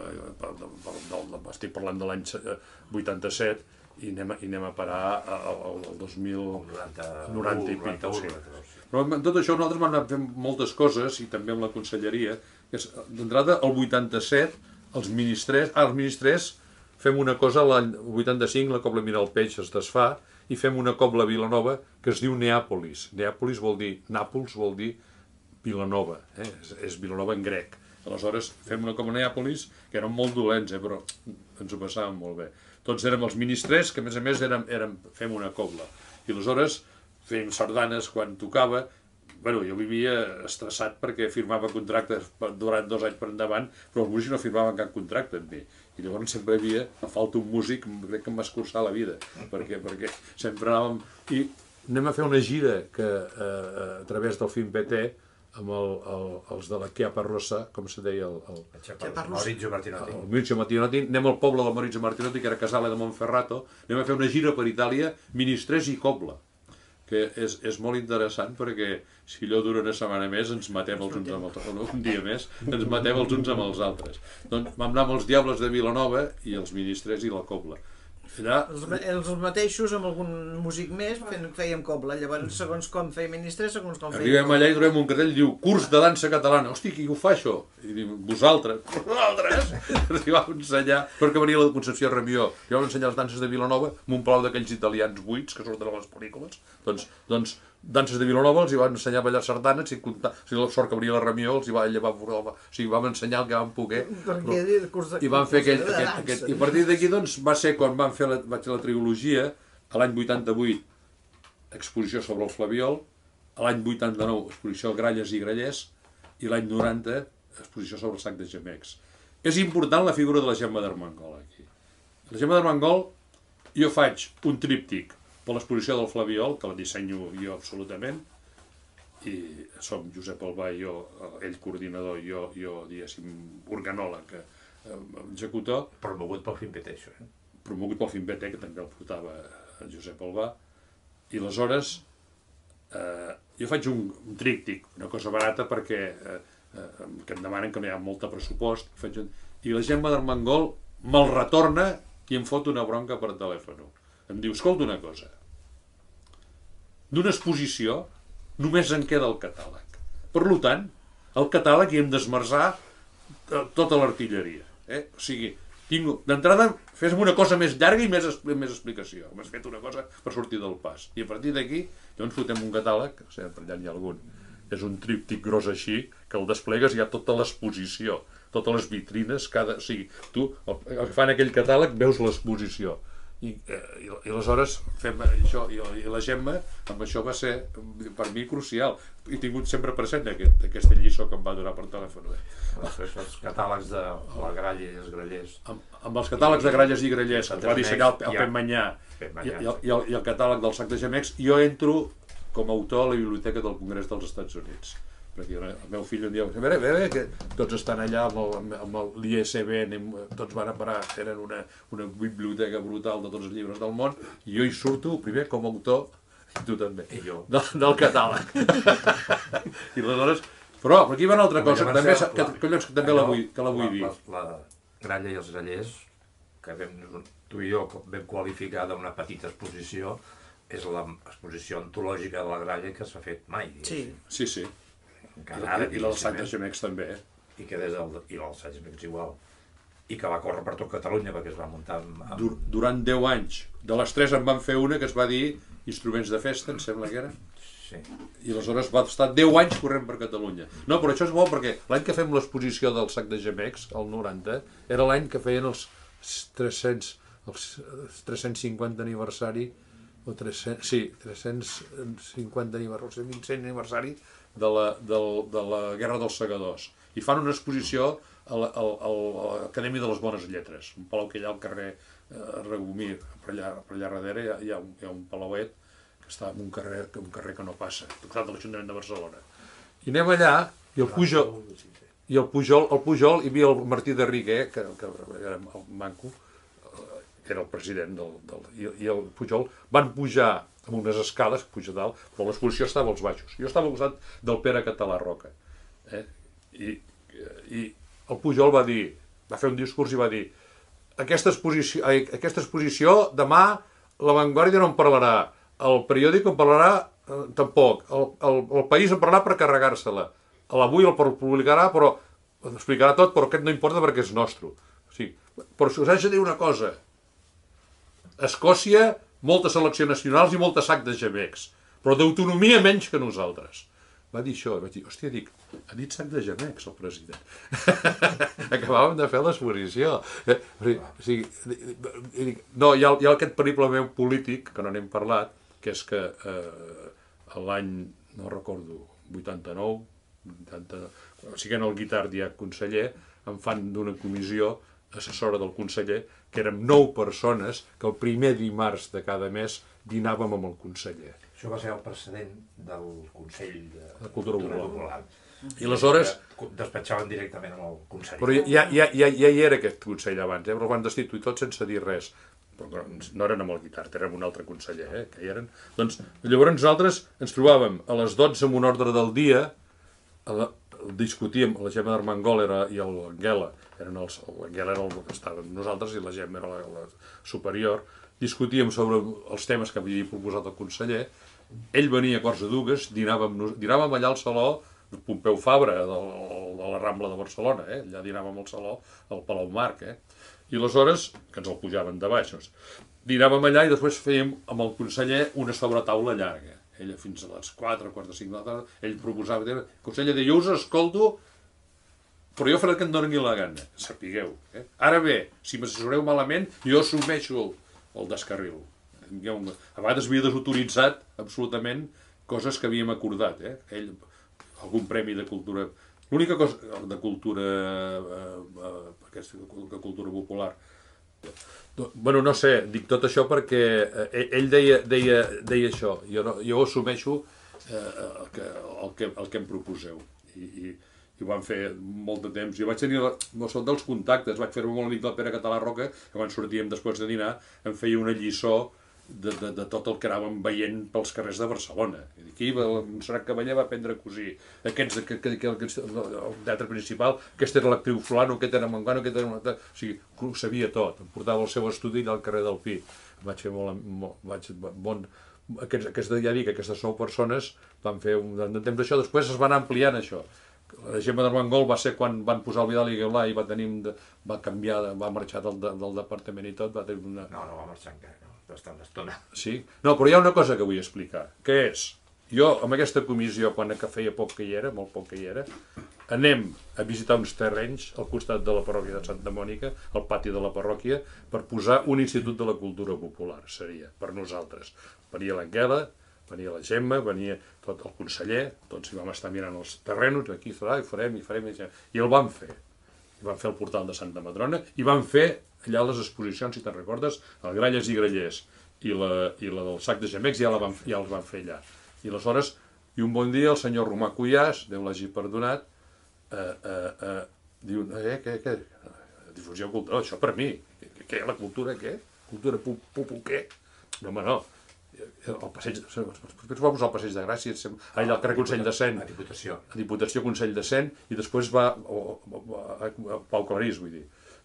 Eh? Estic parlant de l'any vuitanta-set, i anem, i anem a parar al dos mil noranta i pic. Sí. Però amb tot això nosaltres vam anar fent moltes coses, i també amb la conselleria. D'entrada, el vuitanta-set, els ministrers, ah, els ministrers fem una cosa, l'any vuitanta-cinc la Cobla Miralpeix es desfà, i fem una Cobla Vilanova que es diu Neàpolis. Neàpolis vol dir, Nàpols vol dir Vilanova, eh? és, és Vilanova en grec. Aleshores fem una Cobla Neàpolis, que eren molt dolents, eh? però ens ho passàvem molt bé. Tots érem els ministrers, que a més a més érem, érem, fem una cobla. I aleshores fèiem sardanes quan tocava. Bueno, jo vivia estressat perquè firmava contractes durant dos anys per endavant, però els músics no firmaven cap contracte amb mi. I llavors sempre hi havia, a falta un músic, crec que em va escurçar la vida, perquè, perquè sempre anàvem... I anem a fer una gira que eh, a través del Film P T, amb el, el, els de la Chiapa Rossa, com se deia el... el Maurizio Martinotti. El Maurizio Martinotti, anem al poble del Maurizio Martinotti, que era Casale de Monferrato, anem a fer una gira per Itàlia, ministrers i cobla, que és, és molt interessant perquè si allò dura una setmana més ens matem els uns amb els altres, un dia més, ens matem els uns amb els altres. Doncs vam anar amb els Diables de Vilanova i els ministrers i la cobla. Allà... Els, els mateixos, amb algun músic més, fent, fèiem cobla. Llavors, segons com feia ministres, segons com feia... Arribem allà i trobem un cartell, diu, curs de dansa catalana. Hosti, qui ho fa, això? I diu, vosaltres. Vosaltres? I vam ensenyar, perquè venia la Concepció Ramió, i vam ensenyar les danses de Vilanova amb un palau d'aquells italians buits que surten a les pel·lícules. Doncs, doncs danses de Vilanova els hi van ensenyar a ballar sardanes, i comptar, o sigui, la sort que venia la Ramió els hi va, va, o sigui, vam ensenyar el que vam poder, però, i vam fer aquell, aquest, aquest, i a partir d'aquí doncs va ser quan vam fer la, vaig fer la trilogia, a l'any vuitanta-vuit exposició sobre el Flabiol, a l'any vuitanta-nou exposició Gralles i Grallers, i l'any noranta exposició sobre el sac de gemecs. És important la figura de la Gemma d'Armengol aquí. La Gemma d'Armengol, jo faig un tríptic per l'exposició del Flabiol, que la dissenyo jo absolutament, i som Josep Albà i jo, ell coordinador, jo, jo diguéssim, organòleg, executor. Promogut pel Film P T, això, eh? Promogut pel Film P T, que també el portava el Josep Albà, i aleshores eh, jo faig un, un tríptic, una cosa barata perquè eh, eh, que em demanen que no hi ha molt de pressupost, faig un... i la Gemma d'Armengol me'l retorna i em fot una bronca per telèfon. Em diu, escolta una cosa, d'una exposició només en queda el catàleg. Per tant, el catàleg hi hem d'esmerçar tota l'artilleria. Eh? O sigui, d'entrada, fes-me una cosa més llarga i més, més explicació. M'has fet una cosa per sortir del pas. I a partir d'aquí, llavors fotem un catàleg, o sigui, per allà n'hi ha algun, és un tríptic gros així, que el desplegues i hi ha tota l'exposició, totes les vitrines, cada... O sigui, tu, el que fan aquell catàleg, veus l'exposició. I, i, i aleshores fem això, i, i la Gemma amb això va ser per mi crucial, he tingut sempre present aquest, aquesta lliçó que em va donar per telèfon. Eh? Els catàlegs de la Gralla i els Grallers, amb, amb els catàlegs de Gralles i Grallers que va dissenyar el, el Pep Manyà i, i, el, i, el, i el catàleg del sac de gemecs, jo entro com a autor a la Biblioteca del Congrés dels Estats Units, perquè el meu fill em diu, a veure, a veure, que tots estan allà amb l'I S B N, tots van a parar, eren una, una biblioteca brutal de tots els llibres del món, i jo hi surto primer com a autor, i tu també, I jo. del, del catàleg. I aleshores, però aquí va una altra cosa, que també, que, que, que també la vull, que la vull dir. La, la Gralla i els Grallers, que vam, tu i jo vam qualificar d'una petita exposició, és l'exposició antològica de la Gralla que s'ha fet mai. Sí, sí, sí. Encara, I, i el sac de gemecs també, eh? I que des del, i el sac de gemecs igual. I que va córrer per tot Catalunya perquè es va muntar amb... amb... Dur, durant deu anys. De les tres en van fer una que es va dir instruments de festa, em sembla que era. Sí. I aleshores va estar deu anys corrent per Catalunya. No, però això és bo perquè l'any que fem l'exposició del sac de gemecs, el noranta, era l'any que feien els tres-cents, els tres-cents cinquanta aniversari, o tres-cents, sí, tres-cents cinquanta aniversari, vint-cent aniversari de la, del, de la Guerra dels Segadors. I fan una exposició a l'Acadèmia de les Bones Lletres, un palau que hi ha al carrer eh, Regomir, per allà, per allà darrere hi ha, hi, ha un, hi ha un palauet que està en un carrer, un carrer que no passa, tocat de l'Ajuntament de Barcelona. I anem allà, i el Pujol, i el Pujol, el Pujol hi havia el Martí de Riguer, que, que era el manco, que era el president del, del, i, i el Pujol, van pujar amb unes escales, puja dalt, però l'exposició estava als baixos. Jo estava al costat del Pere Català Roca. Eh? I, I el Pujol va dir, va fer un discurs i va dir aquesta exposició, aquesta exposició demà la Vanguardia no en parlarà, el periòdic en parlarà eh, tampoc, el, el, el País en parlarà per carregar-se-la, l'Avui el publicarà, però explicarà tot, però aquest no importa perquè és nostre. O sigui, però us haig de dir una cosa, Escòcia, molta selecció nacionals i molta sac de gemecs, però d'autonomia menys que nosaltres. Va dir això, vaig dir, hòstia, dic, ha dit sac de gemecs el president. Acabàvem de fer l'exposició. O sigui, no, hi ha, hi ha aquest periple meu polític, que no n'hem parlat, que és que eh, l'any, no recordo, vuitanta-nou, vuitanta, siguent el Guitart ja conseller, em fan d'una comissió assessora del conseller, que érem nou persones que el primer dimarts de cada mes dinàvem amb el conseller. Això va ser el precedent del Consell de, de Cultura Popular. Popular. I aleshores... Despatxaven directament amb el conseller. Però ja, ja, ja, ja hi era aquest consell abans, eh? Però el van destituir tot sense dir res. Però no eren amb el Guitart, érem un altre conseller, eh? Que hi eren... Doncs, llavors nosaltres ens trobàvem a les dotze amb un ordre del dia, a la, discutíem, la Gemma d'Armengol era, i l'Anguela, eren els, l'Anguela era el que estàvem nosaltres i la Gemma era la, la superior, discutíem sobre els temes que havia proposat el conseller, ell venia a Corts de Dugues, dinàvem, dinàvem allà al saló de Pompeu Fabra, de, de la Rambla de Barcelona, eh? Allà dinàvem al saló, al Palau Marc, eh? I aleshores, que ens el pujaven de baix, doncs, dinàvem allà i després fèiem amb el conseller una sobretaula llarga. Ella fins a les quatre, quarts de cinc de la tarda, ell proposava, el conseller deia, jo us escolto, però jo faré que em doni la gana, sapigueu. Eh? Ara bé, si m'assessoreu malament, jo assumeixo el, el descarril. A vegades havia desautoritzat absolutament coses que havíem acordat. Eh? Ell, algun premi de cultura... L'única cosa de cultura... Eh, eh, aquesta cultura popular... Bueno, no sé, dic tot això perquè eh, ell deia, deia, deia això, jo, no, jo assumeixo eh, el, que, el, que, el que em proposeu. I, i, i ho vam fer molt de temps. Jo vaig tenir no són dels contactes, vaig fer-ho molt amic del Pere Català Roca, que quan sortíem després de dinar em feia una lliçó de, de, de tot el que anàvem veient pels carrers de Barcelona. Aquí el Montserrat Cavaller va aprendre a cosir. Aquests, que, que, que, que, el teatre principal, aquesta era l'actriu fulano, aquest era mangano, aquest era... O sigui, ho sabia tot. Em portava al seu estudi allà al carrer del Pi. Vaig fer molt... molt vaig, bon, aquests, aquests, ja dic, aquestes nou persones van fer un de temps d'això. Després es van ampliant això. La Gemma d'Armengol va ser quan van posar el Vidal i Gueulà i va tenir... va canviar, va marxar del, del departament i tot. Va tenir una... No, no va marxar encara, no. Bastant estona. Sí? No, però hi ha una cosa que vull explicar, que és, jo amb aquesta comissió, quan que feia poc que hi era, molt poc que hi era, anem a visitar uns terrenys al costat de la parròquia de Santa Mònica, al pati de la parròquia, per posar un institut de la cultura popular, seria, per nosaltres. Venia l'Anguela, venia la Gemma, venia tot el conseller, tots hi vam estar mirant els terrenos, aquí serà, i farem, i farem, i, i el vam fer. I vam fer el portal de Santa Madrona, i vam fer allà les exposicions, si te'n recordes, el Gralles i Grallers i la, i la del sac de gemecs ja, la van, ja els van fer allà. I aleshores, i un bon dia el senyor Romà Cuyàs, Déu l'hagi perdonat, eh, eh, eh, diu, eh, què, què? Difusió cultural, això per mi. Què, la cultura, què? Cultura pupu, què? No, home, no. El passeig, després va posar el passeig de Gràcia, allà al carrer Consell de Cent, a Diputació, a Diputació Consell de Cent, i després va a Pau Clarís, vull dir.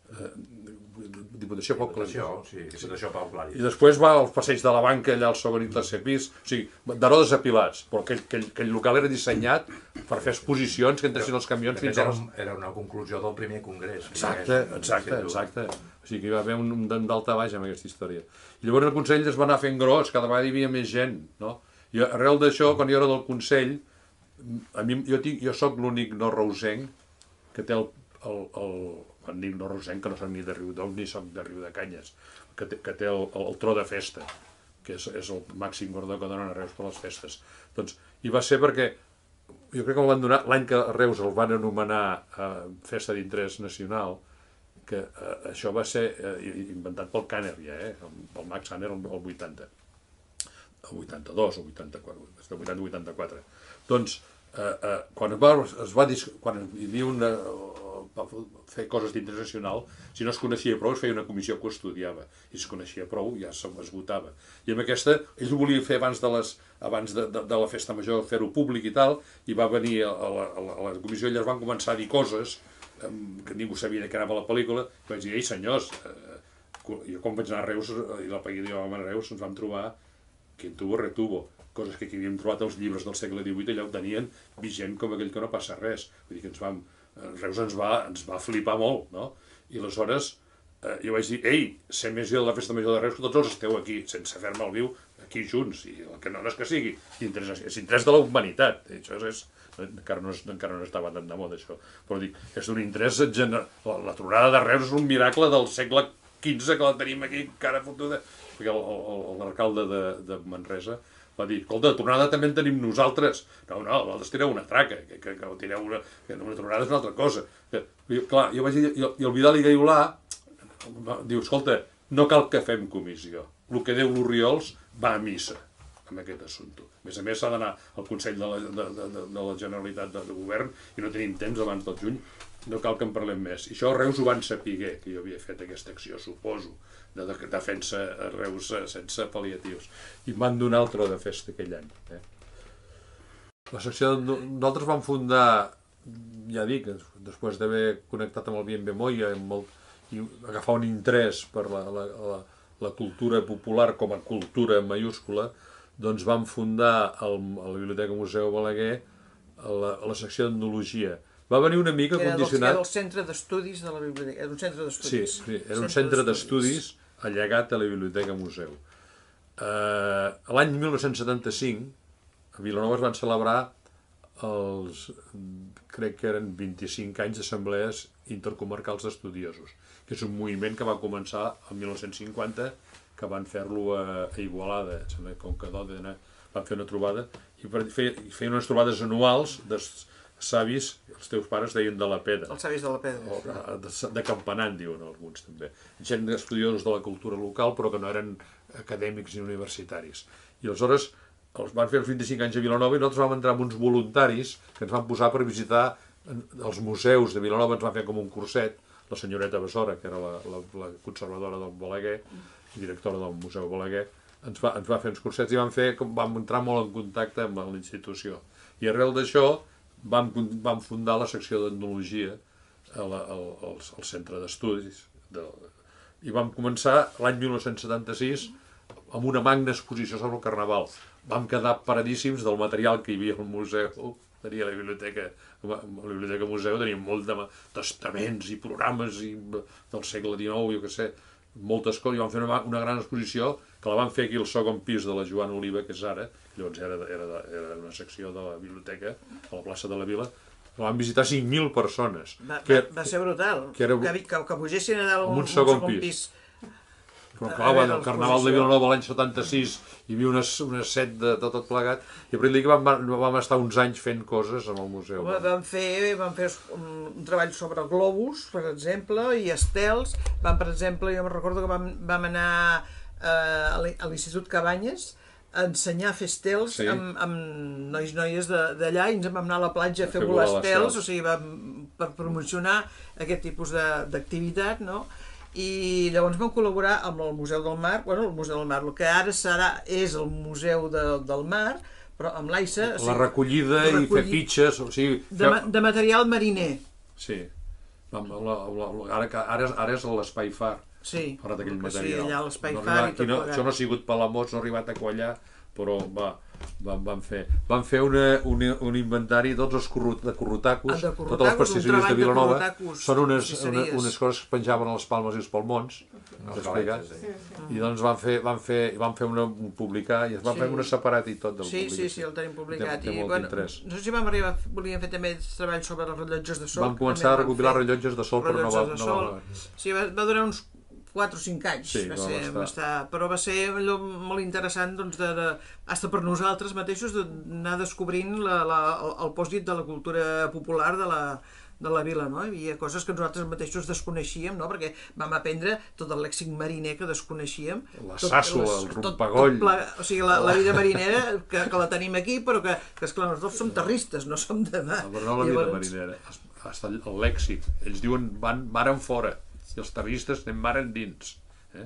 Diputació Pau Diputació, sí, Diputació Pau Claris. I després va al passeig de la Banca, allà al segon i tercer pis, o sigui, d'Herodes a Pilats, però aquell, aquell, aquell local era dissenyat per fer exposicions que entressin els camions fins a... Era, era una conclusió del primer congrés. Exacte, exacte, exacte. O sigui que hi va haver un, un d'alta baix amb aquesta història. I llavors el Consell es va anar fent gros, cada vegada hi havia més gent, no? I arrel d'això, quan jo era del Consell, a mi, jo, tinc, jo soc l'únic no reusenc que té el... el, el quan dic no rosenc, que no soc ni de Riudoms ni soc de Riudecanyes, que té, que té el, el tro de festa, que és, és el màxim guardó que donen a Reus per les festes. Doncs, i va ser perquè, jo crec que el van donar, l'any que a Reus el van anomenar eh, Festa d'Interès Nacional, que eh, això va ser eh, inventat pel Kanner ja, eh, pel Max Kanner el, el vuitanta, el vuitanta-dos, el vuitanta-quatre, des del vuitanta al vuitanta-quatre. Doncs, eh, eh, quan, es va, es va quan hi havia una... fer coses d'interès nacional, si no es coneixia prou es feia una comissió que ho estudiava, i si es coneixia prou ja es votava. I amb aquesta, ells ho volien fer abans de, les, abans de, de, de la festa major, fer-ho públic i tal, i va venir a la, a la, a la comissió i elles van començar a dir coses que ningú sabia de què anava la pel·lícula, i vaig dir, ei senyors, eh, jo quan vaig anar a Reus, i la Pegui i jo vam anar a Reus, ens vam trobar quien tuvo retuvo, coses que aquí havíem trobat als llibres del segle divuit, allà ho tenien vigent com aquell que no passa res, vull dir que ens vam Reus ens va, ens va flipar molt, no? I aleshores eh, jo vaig dir, ei, ser més de la festa major de Reus, que tots els esteu aquí, sense fer-me el viu, aquí junts, i el que no, no és que sigui, interès, és interès de la humanitat, i això és, encara no, encara no estava tan de moda això, però dic, és un interès general, la, la tronada de Reus és un miracle del segle quinze que la tenim aquí encara fotuda, perquè l'alcalde de, de Manresa va dir, escolta, tronada també en tenim nosaltres. No, no, vosaltres tireu una traca, que, que, que tireu una, que una tronada és una altra cosa. Que, clar, jo vaig dir, i, i el Vidal i Gaiolà diu, escolta, no cal que fem comissió. El que diu l'Orriols va a missa amb aquest assumpte. A més a més, s'ha d'anar al Consell de la, de, de, de, de la Generalitat de, de Govern i no tenim temps abans del juny, no cal que en parlem més. I això a Reus ho van saber, que jo havia fet aquesta acció, suposo, de defensa a Reus sense pal·liatius. I em van donar el tro de festa aquell any. Eh? La secció, nosaltres vam fundar, ja dic, després d'haver connectat amb el Bien Bemoia i agafar un interès per la, la, la, la cultura popular com a cultura en mayúscula, doncs vam fundar el, a la Biblioteca Museu Balaguer la, la secció d'etnologia. Va venir una mica condicionat... Era el centre d'estudis de la biblioteca, era un centre d'estudis. Sí, sí, era un centre d'estudis allegat a la Biblioteca Museu. Uh, L'any mil nou-cents setanta-cinc, a Vilanova es van celebrar els, crec que eren vint-i-cinc anys d'assemblees intercomarcals d'estudiosos, que és un moviment que va començar el mil nou-cents cinquanta, que van fer-lo a, a Igualada, sembla que com que d'Òdena van fer una trobada, i feien unes trobades anuals de savis, els teus pares deien de la pedra. Els savis de la pedra. O de, de campanant, diuen alguns també. Gent estudiosos de la cultura local, però que no eren acadèmics ni universitaris. I aleshores els van fer els vint-i-cinc anys a Vilanova i nosaltres vam entrar amb uns voluntaris que ens van posar per visitar els museus de Vilanova, ens van fer com un curset, la senyoreta Besora, que era la, la, la conservadora del Balaguer, directora del Museu Balaguer, ens va, ens va fer uns cursets i vam, fer, vam entrar molt en contacte amb la institució. I arrel d'això vam, vam fundar la secció d'etnologia al, al, al, al centre d'estudis de, i vam començar l'any mil nou-cents setanta-sis amb una magna exposició sobre el Carnaval. Vam quedar paradíssims del material que hi havia al museu, tenia la biblioteca, la biblioteca museu, teníem molt de testaments i programes i del segle dinou, jo què sé, moltes coses, i vam fer una, una gran exposició que la vam fer aquí al segon pis de la Joana Oliva, que és ara, llavors era, era, era una secció de la biblioteca, a la plaça de la Vila, la van visitar cinc mil persones. Va, que, va ser brutal, que, era, que, que, que pugessin a dalt un, un segon, segon pis. pis. Però clar, bueno, el Carnaval de Vilanova l'any setanta-sis hi havia unes, unes set de, de tot plegat, i a partir d'aquí vam, vam estar uns anys fent coses amb el museu. Home, vam fer, vam fer un, un treball sobre globus, per exemple, i estels. Vam, per exemple, jo me'n recordo que vam, vam anar eh, a l'Institut Cabanyes a ensenyar a fer estels, sí, amb, amb nois i noies d'allà, i ens vam anar a la platja a fer volar estels, o sigui, vam, per promocionar aquest tipus d'activitat, no? I llavors vam col·laborar amb el Museu del Mar, bueno, el Museu del Mar, el que ara serà és el Museu de, del Mar, però amb l'A I S A... La recollida i fer fitxes, o sigui... De, de material mariner. Sí. Vam, la, la, ara, ara, ara és l'Espai Far, Sí, parlat d'aquell que sí, material. allà a l'Espai No Far arriba- i tot no, plegat. això no ha sigut Palamós, no ha arribat a quallar, però va, van, van fer, van fer una, un, un inventari de tots els corrut, de corrutacus, Ah, de totes les corrutacus, un pastisseries treball de de Vilanova, corrutacus, són unes, una, pastisseries. unes coses que es penjaven a les palmes i els palmons, No, s'ha explicat, sí. i doncs van fer, van fer, van fer una, un publicar, i es van Sí. fer una separat i tot del Sí, sí, publicar. sí, el tenim publicat. Té, té I, molt bueno, d'interès. no sé si vam arribar, volíem fer també treballs sobre els rellotges de sol. Van que començar a també vam recopilar fer. rellotges de sol, però no va... Rellotges de No sol. va Sí, va, va durar uns quatre o cinc anys, Sí, va, va ser, estar. va estar, però va ser allò molt interessant, doncs, de, de, hasta per nosaltres mateixos, d'anar descobrint la, la, el, el pòsit de la cultura popular de la, de la vila, no? Hi havia coses que nosaltres mateixos desconeixíem, no? Perquè vam aprendre tot el lèxic mariner que desconeixíem. La tot- sàssula, les- el tot- rompagoll. tot ple- O sigui, la, la vida marinera, que, que la tenim aquí, però que, que esclar, nosaltres som terristes, no som de mar. No, però no la vida Llavors- marinera, hasta el el lèxic. Ells diuen van mar en fora, i els terroristes anem mar endins. Eh?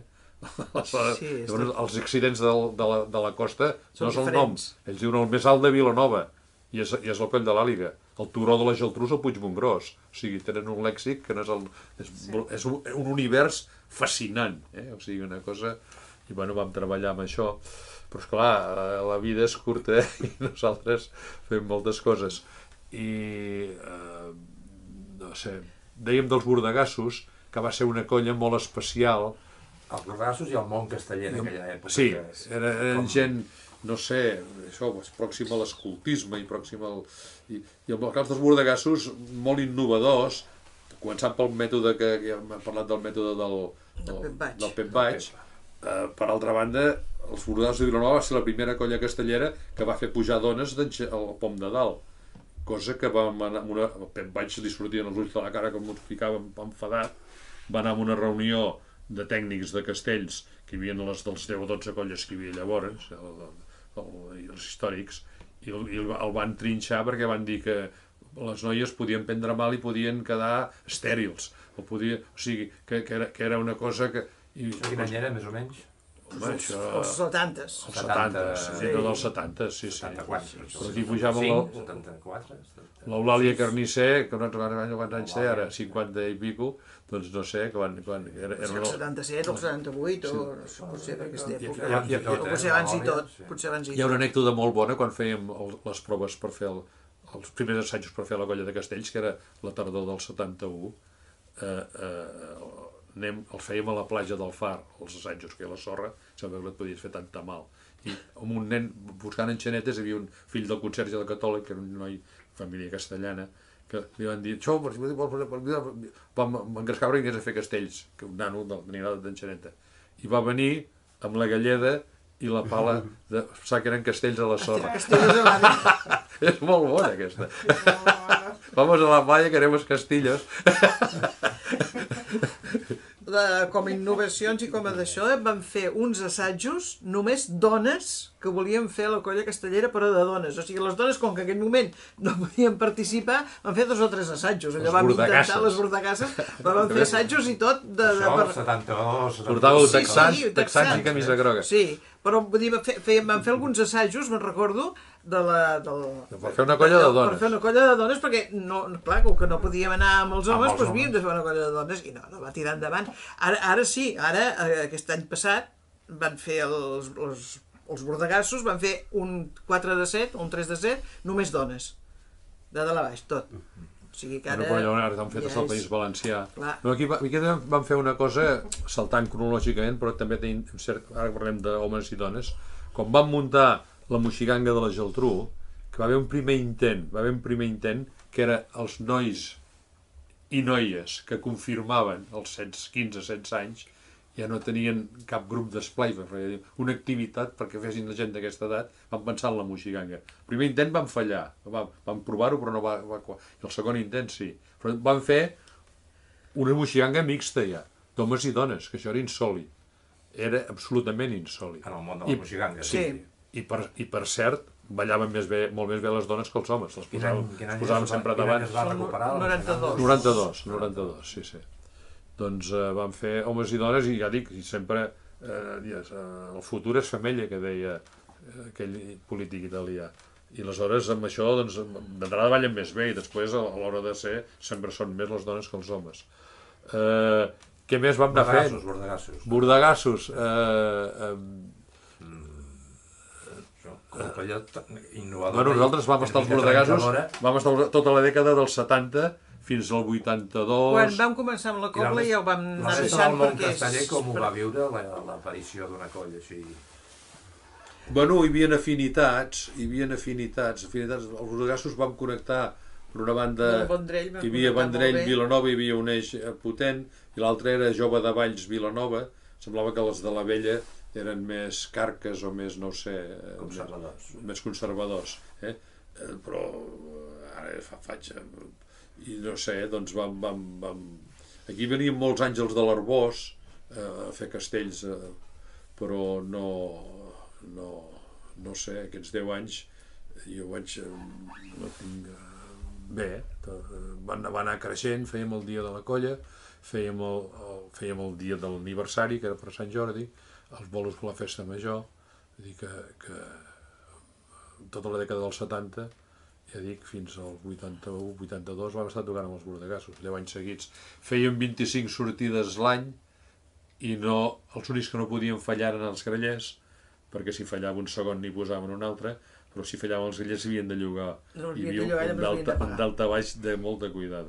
Sí, és Llavors, els accidents del, de, la, de la costa Són no són diferents. noms. Ells diuen el més alt de Vilanova, i és, i és el coll de l'Àliga. El turó de la Geltrú és el Puigmontgròs. O sigui, tenen un lèxic que no és el... És, és un, un univers fascinant, eh? O sigui, una cosa... I bueno, vam treballar amb això. Però, esclar, la vida és curta, eh? I nosaltres fem moltes coses. I... Eh, no sé... Dèiem dels bordegassos, que va ser una colla molt especial. Els Borgassos i el món casteller en aquella època. Sí, que- era, eren com- gent, no sé, això, és pròxim a l'escoltisme i pròxim al... I, i el cas dels bordegassos, molt innovadors, començant pel mètode que ja hem parlat del mètode del, del, Pep Baig. del Pep Baig. Eh, per altra banda, els bordegassos de Vilanova va ser la primera colla castellera que va fer pujar dones al pom de dalt, cosa que vam anar amb una... El Pep Baig li sortien els ulls de la cara com ens ficàvem enfadat, va anar a una reunió de tècnics de castells que hi havia les dels deu o dotze colles que hi havia llavors, el, el, el, els històrics, i el, i el van trinxar perquè van dir que les noies podien prendre mal i podien quedar estèrils, o, podia, o sigui, que, que, era, que era una cosa que... I, Quin any era, més o menys? home, això... Els setantes. Els setanta, setanta, sí, no dels setanta, sí, sí. setanta-quatre. Però aquí pujàvem cinc, la- setanta-quatre. L'Eulàlia Carnisser, que no recordo quants anys té ara, cinquanta i pico, doncs no sé, quan... quan era, era El no... setanta-set o el setanta-vuit, o no sé, potser per aquesta època. Hi ha- hi ha- O potser abans i tot, Sí. potser abans i Hi ha una tot. anècdota molt bona quan fèiem el, les proves per fer el, els primers assajos per fer la colla de Castells, que era la tardor del setanta-u. Eh, eh, anem, els fèiem a la platja del Far, els assajos, que a la sorra sembla que et podies fer tanta mal. I amb un nen buscant enxanetes hi havia un fill del conserge del Catòlic, que era un noi de família castellana, que li van dir, xo, vam engrescar i anés a fer castells, que un nano tenia edat d'enxaneta. I va venir amb la galleda i la pala de pensar que eren castells a la sorra. Castells de la... És molt bona aquesta. Vamos a la playa, queremos castillos. de, com a innovacions i com a d'això, van fer uns assajos només dones que volien fer la colla castellera, però de dones. O sigui, les dones, com que en aquell moment no podien participar, van fer dos o tres assajos. Allò Les vam bordegasses. intentar, les bordegasses, però van fer assajos i tot de... de, Això, per- el setanta-dos... Portàveu Sí, texans, sí, texans i camisa groga. Sí, però vull dir, fe, fe, van fer alguns assajos, me'n recordo, de la... Del, Per fer una colla de Per dones. fer una colla de dones, perquè, no, clar, com que no podíem anar amb els Amb homes, els doncs havíem homes. de fer una colla de dones, i no, no va tirar endavant. Ara, ara sí, ara, eh, aquest any passat, van fer els, els, els bordegassos, van fer un quatre de set, un tres de set, només dones. De dalt a baix, tot. O sigui que Ara, ara... però llavors ara han fet ja el és- País Valencià. Clar. No, aquí, va- aquí vam fer una cosa, saltant cronològicament, però també tenim, un cert, ara parlem d'homes i dones, quan vam muntar la moixiganga de la Geltrú, que va haver un primer intent, va haver un primer intent que era els nois i noies que confirmaven els setze, quinze, setze anys, ja no tenien cap grup d'esplai per fer una activitat perquè fessin la gent d'aquesta edat, van pensar en la moixiganga. El primer intent van fallar, vam, vam provar-ho però no va, va... I el segon intent sí. Però van fer una moixiganga mixta ja, d'homes i dones, que això era insòlit. Era absolutament insòlit. En el món de la moixiganga. Sí. I per, i per cert, ballaven més bé, molt més bé les dones que els homes. Les Quin posàvem, any, quin les any, posàvem es- sempre quin any davant. es va recuperar? la noranta-dos. moixiganga? noranta-dos, noranta-dos, sí, sí. Doncs eh, van fer homes i dones i ja dic, i sempre eh, dies, eh, el futur és femella, que deia eh, aquell polític italià. I aleshores amb això doncs, d'entrada ballen més bé i després a l'hora de ser sempre són més les dones que els homes. Eh, què més vam anar fent? Bordegassos, Bordegassos. Eh, eh, una colla innovadora. bueno, nosaltres vam estar als Bordegassos, vam estar tota la dècada dels setanta fins al vuitanta-dos. Quan vam començar amb la cobla ja ho vam anar La deixant món perquè... casteller com ho va viure l'aparició d'una colla així? Bueno, hi havia afinitats, hi havia afinitats, afinitats. Els Bordegassos vam connectar, per una banda, Vendrell, hi havia Vendrell, Vilanova, hi havia un eix potent, i l'altre era Jove de Valls, Vilanova. Semblava que els de la Vella eren més carques o més, no ho sé... Conservadors. Més, més conservadors. Eh? Però ara fa, faig... I no sé, doncs vam... vam, vam... Aquí venien molts àngels de l'Arbós eh, a fer castells, eh, però no... no, no sé, aquests deu anys jo vaig no tinc, bé, van, van anar creixent, fèiem el dia de la colla, fèiem el, el, fèiem el dia de l'aniversari, que era per Sant Jordi, els bolos per la festa major, vull dir que, que tota la dècada dels setanta, ja dic, fins al vuitanta-u vuitanta-dos vam estar tocant amb els Bordegassos, deu anys seguits. Fèiem vint-i-cinc sortides l'any i no, els únics que no podien fallar eren els grallers, perquè si fallava un segon n'hi posaven un altre, però si fallaven els grallers s'havien de llogar. No, hi havia un dalta baix de molt de cuidado.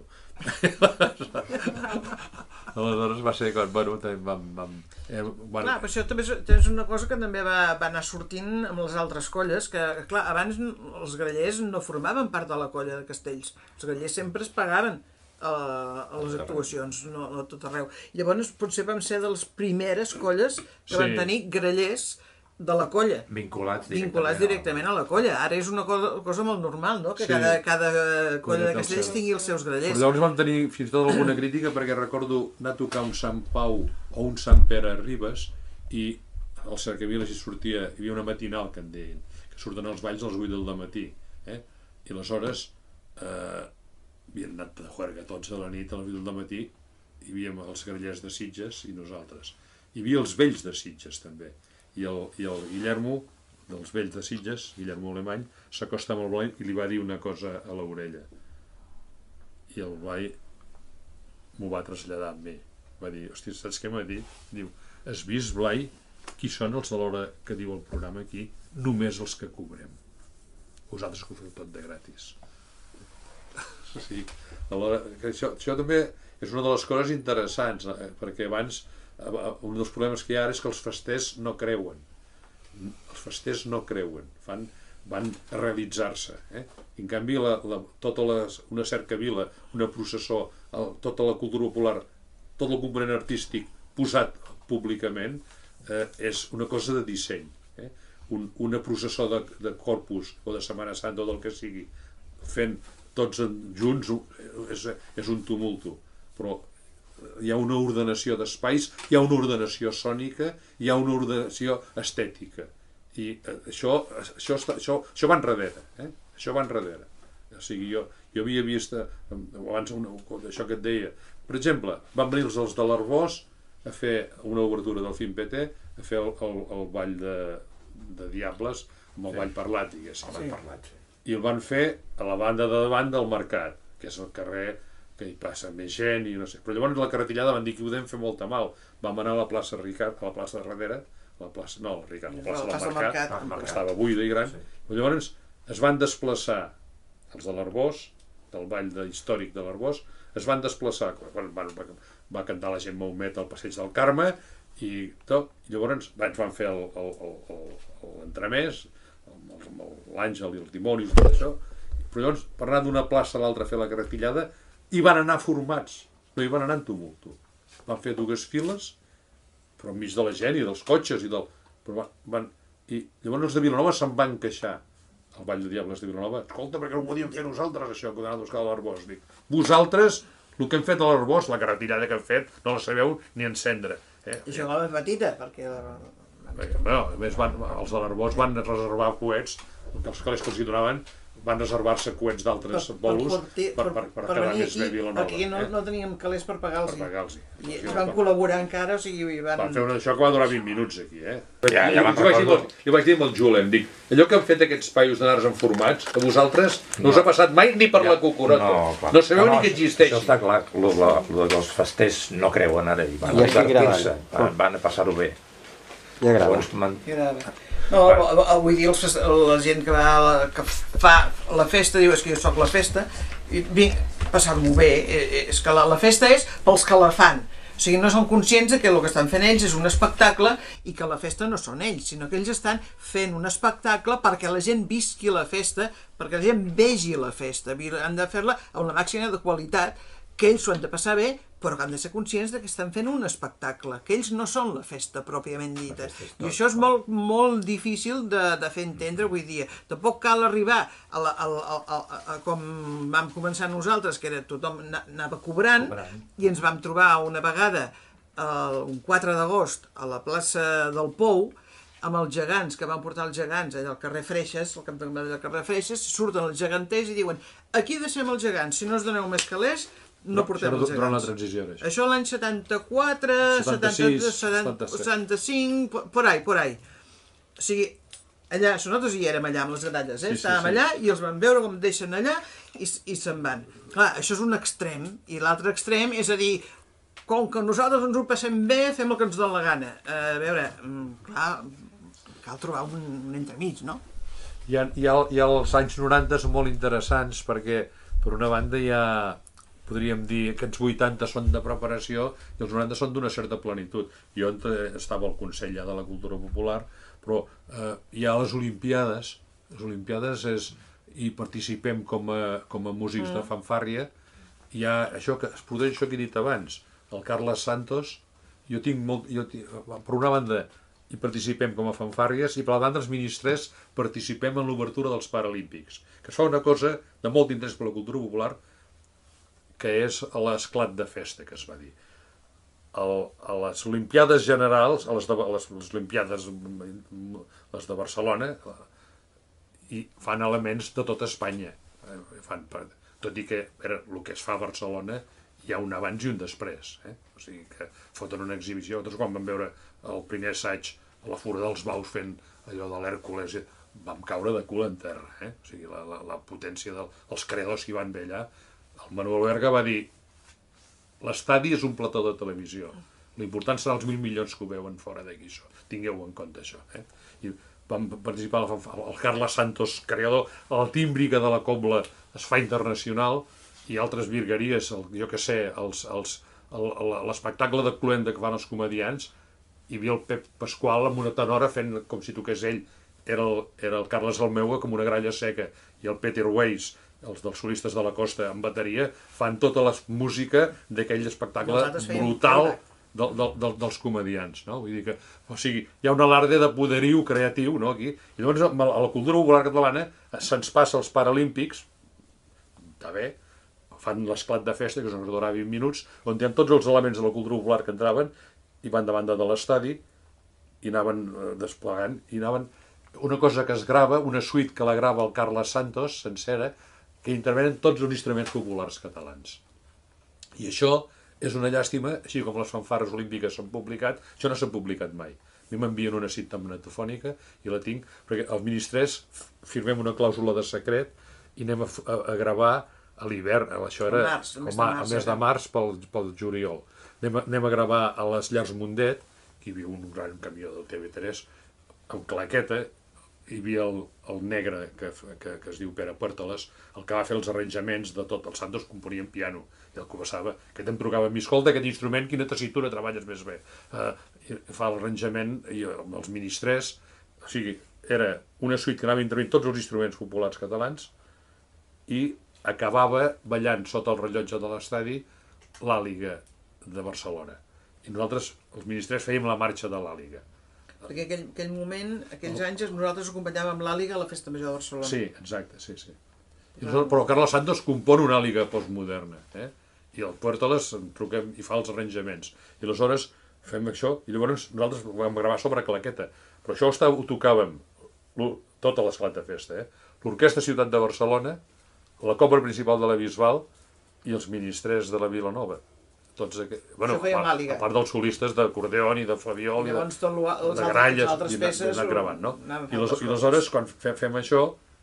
Aleshores va ser quan, bueno, vam... vam eh, van... Clar, però això també és, és una cosa que també va, va anar sortint amb les altres colles, que, clar, abans els grallers no formaven part de la colla de castells. Els grallers sempre es pagaven a, a les actuacions, no, no tot arreu. Llavors potser vam ser de les primeres colles que Sí. van tenir grallers de la colla. Vinculats directament, Vinculats directament a la colla. Ara és una cosa, cosa molt normal, no? Que Sí. cada, cada colla de té el castells seu. tingui els seus grallers. Però llavors vam tenir fins i tot alguna crítica perquè recordo anar a tocar un Sant Pau o un Sant Pere a Ribes i al Cercaviles hi sortia, hi havia una matinal que en deien, que surten als balls a les vuit del matí, eh? I aleshores eh, havien anat de juerga tots a la nit a les vuit del matí, hi havia els grallers de Sitges i nosaltres. Hi havia els vells de Sitges també. I el, i el Guillermo, dels vells de Sitges, Guillermo Alemany, s'acosta amb el Blai i li va dir una cosa a l'orella. I el Blai m'ho va traslladar amb mi. Va dir, hòstia, saps què m'ha dit? Diu, has vist, Blai, qui són els de l'hora que diu el programa aquí? Només els que cobrem. Vosaltres que ho feu tot de gratis. Sí, alhora, això, això també és una de les coses interessants, eh? Perquè abans un dels problemes que hi ha és que els festers no creuen. Els festers no creuen, fan, van a realitzar-se. Eh? En canvi, la, la, tota la, una cercavila, una processó, el, tota la cultura popular, tot el component artístic posat públicament, eh, és una cosa de disseny. Eh? Un, una processó de, de Corpus o de Setmana Santa o del que sigui, fent tots junts, és, és un tumulto. Però hi ha una ordenació d'espais, hi ha una ordenació sònica, hi ha una ordenació estètica. I això, això, això, això va enrere, eh? Això va enrere. O sigui, jo, jo havia vist abans una, això que et deia. Per exemple, van venir els dels de l'Arbós a fer una obertura del Film P T, a fer el, el, el ball de, de Diables, amb el sí. Ball parlat, diguéssim. Sí. Parlat, sí. I el van fer a la banda de davant del Mercat, que és el carrer que hi passa més gent i no sé. Però llavors la carretillada van dir que ho podem fer molta mal. Vam anar a la plaça Ricard, a la plaça de darrere, a la plaça, no, Ricard, a la plaça del Mercat, Mercat, que estava buida i gran. Sí. Però llavors es van desplaçar els de l'Arbós, del ball de, històric de l'Arbós, es van desplaçar, van, van, va, va cantar la gent Mahomet al passeig del Carme i tot, i llavors van fer l'entremès, l'Àngel i els dimonis i tot això, però llavors per anar d'una plaça a l'altra a fer la carretillada i van anar formats, no hi van anar en tumulto. Van fer dues files, però enmig de la gent i dels cotxes i del... Però van, van... I llavors els de Vilanova se'n van queixar, el Ball de Diables de Vilanova. Escolta, perquè no ho podíem fer nosaltres, això, que d'anar a buscar a l'Arbós. Dic, vosaltres, el que hem fet a l'Arbós, la carretillada que hem fet, no la sabeu ni encendre. Eh? I això va petita, perquè... No, a més, van, els de l'Arbós van reservar coets, que els calés que els hi donaven, van reservar-se coets d'altres bolos per, per, per quedar més bé Vilanova. Aquí no, eh? no teníem calés per pagar-los. Per pagar-los. I ells van col·laborar encara, o sigui, i van... Van fer una, això que va durar vint minuts aquí, eh? Ja, ja me'n li, vaig dir, recordo. li vaig dir amb el Julen, dic, allò que han fet aquests paios de nares en formats, a vosaltres no, no us ha passat mai ni per ja, la cucurota. No, clar. No sabeu no, ni que existeix. Això està clar, lo, lo, lo dels festers no creuen ara, i van divertir-se, van, van a passar-ho bé. I agrada. I agrada. No, vull dir, els, la gent que, va, que fa la festa diu, és que jo sóc la festa, i vinc a passar-m'ho bé, és que la, la festa és pels que la fan. O sigui, no són conscients que el que estan fent ells és un espectacle i que la festa no són ells, sinó que ells estan fent un espectacle perquè la gent visqui la festa, perquè la gent vegi la festa. Han de fer-la amb la màxima de qualitat, que ells s'ho han de passar bé, però que han de ser conscients de que estan fent un espectacle, que ells no són la festa pròpiament dita. I això és molt, molt difícil de, de fer entendre avui dia. Tampoc cal arribar a, la, a, a, a, a com vam començar nosaltres, que era tothom anava cobrant, i ens vam trobar una vegada, el, un quatre d'agost, a la plaça del Pou, amb els gegants, que van portar els gegants allà al carrer Freixes, al campament del carrer Freixes, surten els geganters i diuen: aquí deixem els gegants, si no us doneu més calés, no portem els gegants. Durant la transició era això. Això l'any setanta-quatre, setanta-sis, setanta-cinc, por ahí, por ahí. O sigui, allà, nosaltres hi érem allà amb les gralles, eh? Sí, estàvem sí, sí. allà i els vam veure com deixen allà i, i se'n van. Clar, això és un extrem, i l'altre extrem és a dir, com que nosaltres ens ho passem bé, fem el que ens dona la gana. A veure, clar, cal trobar un, un entremig, no? Hi ha, hi, ha, hi ha els anys noranta són molt interessants perquè, per una banda, hi ha... podríem dir que els vuitanta són de preparació i els noranta són d'una certa plenitud. Jo estava al Consell ja de la Cultura Popular, però eh, hi ha les Olimpiades, les Olimpiades és, hi participem com a, com a músics mm. de fanfàrria, hi ha això que es produeix, això que he dit abans, el Carles Santos, jo tinc molt, jo tinc, per una banda hi participem com a fanfàrries i per l'altra els ministres participem en l'obertura dels Paralímpics, que es fa una cosa de molt interès per la cultura popular, que és l'esclat de festa, que es va dir. El, a les Olimpiades generals, a les, de, a les, les Olimpiades les de Barcelona, i fan elements de tota Espanya. Fan, tot i que era, el que es fa a Barcelona hi ha un abans i un després. Eh? O sigui que foten una exhibició. Nosaltres quan vam veure el primer assaig a la Fura dels Baus fent allò de l'Hèrcules, vam caure de cul en terra. Eh? O sigui, la, la, la potència dels creadors que hi van bé allà. El Manuel Berga va dir: l'estadi és un plató de televisió, l'important serà els mil milions que ho veuen fora d'aquí, això. Tingueu en compte això. Eh? I vam participar el Carles Santos, creador, el Tímbrica de la Cobla es fa internacional, i altres virgueries, el, jo que sé, l'espectacle de Cluenda que fan els comedians, hi havia el Pep Pasqual amb una tenora fent com si toqués ell, era el, era el Carles Almeua com una gralla seca, i el Peter Weiss, els dels solistes de la costa en bateria, fan tota la música d'aquell espectacle brutal de, de, de, dels comedians, no? Vull dir que, o sigui, hi ha un alarde de poderiu creatiu, no, aquí, i llavors a la cultura popular catalana se'ns passa els Paralímpics, està bé, fan l'esclat de festa, que us durarà vint minuts, on hi ha tots els elements de la cultura popular que entraven, i van de banda de l'estadi, i anaven desplegant, i anaven... Una cosa que es grava, una suite que la grava el Carles Santos, sencera, que intervenen tots els instruments populars catalans. I això és una llàstima, així com les fanfares olímpiques s'han publicat, això no s'ha publicat mai. A mi m'envien una cita magnetofònica i la tinc, perquè els ministres firmem una clàusula de secret i anem a, a, a gravar a l'hivern, això era març, com a, a mes de març pel, pel juliol. Anem a, anem a gravar a les Llars Mundet, que hi havia un gran camió del T V tres, amb claqueta, hi havia el, el negre que, que, que es diu Pere Puertoles, el que va fer els arranjaments de tot. El Santos componia en piano i el que passava, que em trucava a mi, escolta, aquest instrument, quina tessitura treballes més bé. Uh, fa l'arranjament i els ministres, o sigui, era una suite que anava intervenint tots els instruments populars catalans i acabava ballant sota el rellotge de l'estadi l'Àliga de Barcelona. I nosaltres, els ministres, fèiem la marxa de l'Àliga. Perquè aquell, aquell moment, aquells anys, nosaltres acompanyàvem l'Àliga a la Festa Major de Barcelona. Sí, exacte, sí, sí. I nosaltres, però Carles Santos compon una àliga postmoderna, eh? I el Puertoles en truquem i fa els arranjaments. I aleshores fem això, i llavors nosaltres vam gravar sobre claqueta. Però això ho tocàvem tota l'esclat de festa, eh? l'Orquestra Ciutat de Barcelona, la Cobra Principal de la Bisbal i els ministrers de la Vilanova. Tots aquests... Bueno, Això feia a, Màliga. a part dels solistes d'acordeon i de flabiol i de, Llavors, tot lo- les de altres- gralles, les altres i anar- peces anar gravant, no? anaven fent I, les, altres I coses. aleshores, quan fe, fem això,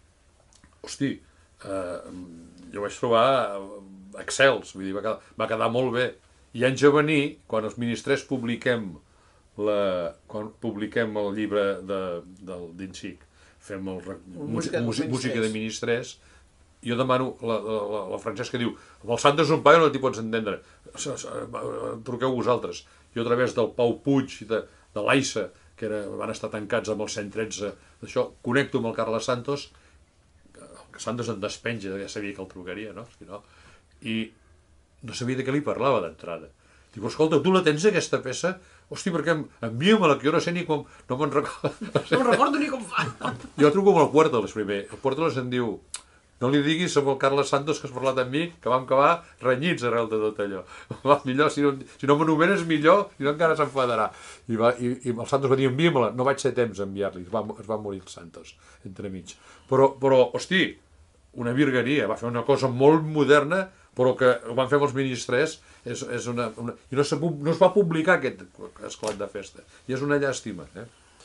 hosti, eh, jo vaig trobar excels, vull dir, va quedar, va quedar molt bé. I anys a venir, quan els ministrers publiquem la, quan publiquem el llibre de, del d'Insic, fem el, Música música, dels música de ministrers. ministrers, jo demano, la, la, la Francesca diu, amb el Sant és un paio no t'hi pots entendre, truqueu vosaltres. Jo a través del Pau Puig i de, de l'Aissa, que era, van estar tancats amb el cent tretze, d'això, connecto amb el Carles Santos, que Santos en despenja, ja sabia que el trucaria, no? Si no? I no sabia de què li parlava d'entrada. Diu, escolta, tu la tens aquesta peça? Hosti, perquè envia-me-la, que jo no sé ni com... No me'n recordo. No me'n recordo ni com fa. Jo truco amb el Puertoles primer. El Puertoles em diu, no li diguis amb el Carles Santos que has parlat amb mi, que vam acabar renyits arrel de tot allò. Va, millor, si no, si no m'anomenes millor, si no encara s'enfadarà. I, va, i, I el Santos va dir, envia-me-la. No vaig ser temps a enviar-li, es va, es va morir el Santos, entremig. Però, però, hosti, una virgueria, va fer una cosa molt moderna, però que ho van fer amb els ministrers, és, és una, una... i no, no es va publicar aquest esclat de festa. I és una llàstima, eh?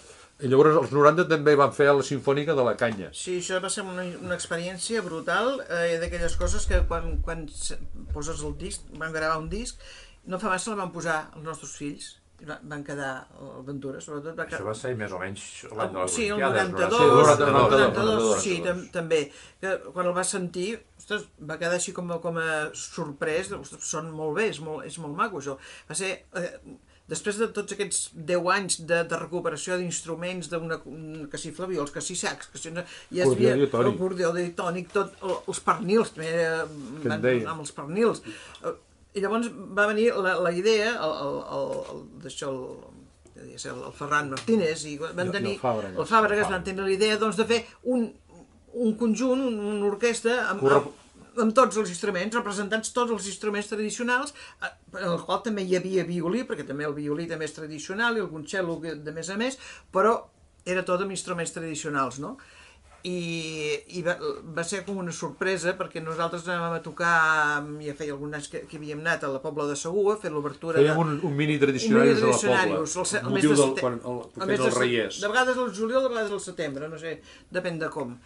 I llavors els noranta també van fer la Simfònica de la Canya. Sí, això va ser una, una experiència brutal, eh, d'aquelles coses que quan, quan poses el disc, van gravar un disc, no fa massa el van posar els nostres fills, i va- van quedar a Ventura, sobretot. Va Això quedar... va ser més o menys l'any de les Sí, el Olimpiades. noranta-dos, noranta-dos, el noranta-dos, noranta-dos. sí, tam també. Que quan el va sentir, ostres, va quedar així com a, com a sorprès, ostres, són molt bé, és molt, és molt maco això. Va ser, eh, després de tots aquests deu anys de, de recuperació d'instruments, d'una, que si flaviols, que si sacs, que si no, ja es Acordió havia diatònic. el acordió diatònic, tot, el, els pernils, també eh, Què en van, deien? amb els pernils. Eh, I llavors va venir la, la idea, el, el, el, el, d'això, el, el, el Ferran Martínez, i van I el tenir, Fàbregas. el Fàbregas van tenir la idea doncs, de fer un, un conjunt, un, una orquestra amb, Corre- amb, amb tots els instruments, representats tots els instruments tradicionals, eh, en el qual també hi havia violí, perquè també el violí també és tradicional, i algun cello que- de més a més, però era tot amb instruments tradicionals, no? I, i va, va ser com una sorpresa, perquè nosaltres anàvem a tocar, ja feia alguns anys que, que havíem anat a la Pobla de Segur, a fer l'obertura de... Fèiem un, un mini Un tradicionaris mini de la Pobla. tradicionarius, el se- el Amb mes motiu de del, sete- quan el, el feien mes de els se- Reiers. De vegades al juliol, de vegades al setembre, no sé, depèn de com.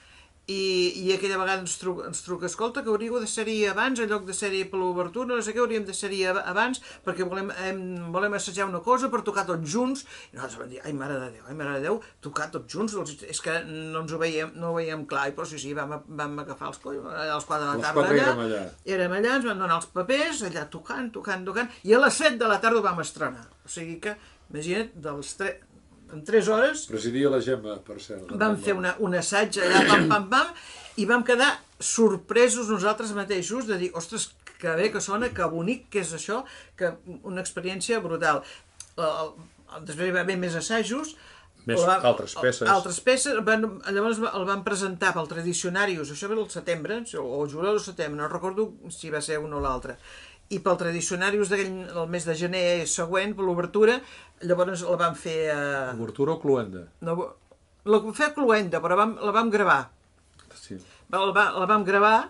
I, i aquella vegada ens truca, ens truca, escolta, que hauríeu de ser-hi abans, en lloc de ser-hi per l'obertura, no sé què, hauríem de ser-hi ab- abans, perquè volem, hem, volem assajar una cosa per tocar tots junts. I nosaltres vam dir, ai, mare de Déu, ai, mare de Déu, tocar tots junts, els, és que no ens ho veiem, no ho veiem clar, i però sí, sí, vam, vam agafar els colls, a les quatre de la Les tarda quatre allà, érem allà. érem allà, ens van donar els papers, allà tocant, tocant, tocant, i a les set de la tarda ho vam estrenar. O sigui que, imagina't, dels tre... en tres hores Presidia la Gemma, per cert. vam fer una, un assaig allà, pam, pam, pam, i vam quedar sorpresos nosaltres mateixos de dir, ostres, que bé que sona, que bonic que és això, que una experiència brutal. El, el, després hi va haver més assajos, Més el va- altres peces. Altres peces, van, llavors el van presentar pel Tradicionarius, això va ser el setembre, o juliol o setembre, no recordo si va ser un o l'altre. I pel Tradicionarius d'aquell el mes de gener següent, per l'obertura, llavors la vam fer a... Obertura o cluenda? No, la vam fer a Cluenda, però vam, la vam gravar. Sí. La, va, la vam gravar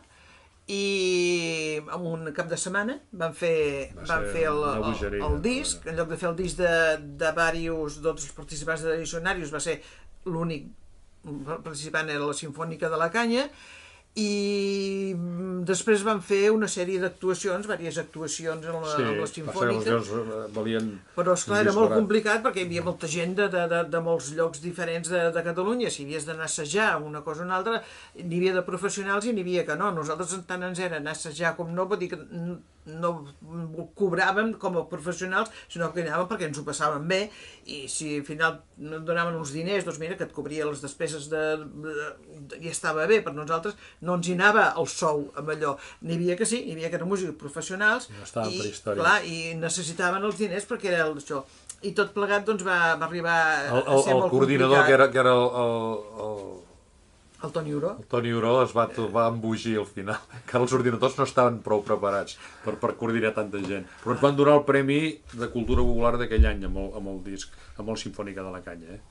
i en un cap de setmana vam fer, Va vam ser fer el, una el, bogeria, el disc, en lloc de fer el disc de, de diversos, tots els participants de Tradicionarius, va ser l'únic participant era la Simfònica de la Canya, i després van fer una sèrie d'actuacions, diverses actuacions en la, Sí, en la va ser, Simfònica. els meus valien... Però, esclar, un era disc molt barat. complicat perquè hi havia molta gent de, de, de, de molts llocs diferents de, de Catalunya. Si havies d'anar a assajar una cosa o una altra, n'hi havia de professionals i n'hi havia que no. Nosaltres tant ens era anar a assajar com no, vull dir que no cobràvem com a professionals, sinó que anàvem perquè ens ho passàvem bé, i si al final no et donaven uns diners, doncs mira, que et cobria les despeses de, de, de, i estava bé, per nosaltres no ens hi anava el sou amb allò. N'hi havia que sí, n'hi havia que eren músics professionals, No estaven i, per històries. clar, i necessitaven els diners perquè era el, això. I tot plegat doncs, va, va arribar El, a el, ser el molt coordinador, complicat. que era, que era el, el, el, El Toni Uro. el Toni Oró, es va, va embogir al final, que els ordinadors no estaven prou preparats per, per coordinar tanta gent. Però ens van donar el Premi de Cultura Popular d'aquell any amb el, amb el disc, amb el Simfònica de la Canya. Eh?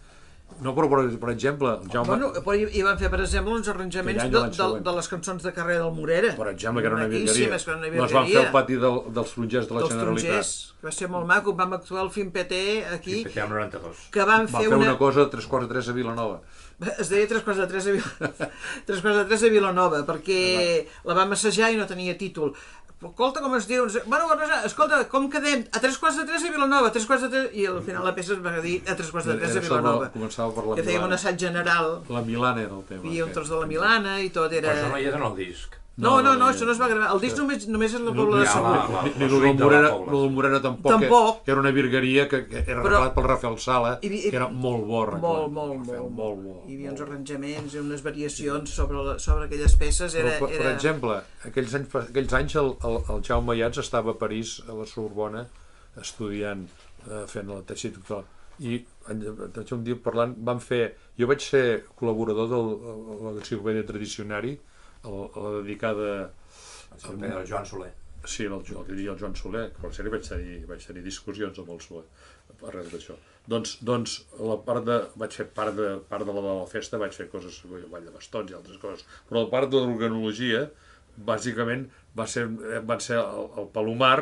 No, però, per, per exemple, el Jaume... Bueno, però hi, hi van fer, per exemple, uns arranjaments de, de, de les cançons de carrer del Morera. Per exemple, que era una virgueria. Que era una no es van fer al pati del, dels tronjers de la dels Generalitat. Tronjers, que va ser molt maco. Vam actuar al Film P T aquí. Film P T al noranta-dos. Que van Va fer fer una... una... una cosa a tres quarts de tres a Vilanova. Es deia tres quarts de tres a Vilanova, tres quarts de tres a Vilanova, perquè la vam assajar i no tenia títol. Escolta, com es diu? Bueno, escolta, com quedem? A tres quarts de tres a Vilanova, a tres quarts de tres... I al final la peça es va dir a tres quarts de tres a Vilanova. Començava per la que fèiem un assaig general. La Milana era el tema. Hi havia un tros de la Milana i tot era... Però això no hi era en el disc. No, no, no, això no es va gravar. El disc només, només és la Pobla de Segur. Ni el del Morera, el del Morera tampoc, tampoc. Que era una virgueria que, que era regalat pel Rafael Sala, i, i, que era molt bo, molt, molt, molt, molt bo. Hi havia uns arranjaments i unes variacions sobre, la, sobre aquelles peces. Era, Però, per, era... per exemple, aquells anys, aquells anys el, el, el Jaume Iats estava a París, a la Sorbona, estudiant, eh, fent la tesi doctoral. I un dia parlant, van fer... Jo vaig ser col·laborador de l'Enciclopèdia Tradicionari, la dedicada... El Joan Soler. Sí, el, el que diria el Joan Soler, que per ser vaig tenir, vaig tenir discussions amb el Soler arrel d'això. Doncs, doncs la part de, vaig fer part de, part de la de la festa, vaig fer coses, ball de bastons i altres coses, però la part de l'organologia, bàsicament, va ser, van ser el, el Palomar,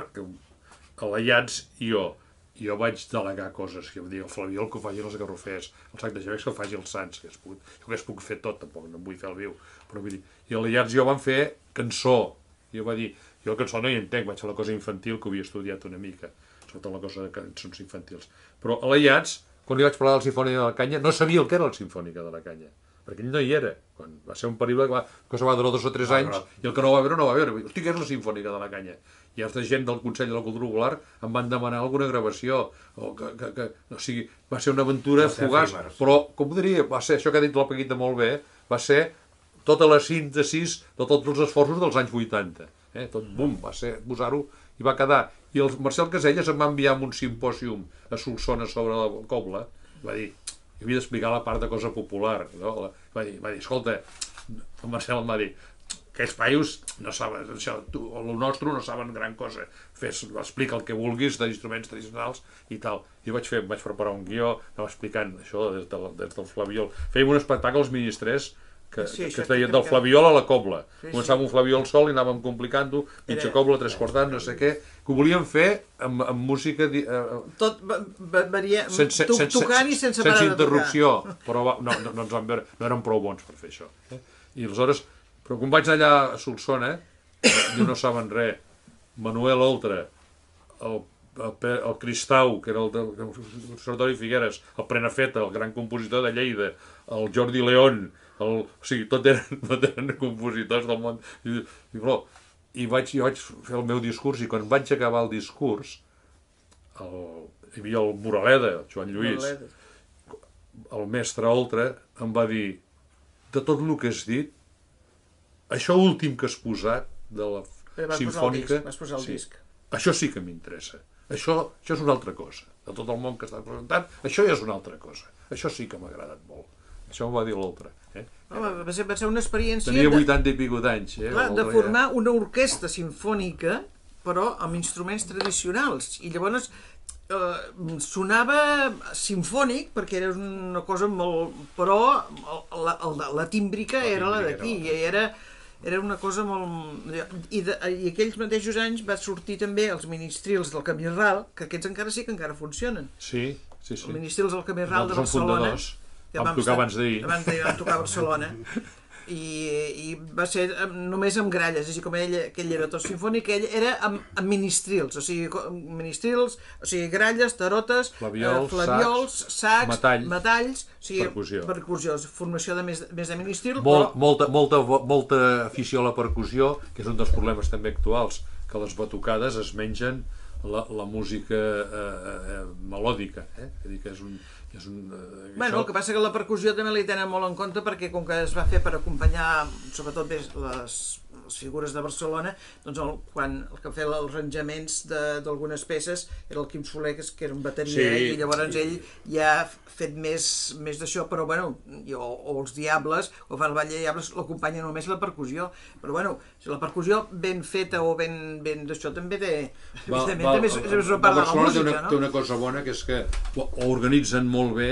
l'Aiats i jo. I jo vaig delegar coses, que em dir, el Flabiol que ho faci els garrofers, el Sac de Gevecs que ho faci els Sants, que es puc, jo que es puc fer tot, tampoc no em vull fer el viu, però vull dir, i l'Aiats i jo van fer cançó, i jo va dir, jo la cançó no hi entenc, vaig fer la cosa infantil que ho havia estudiat una mica, sobretot la cosa de cançons infantils. Però a l'Aiats, quan li vaig parlar de la Simfònica de la Canya, no sabia el que era la Simfònica de la Canya, perquè ell no hi era. Quan va ser un període que va, cosa va durar dos o tres anys, i el que no va veure, no va veure. Hosti, què és la Simfònica de la Canya? I altra gent del Consell de la Cultura Popular em van demanar alguna gravació, o que, que, que, o sigui, va ser una aventura fugaç, però, com ho diria, va ser, això que ha dit la Paquita molt bé, va ser tota la síntesis de tots els esforços dels anys vuitanta. Eh? Tot, bum, va ser posar-ho, i va quedar. I el Marcel Caselles em va enviar un simpòsium a Solsona sobre la cobla, i va dir, jo havia d'explicar la part de cosa popular, no? Va dir, va dir, escolta, el Marcel em va dir, aquells paios no saben, això, tu, el nostre no saben gran cosa, fes, explica el que vulguis d'instruments tradicionals i tal. I vaig fer, vaig preparar un guió, anava explicant això des, de, des del Flabiol. Fèiem un espectacle als ministres que, sí, que es deien del Flabiol a la cobla. Sí, començàvem sí. Un Flabiol sol i anàvem complicant-ho, mitja cobla, tres quarts d'any, no sé què, que ho volíem fer amb, amb música... Eh, Tot varia, sense, sense, tocant i sense, sense parar de tocar. Sense interrupció, però va, no, no, no ens van veure, no eren prou bons per fer això. Eh? I aleshores, però quan vaig allà a Solsona, jo no saben res, Manuel Oltra, el, el, el Cristau, que era el del Conservatori Figueres, el Prenafeta, el gran compositor de Lleida, el Jordi León, el, o sigui, tot eren, tot eren compositors del món. I, i, però, i vaig, jo vaig fer el meu discurs, i quan vaig acabar el discurs, el, hi havia el Moraleda, el Joan Lluís, el mestre Oltra, em va dir, de tot el que has dit, això últim que has posat de la Simfònica, vas posar el disc. Això sí que m'interessa. Això, això és una altra cosa. De tot el món que estàs presentant, això ja és una altra cosa. Això sí que m'ha agradat molt. Això m'ho va dir l'altre. Eh? Home, va ser, va ser una experiència... Tenia vuitanta i pico d'anys. Eh, clar, de formar ja. Una orquestra simfònica, però amb instruments tradicionals. I llavors eh, sonava simfònic, perquè era una cosa molt... Però la, la, la tímbrica la era la d'aquí, i era... Era una cosa molt... I, de, I aquells mateixos anys va sortir també els ministrils del Camí Ral, que aquests encara sí que encara funcionen. Sí, sí, sí. Els ministrils del Camí Ral de Barcelona. Que vam tocar abans d'ahir. Abans d'ahir vam tocar a Barcelona. I, i va ser només amb gralles, així com ell, aquell era tot sinfònic, ell era amb, amb ministrils, o sigui, ministrils, o sigui, gralles, tarotes, flaviols, eh, flaviols sacs, sacs metall, metalls, o sigui, percussió. percussió, formació de més, més de ministril, Molt, però... Molta, molta, molta afició a la percussió, que és un dels problemes també actuals, que les batucades es mengen la, la música eh, eh, melòdica, eh? És dir, que és un... És un, eh, bueno, això... el que passa que la percussió també li tenen molt en compte perquè com que es va fer per acompanyar sobretot les, les figures de Barcelona, doncs el, quan el que feia els arranjaments d'algunes peces era el Quim Soler, que, que era un bateria, sí, i llavors sí. Ell ja ha fet més, més d'això, però bueno, jo, o els Diables, o fan el Ball de Diables, l'acompanya només la percussió, però bueno, si la percussió ben feta o ben, ben d'això també té, val, també val, és una part de la música, té una, no? Té una cosa bona, que és que ho organitzen molt bé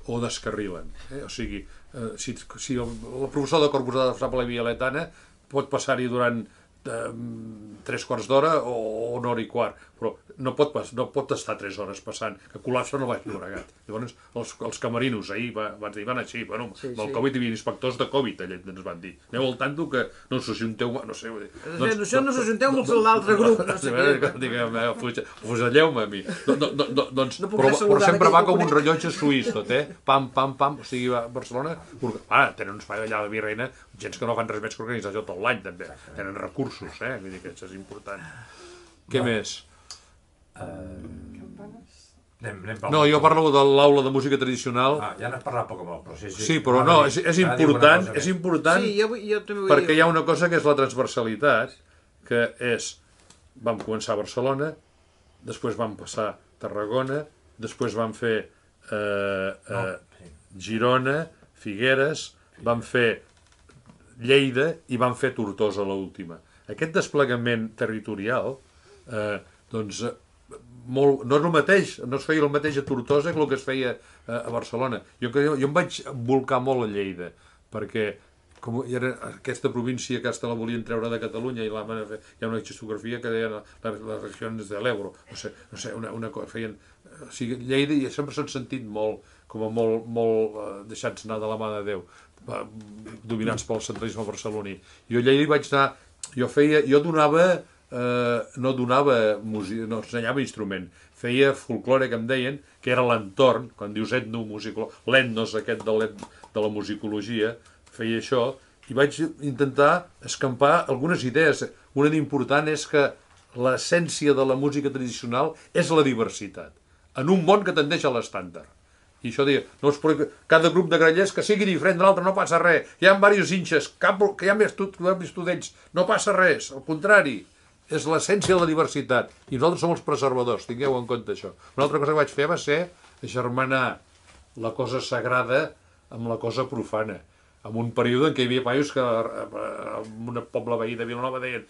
o descarrilen. Eh? O sigui, eh, si, si el, el professor de cor posat a la Via Letana pot passar-hi durant eh, tres quarts d'hora o, o una hora i quart, però no pot, pas, no pot estar tres hores passant, que col·lapsa no vaig Llobregat. Llavors, els, els camerinos ahir va, van dir, van així, bueno, sí, amb el sí. Covid hi havia inspectors de Covid, allà ens van dir. Aneu al tanto que no us ajunteu, no sé... Doncs, això no us ajunteu amb l'altre grup, no sé què. Diguem, fuselleu-me a mi. No, no, no, doncs, no però, però sempre va com un rellotge suís tot, eh? Pam, pam, pam, o sigui, a Barcelona... Ah, tenen un espai allà a la Virreina, gens que no fan res més que organitzar tot l'any, també. Tenen recursos, eh? Vull dir que això és important. Què més? No, jo parlo de l'aula de música tradicional. Ah, ja n'has parlat poc molt, però sí, sí. Sí, però no, és, és important, és important sí, jo, jo també perquè hi ha una cosa que és la transversalitat, que és, vam començar a Barcelona, després vam passar a Tarragona, després vam fer eh, eh, Girona, Figueres, vam fer Lleida i vam fer Tortosa l'última. Aquest desplegament territorial, eh, doncs, molt, no és el mateix, no es feia el mateix a Tortosa que el que es feia a, a Barcelona. Jo, jo, jo em vaig volcar molt a Lleida, perquè com era aquesta província que hasta la volien treure de Catalunya i la van fer, hi ha una geografia que deien les, les regions de l'Ebro, no sé, no sé una, una cosa, feien... O sigui, Lleida i sempre s'han sentit molt, com a molt, molt eh, deixats anar de la mà de Déu, dominats pel centralisme barceloní. Jo a Lleida hi vaig anar, jo feia, jo donava... Eh, no donava música, no ensenyava instrument, feia folklore, que em deien, que era l'entorn, quan dius etno, musico, l'etnos aquest de, de la musicologia, feia això, i vaig intentar escampar algunes idees. Una d'important és que l'essència de la música tradicional és la diversitat, en un món que tendeix a l'estàndard. I això deia, no es pot, cada grup de grallers que sigui diferent de l'altre no passa res, hi ha diversos inxes, cap, que hi ha més estudents, no passa res, al contrari. És l'essència de la diversitat, i nosaltres som els preservadors, tingueu en compte això. Una altra cosa que vaig fer va ser agermanar la cosa sagrada amb la cosa profana, en un període en què hi havia paios que en un poble veí de Vilanova deien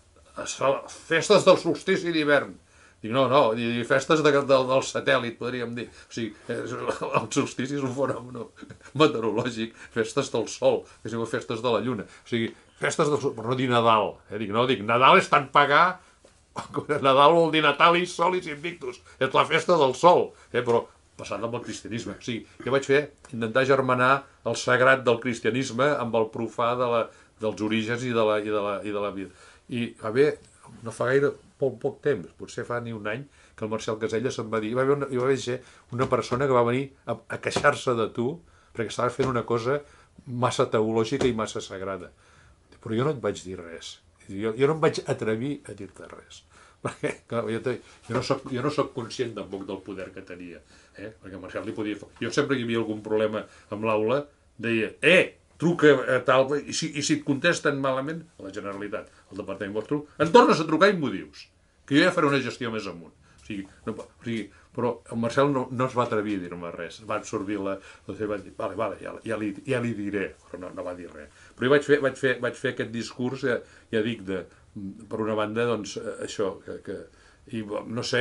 festes del solstici d'hivern. Dic, no, no, festes de, de, del satèl·lit, podríem dir. O sigui, el solstici és un fenomen meteorològic, festes del sol, festes de la lluna. O sigui, festes del sol, però no dir Nadal. Eh? Dic, no, dic, Nadal és tan pagar, Nadal vol dir Natalis Solis Invictus, és la festa del sol, eh? Però passant amb el cristianisme. O sigui, què vaig fer? Intentar germanar el sagrat del cristianisme amb el profà de la, dels orígens i de la, i de la, i de la vida. I, a bé, no fa gaire, poc, poc temps, potser fa ni un any, que el Marcel Caselles em va dir, hi va haver una, hi va haver una persona que va venir a, a queixar-se de tu perquè estava fent una cosa massa teològica i massa sagrada. Però jo no et vaig dir res. Jo, jo no em vaig atrevir a dir-te res. Perquè clar, jo, te, jo, no soc, jo no soc conscient tampoc del poder que tenia. Eh? Perquè Marcel li podia... Jo sempre que hi havia algun problema amb l'aula, deia, eh, truca a tal... I si, i si et contesten malament, a la Generalitat, al Departament vostre, em tornes a trucar i m'ho dius, que jo ja faré una gestió més amunt. O sigui, no, o sigui, però el Marcel no, no es va atrevir a dir-me res, va absorbir la... la va dir, vale, vale, ja, ja, li, ja li diré, però no, no va dir res. Però jo vaig fer, vaig fer, vaig fer aquest discurs, ja, ja dic, de, per una banda, doncs, això, que, que i, no sé,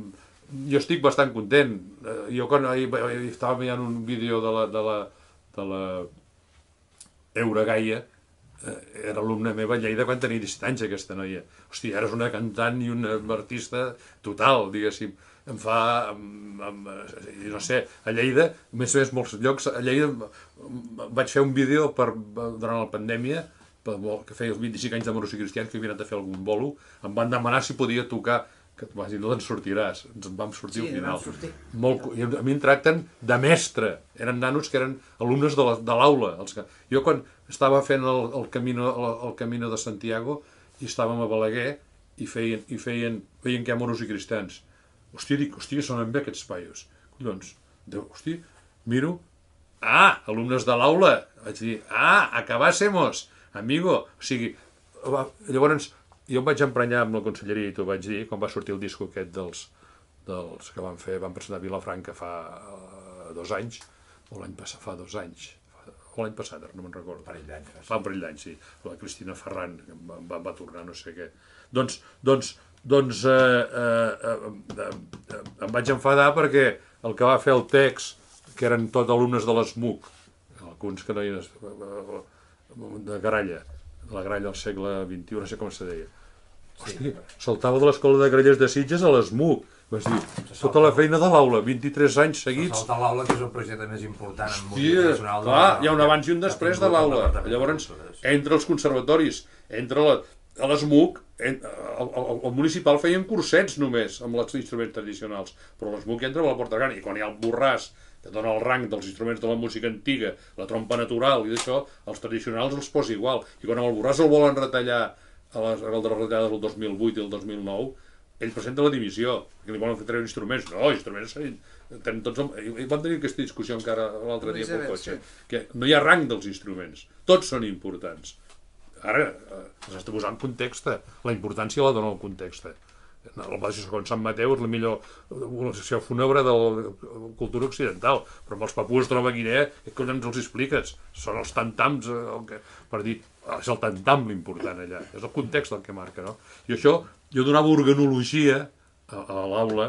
jo estic bastant content. Jo quan ahir, ahir estava veient un vídeo de la, de la, de la Eura Gaia, era alumna meva a Lleida quan tenia disset anys, aquesta noia. Hòstia, eres una cantant i una artista total, diguéssim. Em fa... Em, em, no sé, a Lleida, a més a més molts llocs, a Lleida vaig fer un vídeo per, durant la pandèmia, que feia els vint-i-cinc anys de Moros i Cristians, que havia anat a fer algun bolo, em van demanar si podia tocar, que vas dir, no te'n sortiràs, ens en vam sortir sí, al final. Sortir. Molt, i a mi em tracten de mestre, eren nanos que eren alumnes de l'aula. Que... Jo quan estava fent el, el, camino, el, el Camino de Santiago i estàvem a Balaguer i feien, i feien, feien que hi ha Moros i Cristians. Hòstia, dic, hòstia, sonen bé aquests paios. Collons, hòstia, miro, ah, alumnes de l'aula, vaig dir, ah, acabásemos, amigo, o sigui, llavors, jo em vaig emprenyar amb la conselleria i t'ho vaig dir, quan va sortir el disco aquest dels, dels que van fer, van presentar a Vilafranca fa uh, dos anys, o l'any passat, fa dos anys, o l'any passat, no me'n recordo. Parell d'anys. Fa un parell d'anys, sí. La Cristina Ferran va, va, va tornar, no sé què. Doncs, doncs, doncs eh, eh, eh, eh, em vaig enfadar perquè el que va fer el text que eren tot alumnes de l'ESMUC, alguns que no hi de Gralla, de la Gralla al segle vint-i-u, no sé com se deia. Hosti, saltava de l'escola de Grallers de Sitges a l'ESMUC. Vas dir, tota la feina de l'aula, vint-i-tres anys seguits. Se salta l'aula, que és el projecte més important en música Hòstia, nacional. clar, hi ha un abans i un després de l'aula. Llavors, entre els conservatoris, entre la, a l'ESMUC, el, el, el municipal feien cursets només amb els instruments tradicionals, però l'ESMUC entra a la porta gran, i quan hi ha el borràs que dona el rang dels instruments de la música antiga, la trompa natural i d'això, els tradicionals els posa igual. I quan el borràs el volen retallar a les, a la retallada del dos mil vuit i el dos mil nou, ell presenta la divisió, que li volen fer treure instruments. No, instruments tenen tots... I vam tenir aquesta discussió encara l'altre dia pel cotxe, que no hi ha rang dels instruments, tots són importants. Ara, s'ha de posar en context, la importància la dona el context. El Baix de Sant Mateu és la millor organització fúnebre de la cultura occidental, però amb els papús de Nova Guinea, què ens els expliques? Són els tantams, que, per dir, és el tantam l'important allà, és el context el que marca, no? I això, jo donava organologia a, a l'aula,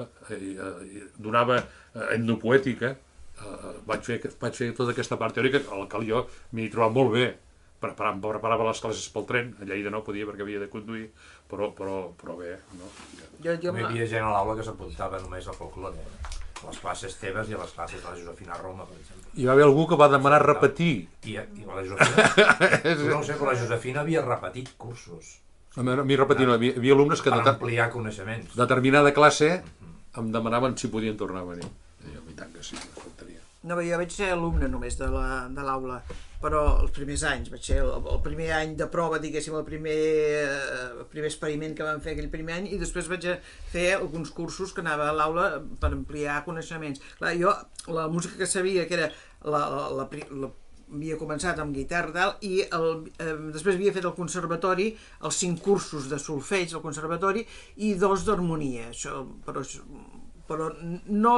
donava etnopoètica, vaig fer, vaig fer tota aquesta part teòrica, al qual jo m'hi he trobat molt bé. Preparava, preparava les classes pel tren, a Lleida no podia perquè havia de conduir, però, però, però bé, no? Jo, jo no hi havia gent a l'aula que s'apuntava només al folclore, a les classes teves i a les classes de la Josefina Roma, per exemple. Hi va haver algú que va demanar repetir. I, i la Josefina, tu no ho sé, però la Josefina havia repetit cursos. A mi repetir no, hi havia, havia alumnes que... Per ampliar coneixements. Determinada classe em demanaven si podien tornar a venir. I jo, i tant que sí, no faltaria. No, jo vaig ser alumne només de l'aula, però els primers anys, vaig ser el, el primer any de prova, diguéssim, el primer, el primer experiment que vam fer aquell primer any, i després vaig fer alguns cursos que anava a l'aula per ampliar coneixements. Clar, jo, la música que sabia, que era la, la, la, la havia començat amb guitarra i tal, i el, eh, després havia fet el conservatori, els cinc cursos de solfeig al conservatori i dos d'harmonia, això, però, però no...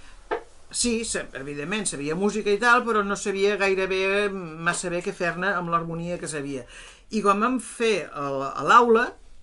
Sí, evidentment, sabia música i tal, però no sabia gairebé massa bé què fer-ne amb l'harmonia que sabia. I quan vam fer a l'aula,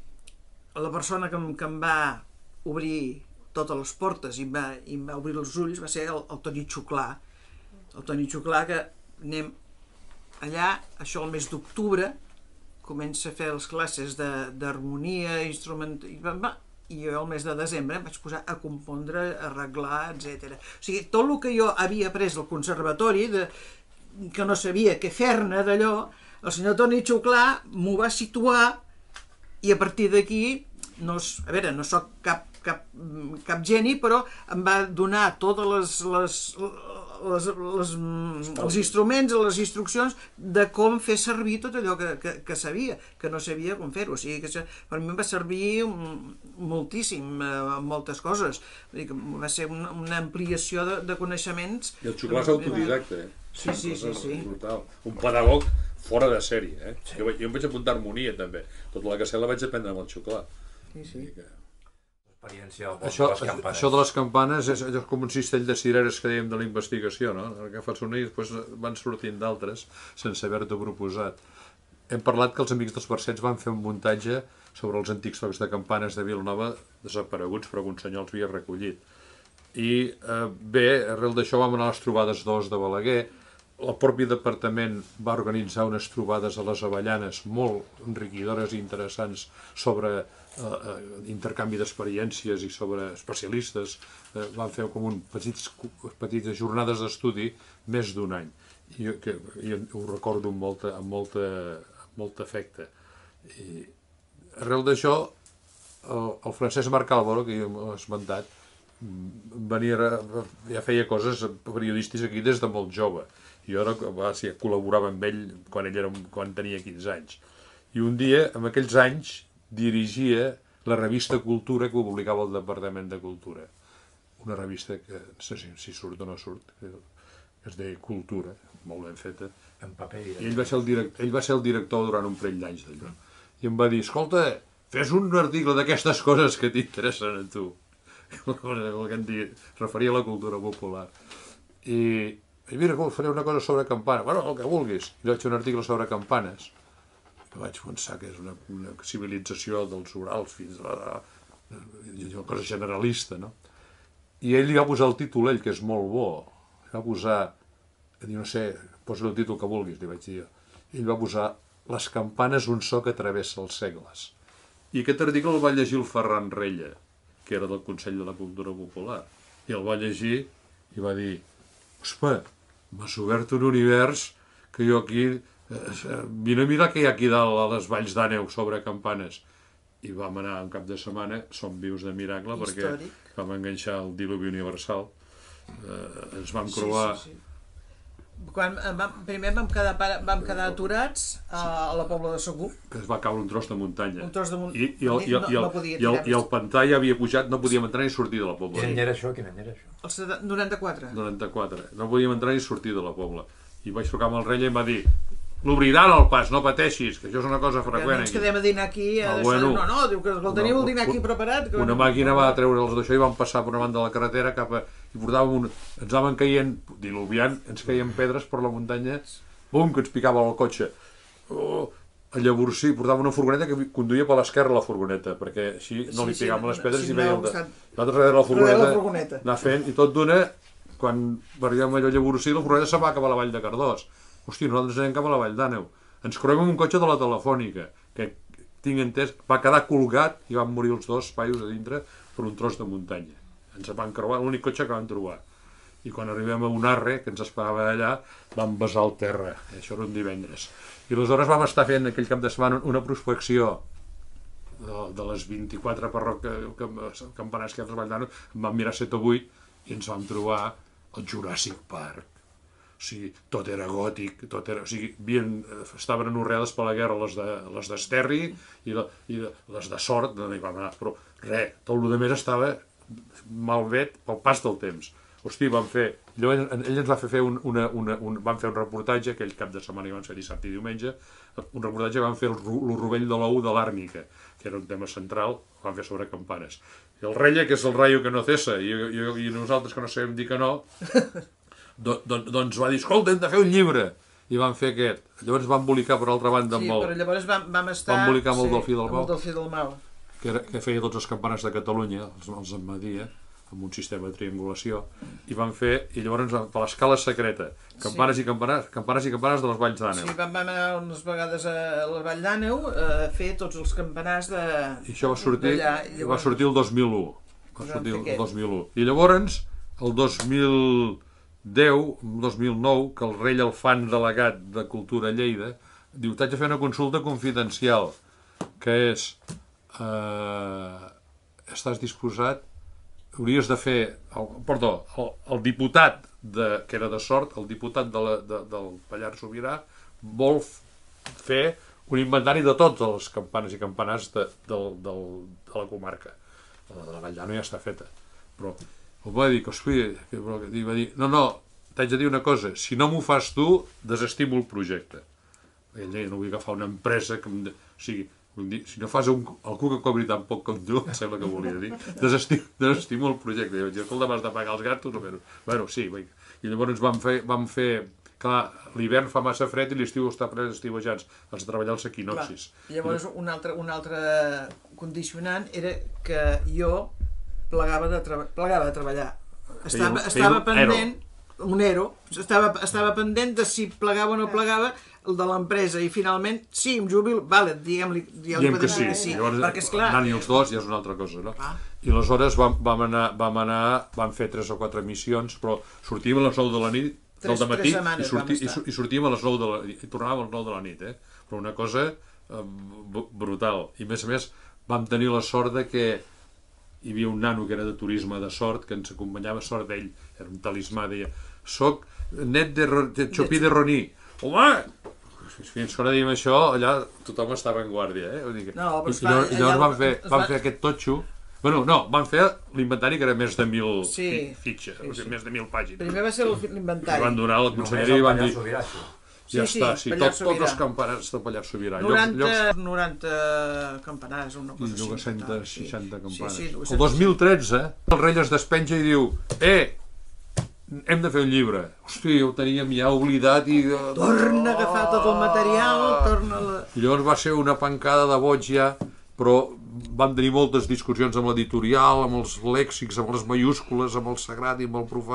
la persona que em, que em va obrir totes les portes i em va, i em va obrir els ulls va ser el, el Toni Xuclà. El Toni Xuclà, que anem allà, això el mes d'octubre, comença a fer les classes d'harmonia, instrument... i jo al mes de desembre em vaig posar a compondre, a arreglar, etcètera. O sigui, tot el que jo havia après al conservatori, de, que no sabia què fer-ne d'allò, el senyor Toni Xuclà m'ho va situar i a partir d'aquí, no, a veure, no soc cap, cap, cap geni, però em va donar totes les... les Les, les, els instruments, les instruccions de com fer servir tot allò que, que, que sabia, que no sabia com fer-ho. O sigui, que per mi em va servir moltíssim en moltes coses. Va ser una, una ampliació de, de coneixements. I el Xuclà és autodidacte, eh? Sí, sí, sí, sí. Brutal. Un pedagog fora de sèrie, eh? Sí. Jo, jo em vaig apuntar harmonia, també. Tota la que sé la vaig aprendre amb el Xuclà. Sí, sí. Això, això de les campanes és, és com un cistell de cireres que dèiem de la investigació, no? Que fas una i després van sortint d'altres sense haver-t'ho proposat. Hem parlat que els Amics dels Versets van fer un muntatge sobre els antics tocs de campanes de Vilanova desapareguts però que un senyor els havia recollit. I eh, bé, arrel d'això vam anar a les trobades d'Os de Balaguer. El propi departament va organitzar unes trobades a les Avellanes molt enriquidores i interessants sobre Uh, intercanvi d'experiències i sobre especialistes. Uh, van fer com un petits, petites jornades d'estudi més d'un any. I jo, que, jo ho recordo amb molta, amb molta, amb molt afecte. I arrel d'això, el, el Francesc Marc Álvaro, que jo m'he esmentat, venia, ja feia coses periodístiques aquí des de molt jove. Jo ara va, sí, col·laborava amb ell quan ell era, quan tenia quinze anys. I un dia, en aquells anys, dirigia la revista Cultura que publicava el Departament de Cultura. Una revista que no sé si surt o no surt, que es deia Cultura, molt ben feta. En paper. I ell va ser el director, ell va ser el director durant un parell d'anys d'allò. I em va dir, escolta, fes un article d'aquestes coses que t'interessen a tu. El que em dir, referia a la cultura popular. I, i mira, faré una cosa sobre campanes. Bueno, el que vulguis. I vaig fer un article sobre campanes. Vaig pensar que és una, una civilització dels Urals fins a la, una cosa generalista, no? I ell li va posar el títol, ell, que és molt bo, va posar, no sé, posa el títol que vulguis, li vaig dir jo, ell va posar Les campanes, un so que travessa els segles. I aquest article el va llegir el Ferran Rella, que era del Consell de la Cultura Popular, i el va llegir i va dir, ospa, m'has obert un univers que jo aquí, eh, vine a mirar què hi ha aquí dalt a les Valls d'Àneu sobre campanes. I vam anar un cap de setmana, som vius de miracle, Històric. perquè vam enganxar el Diluvi Universal, eh, ens vam crobar... Sí, sí, sí. Quan vam, primer vam quedar, vam quedar aturats a, a la Pobla de Segur. Que es va caure un tros de muntanya. Un tros de muntanya. I, i, el, i, el, i, el, no, no i, el, i el pantà ja havia pujat, no podíem entrar ni sortir de la Pobla. Quin any era això? Quin any era això? El noranta-quatre. noranta-quatre. No podíem entrar ni sortir de la Pobla. I vaig trucar amb el rei i em va dir, l'obriran el pas, no pateixis, que això és una cosa freqüent. Que no ens quedem a dinar aquí, a Ah, deixar... bueno. no, no, diu que el teniu el dinar aquí preparat. Que... Una màquina va treure els d'això i vam passar per una banda de la carretera cap a... i portàvem un... ens anaven caient, diluviant, ens caien pedres per la muntanya, bum, que ens picava el cotxe. Oh, a Llavorsí, portava una furgoneta que conduïa per l'esquerra la furgoneta, perquè així no Sí, li sí, pigàvem les pedres si i no, veia el de... estan- L'altre darrere la Darrere la furgoneta, furgoneta. anar fent, i tot d'una, quan arribem allò a Llavorsí, la furgoneta se va cap a la vall de Cardós. Hòstia, nosaltres anem cap a la vall d'Àneu. Ens creuem amb un cotxe de la Telefònica, que tinc entès, va quedar colgat i van morir els dos paios a dintre per un tros de muntanya. Ens van creuar, l'únic cotxe que vam trobar. I quan arribem a Unarre, que ens esperava allà, vam besar el terra. I això era un divendres. I aleshores vam estar fent aquell cap de setmana una prospecció de, de les vint-i-quatre parroques, campanars que hi ha a Vall d'Àneu, en vam mirar set o vuit i ens vam trobar el Jurassic Park. O sigui, tot era gòtic, tot era... O sigui, havien, estaven anorreades per la guerra les de, les d'Esterri i, la, i de, les de Sort, no hi vam anar, però res, tot el que més estava malvet pel pas del temps. Hosti, vam fer... Llavors, ell ens va fer fer un, una, una, un... Vam fer un reportatge, aquell cap de setmana que vam fer dissabte i diumenge, un reportatge que vam fer el, el rovell de l'ou de l'Àrnica, que era un tema central, vam fer sobre campanes. I el Rella, que és el raio que no cessa, i, i, i nosaltres que no sabem dir que no, do, do, doncs va dir, escolta, hem de fer un llibre. I van fer aquest. Llavors vam embolicar per altra banda Sí, amb el... però llavors vam, vam estar... Vam embolicar amb el sí, Delfí del Mau. Amb el Delfí del Mau. Que, era, que feia tots els campanars de Catalunya, els, els emmedia, amb un sistema de triangulació, i van fer, i llavors per l'escala secreta, campanes, sí. i campanes, campanes i campanes de les Valls d'Àneu. Sí, vam, vam anar unes vegades a la Vall d'Àneu a fer tots els campanars de... I això va sortir, llavors... va sortir el dos mil u. Va sortir el dos mil u. I llavors, el dos mil deu, el dos mil nou, que el rei Alfan, delegat de Cultura a Lleida, diu, t'haig de fer una consulta confidencial, que és, eh, estàs disposat, hauries de fer, el, perdó, el, el diputat, de, que era de Sort, el diputat de la, de, del Pallars Sobirà, vol fer un inventari de tots els campanes i campanars de, del, del, de la comarca. La de la Vall d'Àneu ja està feta. Però ho va dir, que, hosti, que, que va dir, no, no, t'haig de dir una cosa, si no m'ho fas tu, desestimo el projecte. Ell deia, no vull agafar una empresa que em... De... O sigui, si no fas un, algú que cobri tan poc com tu, em sembla que volia dir, desestimo, desestimo el projecte. I vaig dir, escolta, m'has de pagar els gatos? O bueno, bueno, sí, vinga. I llavors vam fer, vam fer clar, l'hivern fa massa fred i l'estiu està ple d'estiuejants, has de treballar els equinoxis. Clar. Llavors un altre, un altre condicionant era que jo plegava de, treba, plegava de treballar. Estava, feia, estava feia pendent, un ero, estava, estava pendent de si plegava o no plegava el de l'empresa, i finalment, sí, em jubil, vale, diguem-li ja diguem que sí, sí. Llavors, perquè esclar... anant-hi els dos ja és una altra cosa, no? Ah. I aleshores vam, vam, anar, vam anar, vam fer tres o quatre missions, però sortíem a les nou de la nit, del dematí, i, sortí, i, i sortíem a les nou de la nit, i tornàvem a les nou de la nit, eh? Però una cosa eh, brutal. I a més a més vam tenir la sort de que hi havia un nano que era de turisme de Sort, que ens acompanyava, Sort d'ell, era un talismà, deia, soc net de, de Chopí de Roní. Home! Fins que no diem això, allà tothom estava en guàrdia, eh? Vull dir que... No, però I, i llavors, llavors van fer, van fer aquest totxo. Bueno, no, van fer l'inventari que era més de mil sí, fitxes, sí, o sigui, sí. més de mil pàgines. Primer va ser l'inventari. Van donar a la conselleria i van dir... Sobirà, això. Ja Sí, està, sí, sí, Pallars tot, tots Sobirà. els campanars de Pallars Sobirà. noranta, Llocs, noranta campanars, una cosa llocs, així. dos-cents seixanta campanes. Sí, sí, el dos mil tretze, el rei es despenja i diu, eh, hem de fer un llibre. Hosti, ho teníem ja oblidat i... Torna a agafar tot el material, torna a la... I llavors va ser una pancada de boig ja, però vam tenir moltes discussions amb l'editorial, amb els lèxics, amb les mayúscules, amb el sagrat i amb el profà.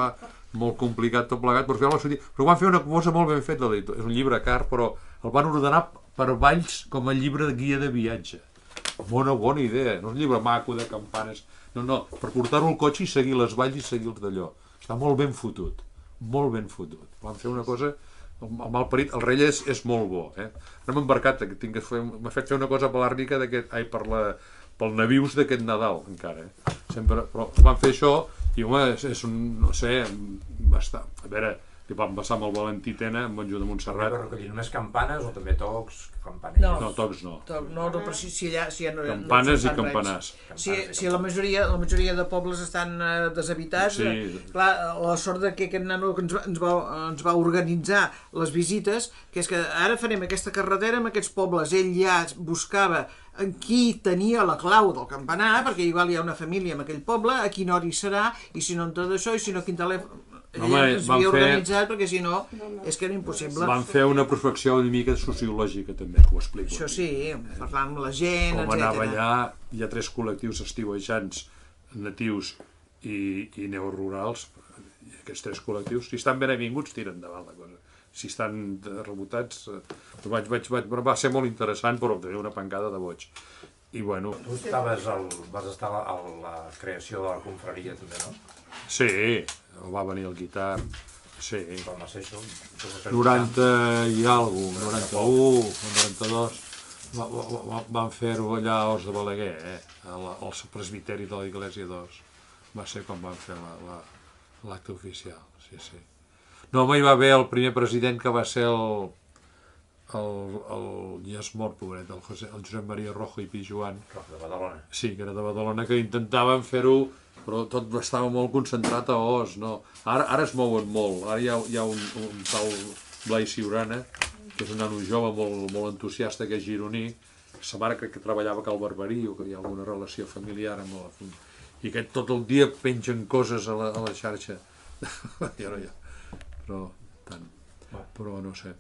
molt complicat tot plegat, però, però van fer una cosa molt ben feta, és un llibre car, però el van ordenar per Valls com a llibre de guia de viatge. Bona, bona idea, no és un llibre maco de campanes, no, no, per portar-ho al cotxe i seguir les valls i seguir els d'allò. Està molt ben fotut, molt ben fotut. Van fer una cosa, el malparit, el rei és, és molt bo, eh? No m'he embarcat, m'ha fet fer una cosa per l'àrnica d'aquest, ai, per la, pel navius d'aquest Nadal, encara, eh? Sempre, però van fer això i, home, és, és un, no sé, bastant, a veure, que van passar amb el Valentí Tena, amb Montjuïc de Montserrat. Però recollir només campanes o també tocs, campanelles? No, no tocs no. Toc, no, no, però si, si allà... Si ja no, campanes no i campanars. Si, si la majoria, la majoria de pobles estan uh, deshabitats, sí. eh, clar, la sort de que aquest nano que ens va, ens, va, ens va organitzar les visites, que és que ara farem aquesta carretera amb aquests pobles, ell ja buscava en qui tenia la clau del campanar, perquè igual hi ha una família en aquell poble, a quina hora hi serà, i si no en tot això, i si no quin telèfon... No, home, es havia fer... organitzat perquè si no és que era impossible. Van fer una prospecció una mica sociològica també, que ho explico. Això sí, parlar amb la gent, com etcètera. anava allà, hi ha tres col·lectius estiuejants natius i, i neorurals, i aquests tres col·lectius, si estan ben avinguts, tiren endavant la cosa. Si estan rebotats, vaig, vaig, vaig, va ser molt interessant, però tenia una pancada de boig. I bueno... Tu estaves al, vas estar a la, a la creació de la confraria també, no? Sí, va venir el guitar, sí. Com va ser això? noranta i alguna cosa, noranta-u, noranta-dos, va, va, va, van fer-ho allà a Os de Balaguer, eh? al, al presbiteri de la Iglésia d'Os. Va ser quan van fer l'acte oficial, sí, sí. No, home, hi va haver el primer president que va ser el... el, el ja és mort, pobret, el, José, el Josep Maria Rojo i Pijuan. Rojo de Badalona. Sí, que era de Badalona, que intentaven fer-ho, però tot estava molt concentrat a Os, no? Ara, ara es mouen molt, ara hi ha, hi ha un, un tal Blai Ciurana, que és un nano jove molt, molt entusiasta, que és gironí, sa mare crec que treballava a Cal Barberí, o que hi ha alguna relació familiar amb la... I aquest tot el dia pengen coses a la, a la xarxa. Ja no hi ha, però tant, però no sé.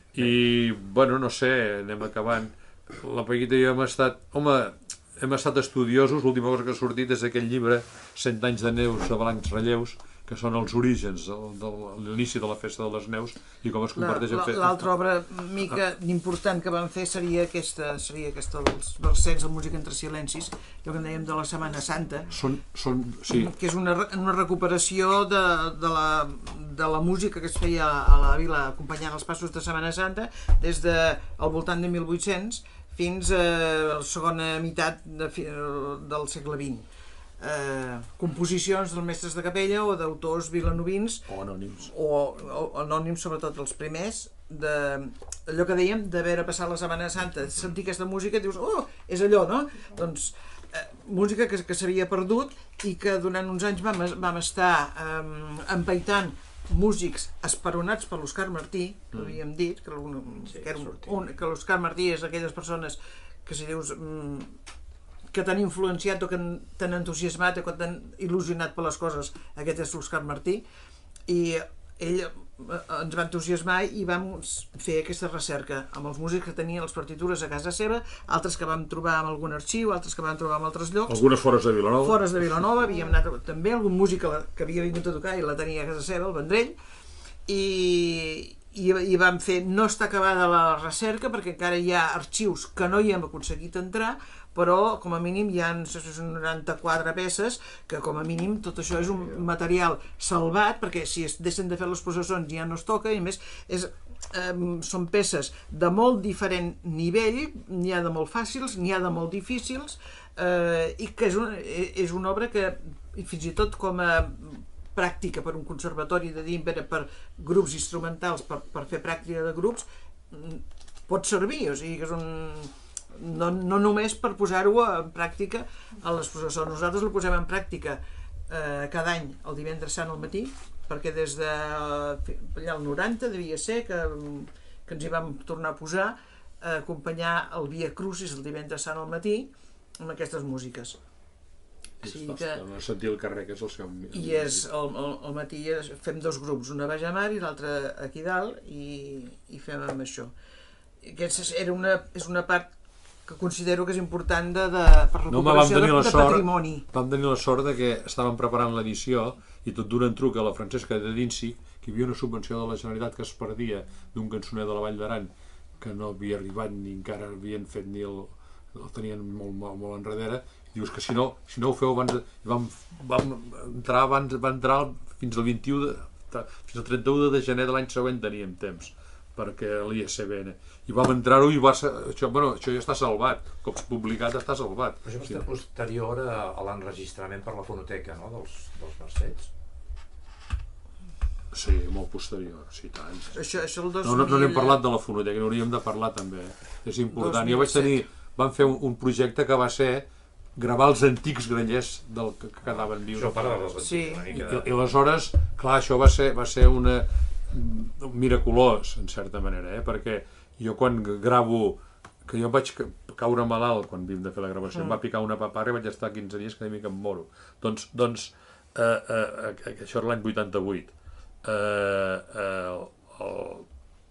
I, bueno, no sé, anem acabant. La Paquita i jo hem estat, home, hem estat estudiosos, l'última cosa que ha sortit és aquell llibre, Cent anys de neus de blancs relleus, que són els orígens de, de l'inici de la festa de les neus i com es comparteix en fet. L'altra obra mica important que van fer seria aquesta, seria aquesta dels versets de música entre silencis, allò que en dèiem de la Setmana Santa, són, són, sí. que és una, una recuperació de, de, la, de la música que es feia a la vila acompanyant els passos de Setmana Santa des de al voltant de mil vuit-cents fins a la segona meitat de, del segle vint. Eh, composicions dels mestres de capella o d'autors vilanovins o anònims o, o anònims, sobretot els primers, de allò que dèiem d'haver passat la Setmana Santa, sentir aquesta música i dius, oh, és allò, no? Doncs eh, música que, que s'havia perdut i que durant uns anys vam, vam estar eh, empaitant músics esperonats per l'Òscar Martí, que havíem dit que, sí, que, un, que l'Òscar Martí és aquelles persones que si dius mm, que t'han influenciat o que t'han entusiasmat o que t'han il·lusionat per les coses, aquest és l'Òscar Martí, i ell ens va entusiasmar i vam fer aquesta recerca amb els músics que tenien les partitures a casa seva, altres que vam trobar en algun arxiu, altres que vam trobar en altres llocs. Algunes fores de Vilanova. Fores de Vilanova, havíem anat també, algun músic que, la, que havia vingut a tocar i la tenia a casa seva, el Vendrell, i, i, i vam fer, no està acabada la recerca perquè encara hi ha arxius que no hi hem aconseguit entrar, però com a mínim hi ha noranta-quatre peces que com a mínim tot això és un material salvat, perquè si es deixen de fer les processons ja no es toca, i a més és, eh, són peces de molt diferent nivell, n'hi ha de molt fàcils, n'hi ha de molt difícils, eh, i que és, un, és una obra que fins i tot com a pràctica per un conservatori de dir, per, per grups instrumentals, per, per fer pràctica de grups, pot servir, o sigui que és un... No, no només per posar-ho en pràctica a les processons. Nosaltres ho posem en pràctica eh, cada any el divendres sant al matí, perquè des de allà al noranta devia ser que, que ens hi vam tornar a posar a acompanyar el Via Crucis el divendres sant al matí amb aquestes músiques. Sí, que... no sentir el carrer, que és el seu... I és, al, al matí fem dos grups, una a Baix a Mar i l'altre aquí dalt, i, i fem amb això. Aquesta era una, és una part que considero que és important de, de, per No, home, vam recuperació tenir de, la de sort, patrimoni. vam tenir la sort de que estàvem preparant l'edició i tot d'un truc a la Francesca de Dinsi, que hi havia una subvenció de la Generalitat que es perdia d'un cançoner de la Vall d'Aran que no havia arribat ni encara havien fet ni el... el tenien molt, molt, molt enrere, i dius que si no, si no ho feu abans... Vam, vam entrar abans, va entrar fins al vint-i-u de, fins al trenta-u de gener de l'any següent teníem temps perquè l'I S B N i vam entrar-ho i va ser, això, bueno, això ja està salvat, com s'ha publicat està salvat. Però això va estar posterior a, a l'enregistrament per la fonoteca, no?, dels, dels Mercets. Sí, molt posterior, sí, tant. Això, això el dos No, mil... no, no n'hem parlat de la fonoteca, n'hauríem de parlar també, és important. dos mil set. Jo vaig tenir, vam fer un, un projecte que va ser gravar els antics grallers del que, que quedaven vius. Això parla dels Sí. una I, mica de... i aleshores, clar, això va ser, va ser una un miraculós, en certa manera, eh? Perquè jo quan gravo, que jo vaig caure malalt quan vim de fer la gravació, mm. em va picar una paparra i vaig estar quinze dies que una mica em moro. Doncs, doncs eh, eh, eh, això era l'any vuitanta-vuit. Eh, eh, el...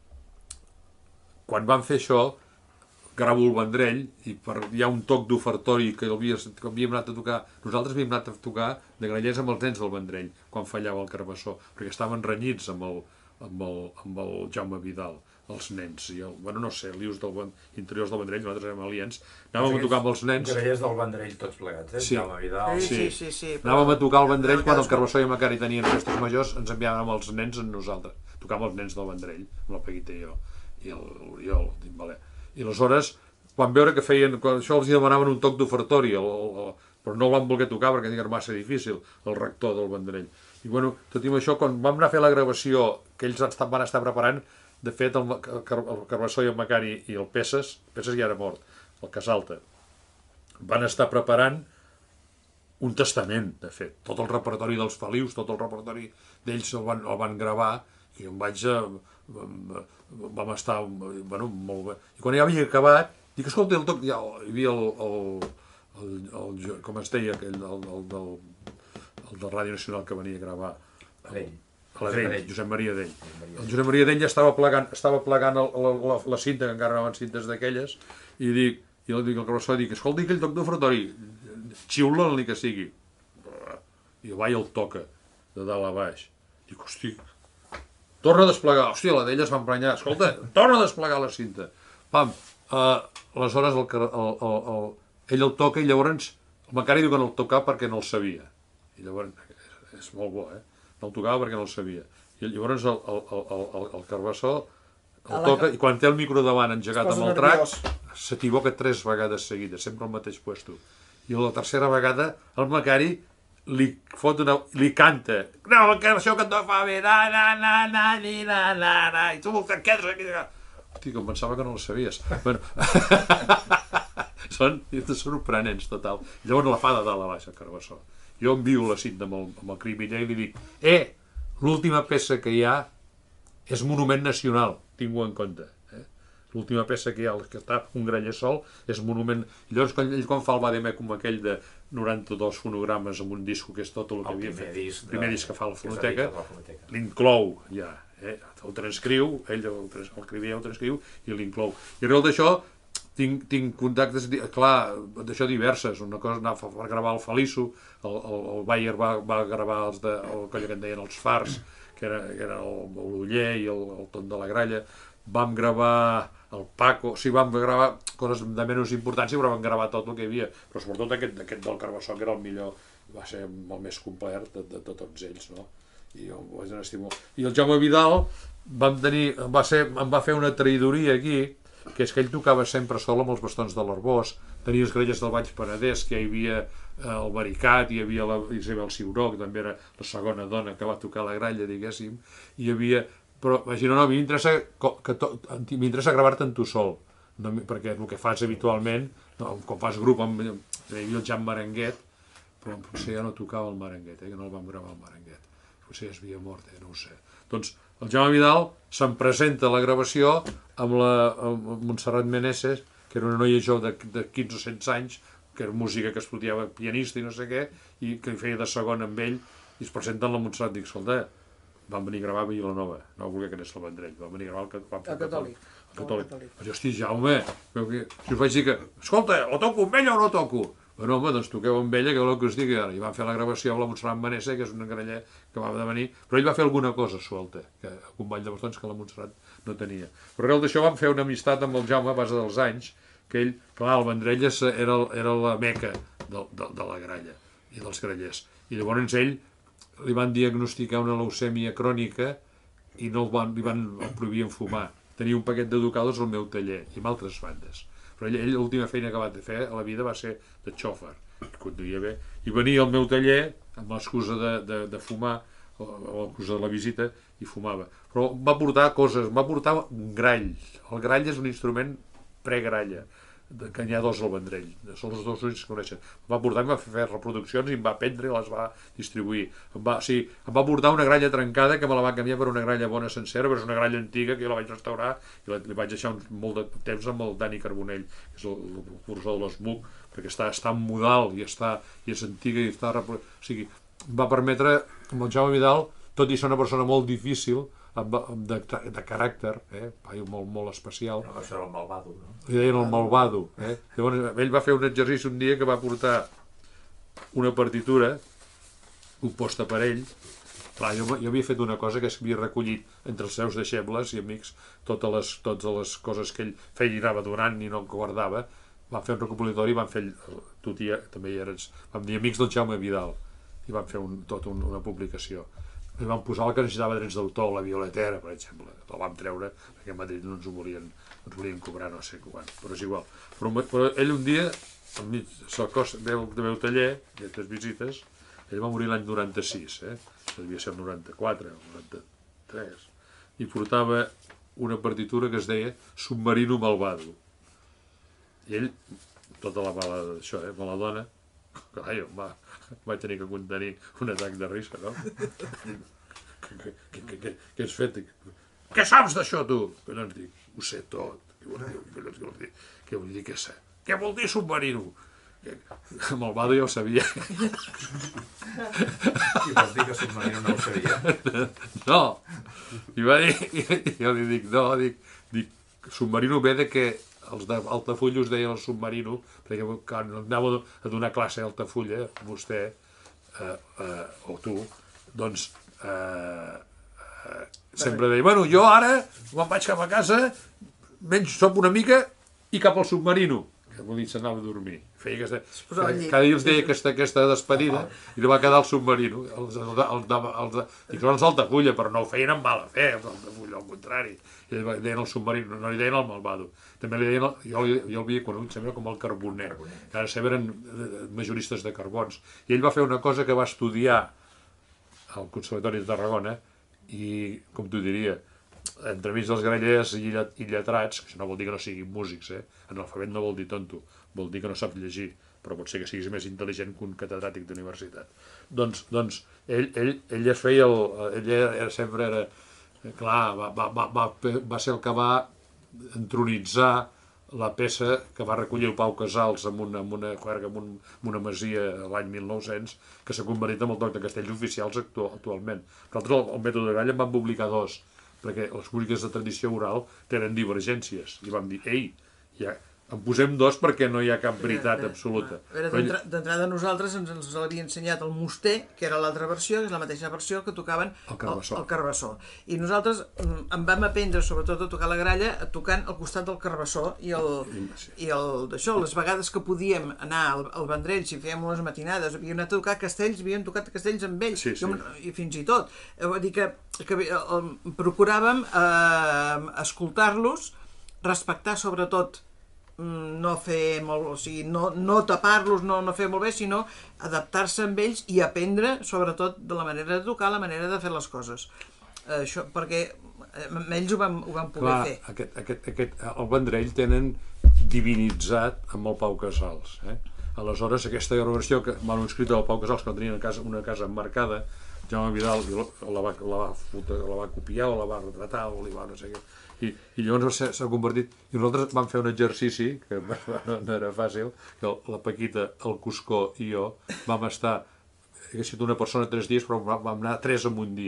Quan vam fer això, gravo el Vendrell i per, hi ha un toc d'ofertori que, que havíem anat a tocar, nosaltres havíem anat a tocar de grallers amb els nens del Vendrell quan fallava el Carbassó, perquè estaven renyits amb el, amb el, amb el Jaume Vidal, els nens, i el, bueno, no sé, lius del interiors del Vendrell, nosaltres érem aliens, anàvem a tocar amb els nens. Grallers del Vendrell tots plegats, eh? Sí. Jaume Vidal. Sí, sí, sí, sí, però... Anàvem a tocar el Vendrell quan el Carbassó i el Macari tenien festes majors, ens enviàvem els nens en nosaltres, tocàvem els nens del Vendrell, amb la Peguita i jo, i el Oriol, Timbaler. I aleshores, quan veure que feien, quan això els demanaven un toc d'ofertori, però no el van voler tocar perquè era massa difícil, el rector del Vendrell. I bueno, tot i això, quan vam anar a fer la gravació, que ells van estar preparant, de fet, el, el, el Carbassó i el Macari i el Peces, el Peces ja era mort, el Casalta, van estar preparant un testament, de fet. Tot el repertori dels Felius, tot el repertori d'ells el, van, el van gravar, i jo em vaig... Eh, vam estar, bueno, molt bé. I quan ja havia acabat, dic, escolta, el toc, ja, hi havia el, el, el, el, com es deia, aquell, el, el, del, el del Ràdio Nacional que venia a gravar. Dell. La Dell, Josep Maria Dell. El Josep Maria Dell ja estava plegant, estava plegant el, la, la, la cinta, que encara anaven cintes d'aquelles, i dic, i el, dic, el Carbassó dic, escolta, aquell toc d'ofertori, xiula ni que sigui. I el ball el toca, de dalt a baix. Dic, hosti, torna a desplegar, hòstia, la d'ella es va emprenyar, escolta, torna a desplegar la cinta. Pam, uh, aleshores el, el, el, el, ell el toca i llavors el Macari diu que no el tocava perquè no el sabia. I llavors, és, és molt bo, eh? No el tocava perquè no el sabia. I llavors el, el, el, el, el Carbassó el toca i quan té el micro davant engegat amb el trac, s'equivoca tres vegades seguides, sempre al mateix puesto. I la tercera vegada el Macari li fot una... li canta, no, que això que et fa bé, na, na, na, na, ni, na, na, na, i tu què és aquí? Hosti, com pensava que no ho sabies. Bueno, són sorprenents, total. Llavors la fa de dalt a baix, el Carbassó. Jo envio la cinta amb el, amb el Cribiller i li dic, eh, l'última peça que hi ha és monument nacional, tinc-ho en compte. L'última peça que hi ha, que està un graller sol, és monument... I llavors, quan, ell quan fa el vademecum aquell de noranta-dos fonogrames amb un disco, que és tot el que el havia primer fet, disc el primer de, disc que fa la fonoteca, fonoteca. l'inclou ja, eh? El transcriu, ell el, el Cribier el transcriu i l'inclou. I arrel d'això, tinc, tinc contactes, clar, d'això diverses, una cosa anar per gravar el Feliço, el, el, el Bayer va, va gravar els de, el coll que en deien els Fars, que era, que era el l'Uller i el, el Ton de la Gralla, vam gravar el Paco, sí, vam gravar coses de menys importància, però vam gravar tot el que hi havia, però sobretot aquest, aquest del Carbassó, que era el millor, va ser el més complet de, de, de tots ells, no? I jo ho vaig estimar. I el Jaume Vidal vam tenir, va ser, em va fer una traïdoria aquí, que és que ell tocava sempre sol amb els bastons de l'Arbós, tenia els grelles del Baix Penedès, que hi havia eh, el Baricat, hi havia la Isabel Ciuró, que també era la segona dona que va tocar la gralla, diguéssim, hi havia... Però, imagina, no, a mi m'interessa gravar-te en tu sol, no, perquè el que fas habitualment, no, quan fas grup amb, amb el Jan Marenguet, però potser ja no tocava el Marenguet, eh, que no el vam gravar el Marenguet, potser ja es havia mort, eh, no ho sé. Doncs el Jaume Vidal se'm presenta a la gravació amb la amb Montserrat Meneses, que era una noia jove de, de quinze o setze anys, que era música que estudiava pianista i no sé què, i que feia de segon amb ell, i es presenten la Montserrat, dic, escolta, van venir a gravar a Vilanova, no volia que anés al Vendrell, van venir a gravar el, el Catòlic. El catòlic. Però, hosti, Jaume, si us vaig dir que, escolta, o toco amb ella o no toco? Bueno, home, doncs toqueu amb ella, que vol que us digui ara. I van fer la gravació amb la Montserrat Manessa, que és una graller que va de venir, però ell va fer alguna cosa suelta, que un ball de bastons que la Montserrat no tenia. Però arrel d'això vam fer una amistat amb el Jaume a base dels anys, que ell, clar, el Vendrell era, era la meca de, de, de la gralla i dels grallers. I llavors ell li van diagnosticar una leucèmia crònica i no el van, li van el prohibien fumar. Tenia un paquet de Ducados al meu taller i amb altres bandes. Però ell, ell l'última feina que va fer a la vida va ser de xòfer, conduïa bé, i venia al meu taller amb l'excusa de, de, de fumar, o l'excusa de la visita, i fumava. Però va portar coses, va portar un grall. El grall és un instrument pre-gralla, que n'hi ha dos al Vendrell, són els dos ulls que coneixen. Em va portar, em va fer reproduccions i em va prendre i les va distribuir. Em va, sí, em va portar una gralla trencada que me la va canviar per una gralla bona sencera, però és una gralla antiga que jo la vaig restaurar i la, li vaig deixar un, molt de temps amb el Dani Carbonell, que és el, el professor de l'Esmuc, perquè està, està en modal i, està, i és antiga i està... O sigui, em va permetre, amb el Jaume Vidal, tot i ser una persona molt difícil, de, de caràcter, eh? molt, molt especial. No, això era el malvado, no? Li deien el malvado. Eh? Llavors, ell va fer un exercici un dia que va portar una partitura composta per ell. Clar, jo, jo havia fet una cosa que havia recollit entre els seus deixebles i amics totes les, totes les coses que ell feia i anava donant i no guardava. Van fer un recopilatori i van fer, tu tia, també hi eres, vam dir amics del Jaume Vidal i van fer un, tot un, una publicació. I vam posar el que necessitava drets d'autor, la Violetera, per exemple. La vam treure, perquè a Madrid no ens ho volien, no ens volien cobrar, no sé quan, però és igual. Però, però ell un dia, al mig del meu taller, d'aquestes visites, ell va morir l'any noranta-sis, eh? Devia ser el noranta-quatre, el noranta-tres, i portava una partitura que es deia Submarino Malvado. I ell, tota la mala d'això, eh? Me la dona, clar, jo va, vaig tenir que contenir un atac de risa, no? Què, què, què, què has fet? Què saps d'això, tu? Que no ens dic, ho sé tot. Què vol dir? Què vol dir què sé? Què vol dir submarino? Malvado ja ho sabia. I vols dir que submarino no ho sabia? No. I va dir, i jo li dic, no, dic, dic submarino ve de que els d'Altafulla us deien el submarino, perquè quan anava a donar classe a Altafulla, vostè, eh, eh, o tu, doncs, eh, eh, sempre deia, bueno, jo ara, quan vaig cap a casa, menys sop una mica i cap al submarino, que vol dir s'anava a dormir. Feia aquesta, cada dia els deia aquesta, aquesta despedida i li va quedar el submarino. Els, els, els, els, dic, són els d'Altafulla, però no ho feien amb mala fe, els d'Altafulla, al contrari. I li deien el submarino, no li deien el malvado. També li deien, el, jo, jo el havia conegut sempre com el carboner, que ara sempre eren majoristes de carbons. I ell va fer una cosa que va estudiar al Conservatori de Tarragona i, com t'ho diria, entremig dels grallers i lletrats, que això no vol dir que no siguin músics, eh? Analfabet no vol dir tonto, vol dir que no sap llegir, però pot ser que siguis més intel·ligent que un catedràtic d'universitat. Doncs, doncs ell, ell, ell es feia, el, ell era, sempre era, clar, va, va, va, va ser el que va entronitzar la peça que va recollir el Pau Casals en una, en una, en un, en una masia l'any mil nou-cents, que s'ha convertit en el toc de castells oficials actual, actualment. Nosaltres el, el mètode de gralla en vam publicar dos, perquè les músiques de tradició oral tenen divergències, i vam dir, ei, ja, en posem dos perquè no hi ha cap veritat absoluta. D'entrada nosaltres ens els havia ensenyat el Muster, que era l'altra versió, que és la mateixa versió que tocaven el Carbassó. El, el Carbassó. I nosaltres en vam aprendre sobretot a tocar la gralla tocant al costat del Carbassó i el, i el d'això, les vegades que podíem anar al, al Vendrell, si fèiem unes matinades, havíem anat a tocar castells, havíem tocat castells amb ells, sí, sí. I fins i tot. Vull dir que, que el, procuràvem eh, escoltar-los, respectar sobretot no fer molt, o sigui, no, no tapar-los, no, no fer molt bé, sinó adaptar-se amb ells i aprendre, sobretot, de la manera de tocar, la manera de fer les coses. Això, perquè ells ho van, ho van poder Clar, fer. Aquest, aquest, aquest, el Vendrell tenen divinitzat amb el Pau Casals. Eh? Aleshores, aquesta versió que manuscrita del Pau Casals, que tenia una casa, una casa emmarcada, Jaume Vidal la va, la, va, la va copiar o la va retratar o li va no sé què. I, i llavors s'ha convertit, i nosaltres vam fer un exercici que no era fàcil, que la Paquita, el Cuscó i jo vam estar, hagués sigut una persona tres dies, però vam anar tres en un dia.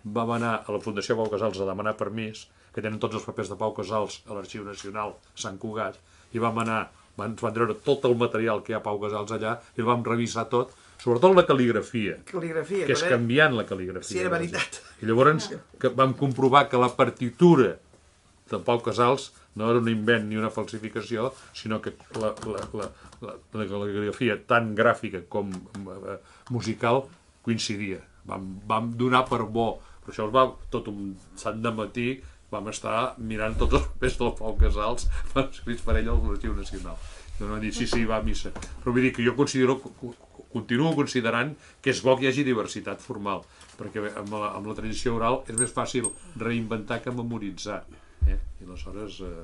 vam anar a la Fundació Pau Casals a demanar permís, que tenen tots els papers de Pau Casals a l'Arxiu Nacional a Sant Cugat, i vam anar, ens van treure tot el material que hi ha a Pau Casals allà, i el vam revisar tot, sobretot la cal·ligrafia, Cal·ligrafia, que és era- canviant la cal·ligrafia. Sí, era veritat. I llavors que vam comprovar que la partitura de Pau Casals no era un invent ni una falsificació, sinó que la, la, la, la, la cal·ligrafia tant gràfica com eh, musical coincidia. Vam, vam donar per bo. Per això va, tot un sant de matí vam estar mirant tots els papers del Pau Casals escrits per ell a l'Arxiu Nacional. I vam dir, sí, sí, va a missa. Però vull dir que jo considero, continuo considerant que és bo que hi hagi diversitat formal, perquè amb la, amb la tradició oral és més fàcil reinventar que memoritzar. Eh? I aleshores... Eh,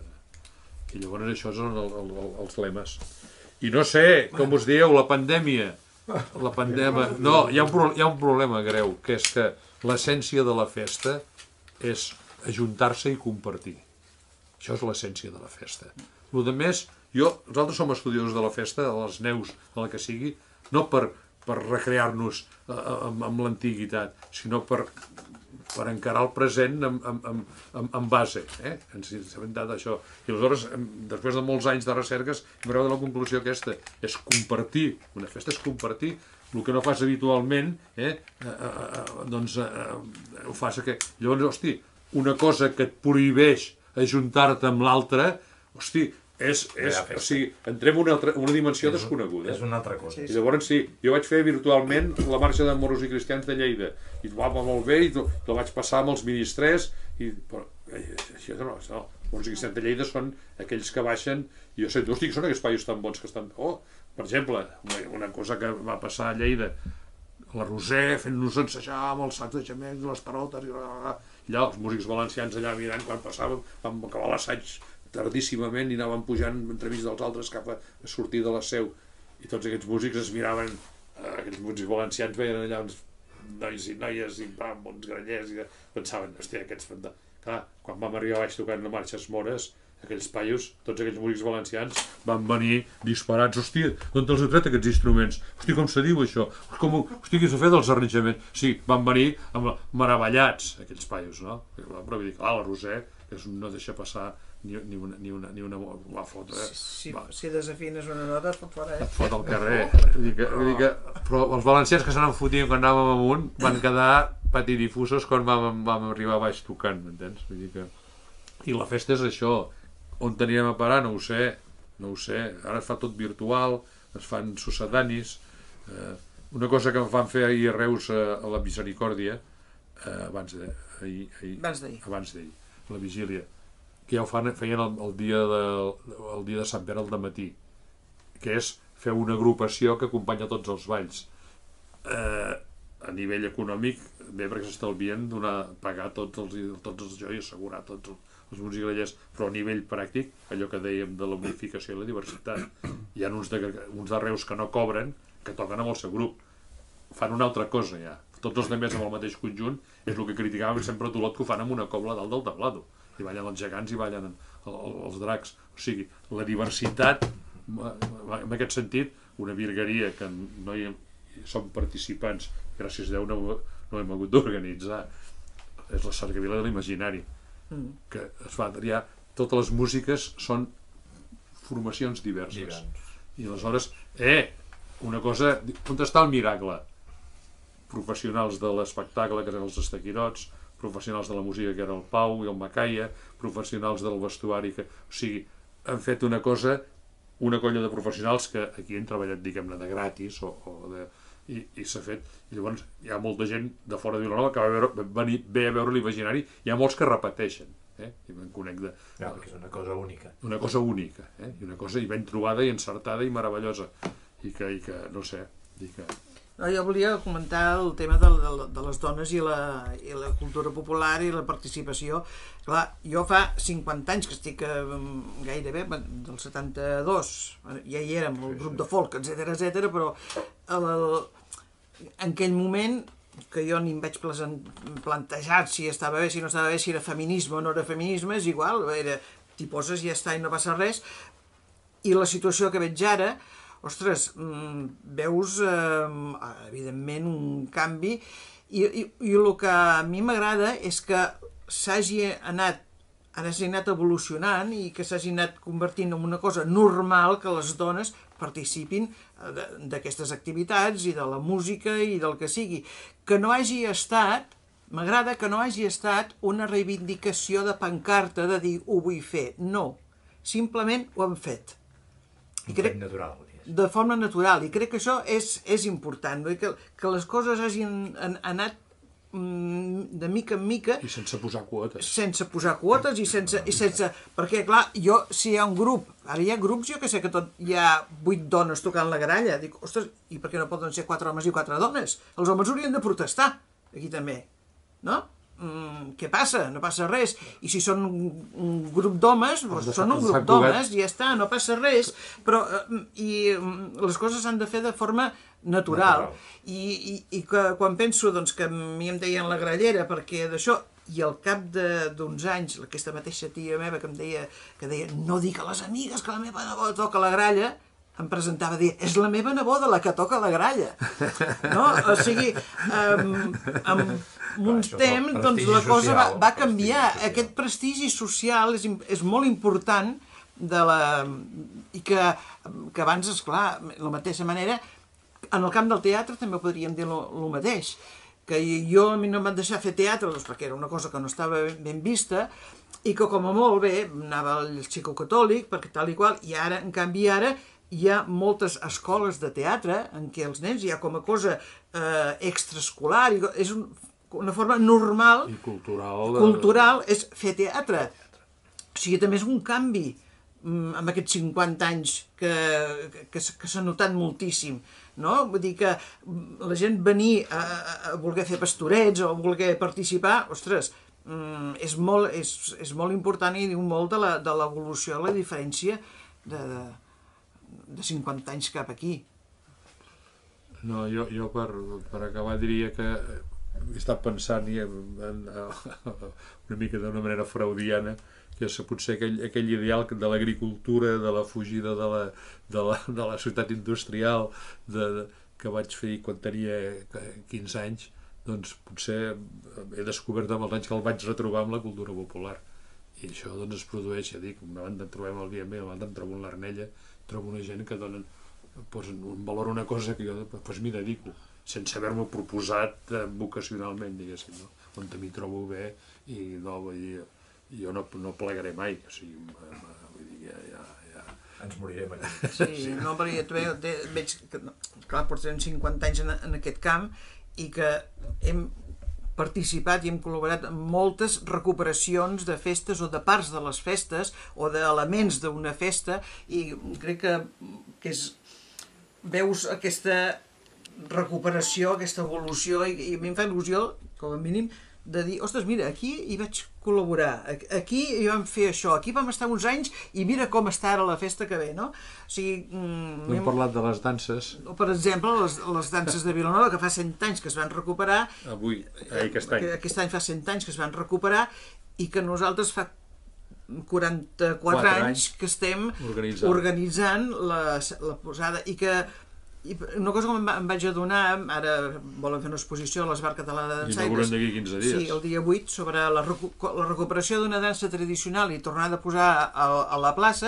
I llavors això són el, el, el, els lemes. I no sé, com us dieu, la pandèmia... La pandèmia... No, hi ha, un, pro- hi ha un problema greu, que és que l'essència de la festa és ajuntar-se i compartir. Això és l'essència de la festa. El de més, jo, nosaltres som estudiosos de la festa, de les neus, de la que sigui, no per, per recrear-nos eh, amb, amb l'antiguitat, sinó per, per encarar el present amb, amb, amb, amb, amb base. Eh? Ens hem inventat això. I aleshores, després de molts anys de recerques, hem arribat a la conclusió aquesta, és compartir. Una festa és compartir. El que no fas habitualment, eh, eh, eh, doncs eh, ho fas que... Llavors, hosti, una cosa que et prohibeix ajuntar-te amb l'altra, hosti, és, és, o sigui, entrem en una, altra, una dimensió és, desconeguda. És una altra cosa. I llavors sí, jo vaig fer virtualment la marxa de moros i cristians de Lleida, i va molt bé, i la vaig passar amb els ministres, i però, eh, això no, no, moros i cristians de Lleida són aquells que baixen, i jo sé, hosti, que són aquests paios tan bons que estan... Oh, per exemple, una, una cosa que va passar a Lleida, la Roser fent-nos ensejar amb els sacs de gemecs, les tarotes, i allà els músics valencians allà mirant quan passàvem, vam acabar l'assaig tardíssimament i anàvem pujant entremig dels altres cap a sortir de la seu, i tots aquests músics es miraven, eh, aquells músics valencians veien allà uns nois i noies i pam, uns grallers, i pensaven, hòstia, aquests... Clar, quan vam arribar baix tocant la marxes mores, aquells paios, tots aquells músics valencians van venir disparats, hòstia, d'on te'ls heu tret aquests instruments? Hòstia, com se diu això? Com, hòstia, qui s'ha fet els arranjaments? Sí, van venir amb, meravellats, aquells paios, no? Però vull dir, clar, la Roser, que és un, no deixa passar ni, ni una, ni una, ni una va fotre, eh? Si, va. si desafines una nota et fot fora, eh? Et fot al carrer. Vull dir que, vull dir que, però els valencians que se n'han fotit quan anàvem amunt van quedar patidifusos quan vam, vam arribar baix tocant, m'entens? Vull dir que... I la festa és això. On teníem a parar? No ho sé. No ho sé. Ara es fa tot virtual, es fan sucedanis. Eh, una cosa que em van fer ahir a Reus a, a la Misericòrdia, eh, abans d'ahir, ahir, Abans d'ahir. abans d'ahir, la vigília, que ja ho fan, feien el, el, dia de, el dia de Sant Pere al dematí, que és fer una agrupació que acompanya tots els balls. Eh, a nivell econòmic, bé, perquè s'estalvien donar, pagar tots els, tots els joies, assegurar tots els, els músics grallers, però a nivell pràctic, allò que dèiem de la unificació i la diversitat. Hi ha uns de, uns de Reus que no cobren, que toquen amb el seu grup. Fan una altra cosa, ja. Tots els demés amb el mateix conjunt, és el que criticàvem sempre a Tolot, que ho fan amb una cobla dalt del tablado. I ballen els gegants i ballen el, el, els dracs. O sigui, la diversitat, en aquest sentit, una virgueria que no hi som participants, gràcies a Déu no, no hem hagut d'organitzar, és la Cercavila de l'Imaginari, mm. que es fa triar, totes les músiques són formacions diverses. Diversos. I aleshores, eh, una cosa, on està el miracle? Professionals de l'espectacle, que eren els estaquirots, professionals de la música, que era el Pau i el Macaia, professionals del vestuari, que, o sigui, han fet una cosa, una colla de professionals que aquí han treballat, diguem-ne, de gratis, o, o de, i, i s'ha fet, i llavors hi ha molta gent de fora de Vilanova que va, veure, va venir, ve a veure l'Imaginari, hi ha molts que repeteixen, eh? I me'n conec de... No, que és una cosa única. Una cosa única, eh? I una cosa i ben trobada i encertada i meravellosa, i que, i que no sé, i que... No, jo volia comentar el tema de, de, de les dones i la, i la cultura popular i la participació. Clar, jo fa cinquanta anys que estic eh, gairebé, del setanta-dos, ja hi érem, el grup de folk, etcètera, etcètera, però el, el, en aquell moment, que jo ni em vaig plantejar si estava bé, si no estava bé, si era feminisme o no era feminisme, és igual, era, t'hi poses i ja està i no passa res. I la situació que veig ara, ostres, veus, eh, evidentment, un canvi, i, i, i el que a mi m'agrada és que s'hagi anat s'hagi anat evolucionant i que s'hagi anat convertint en una cosa normal que les dones participin d'aquestes activitats i de la música i del que sigui. Que no hagi estat, m'agrada que no hagi estat una reivindicació de pancarta de dir ho vull fer. No, simplement ho hem fet. I crec... natural. De forma natural, i crec que això és, és important, que, que les coses hagin anat de mica en mica... I sense posar quotes. Sense posar quotes i sense... I sense perquè, clar, jo, si hi ha un grup... Ara hi ha grups, jo que sé que tot hi ha vuit dones tocant la gralla. Dic, ostres, i per què no poden ser quatre homes i quatre dones? Els homes haurien de protestar, aquí també. No? Mm, què passa? No passa res. I si són un, un grup d'homes, doncs són un grup d'homes i ja està, no passa res. Però i les coses s'han de fer de forma natural. I, i, i que quan penso doncs, que a mi em deien la grallera perquè d'això, i al cap d'uns anys, aquesta mateixa tia meva que em deia, que deia no dic a les amigues que la meva neboda toca la gralla, em presentava a dir, és la meva neboda la que toca la gralla. No? O sigui, um, amb un temps, doncs la cosa va, va canviar. Aquest prestigi social és, és molt important de la... i que, que abans, esclar, de la mateixa manera, en el camp del teatre també podríem dir el mateix, que jo a mi no em van deixar fer teatre doncs, perquè era una cosa que no estava ben vista i que com a molt bé anava al xico catòlic, perquè tal i qual, i ara, en canvi ara, hi ha moltes escoles de teatre en què els nens hi ha com a cosa eh, extraescolar, i és un, una forma normal i cultural, de... cultural és fer teatre. O sigui, també és un canvi amb aquests cinquanta anys que, que, que s'ha notat moltíssim, no? Vull dir que la gent venir a, a voler fer pastorets o a voler participar, ostres, és molt, és, és molt important i diu molt de l'evolució, la diferència de, de, de cinquanta anys cap aquí. No, jo, jo per, per acabar diria que he estat pensant i en, en, una mica d'una manera freudiana que és potser aquell, aquell ideal de l'agricultura, de la fugida de la, de la, de la societat industrial de, de, que vaig fer quan tenia quinze anys, doncs potser he descobert amb els anys que el vaig retrobar amb la cultura popular. I això doncs es produeix, ja dic, una banda en trobem el Viamé, una banda en trobo en l'Arnella, trobo una gent que donen, posen un valor a una cosa que jo doncs, m'hi dedico, sense haver-me proposat vocacionalment, diguéssim, no? On m'hi trobo bé i no, vull dir, jo no, no plegaré mai, o sigui, vull dir, ja, ja, ja... Ens morirem aquí. Sí, sí. No, perquè jo també veig que, no, clar, portem cinquanta anys en, en aquest camp i que hem participat i hem col·laborat en moltes recuperacions de festes o de parts de les festes o d'elements d'una festa i crec que, que és, veus aquesta recuperació, aquesta evolució i, i a mi em fa il·lusió, com a mínim, de dir, ostres, mira, aquí hi vaig col·laborar, aquí hi vam fer això, aquí vam estar uns anys i mira com està ara la festa que ve, no? O sigui... Mm, no hem parlat de les danses. Per exemple, les, les danses de Vilanova, que fa cent anys que es van recuperar... Avui, aquest any. Aquest any fa cent anys que es van recuperar i que nosaltres fa quaranta-quatre anys que estem organitzant, organitzant la, la posada i que I una cosa que em vaig adonar, ara volen fer una exposició a l'Esbar Català de Dansaires. Inauguren d'aquí quinze dies. Sí, el dia vuit, sobre la, recu la recuperació d'una dansa tradicional i tornada a posar a, a la plaça,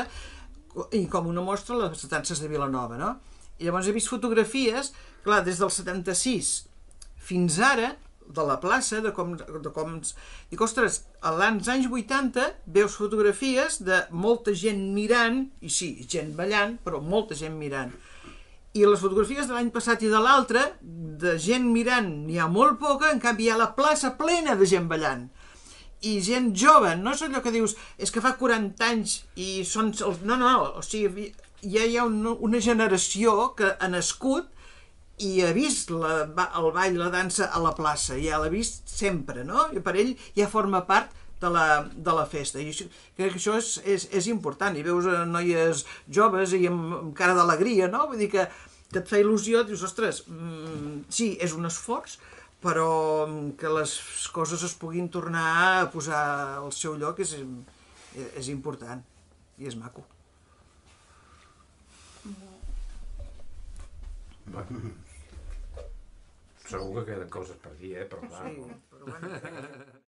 i com una mostra les danses de Vilanova, no? I llavors he vist fotografies, clar, des del setanta-sis fins ara, de la plaça, de com... De com dic, ostres, als anys vuitanta veus fotografies de molta gent mirant, i sí, gent ballant, però molta gent mirant. I les fotografies de l'any passat i de l'altre, de gent mirant n'hi ha molt poca, en canvi hi ha la plaça plena de gent ballant. I gent jove, no és allò que dius, és que fa quaranta anys i són... No, no, no, o sigui, ja hi ha una, una generació que ha nascut i ha vist la, el ball, la dansa a la plaça, ja l'ha vist sempre, no? I per ell ja forma part de la, de la festa. I això, crec que això és, és, és important. I veus noies joves i amb, amb cara d'alegria, no? Vull dir que, que et fa il·lusió, dius, ostres, mm, sí, és un esforç, però que les coses es puguin tornar a posar al seu lloc és, és important i és maco. Segur que queden coses per dir, eh? Però clar, Sí, però bueno...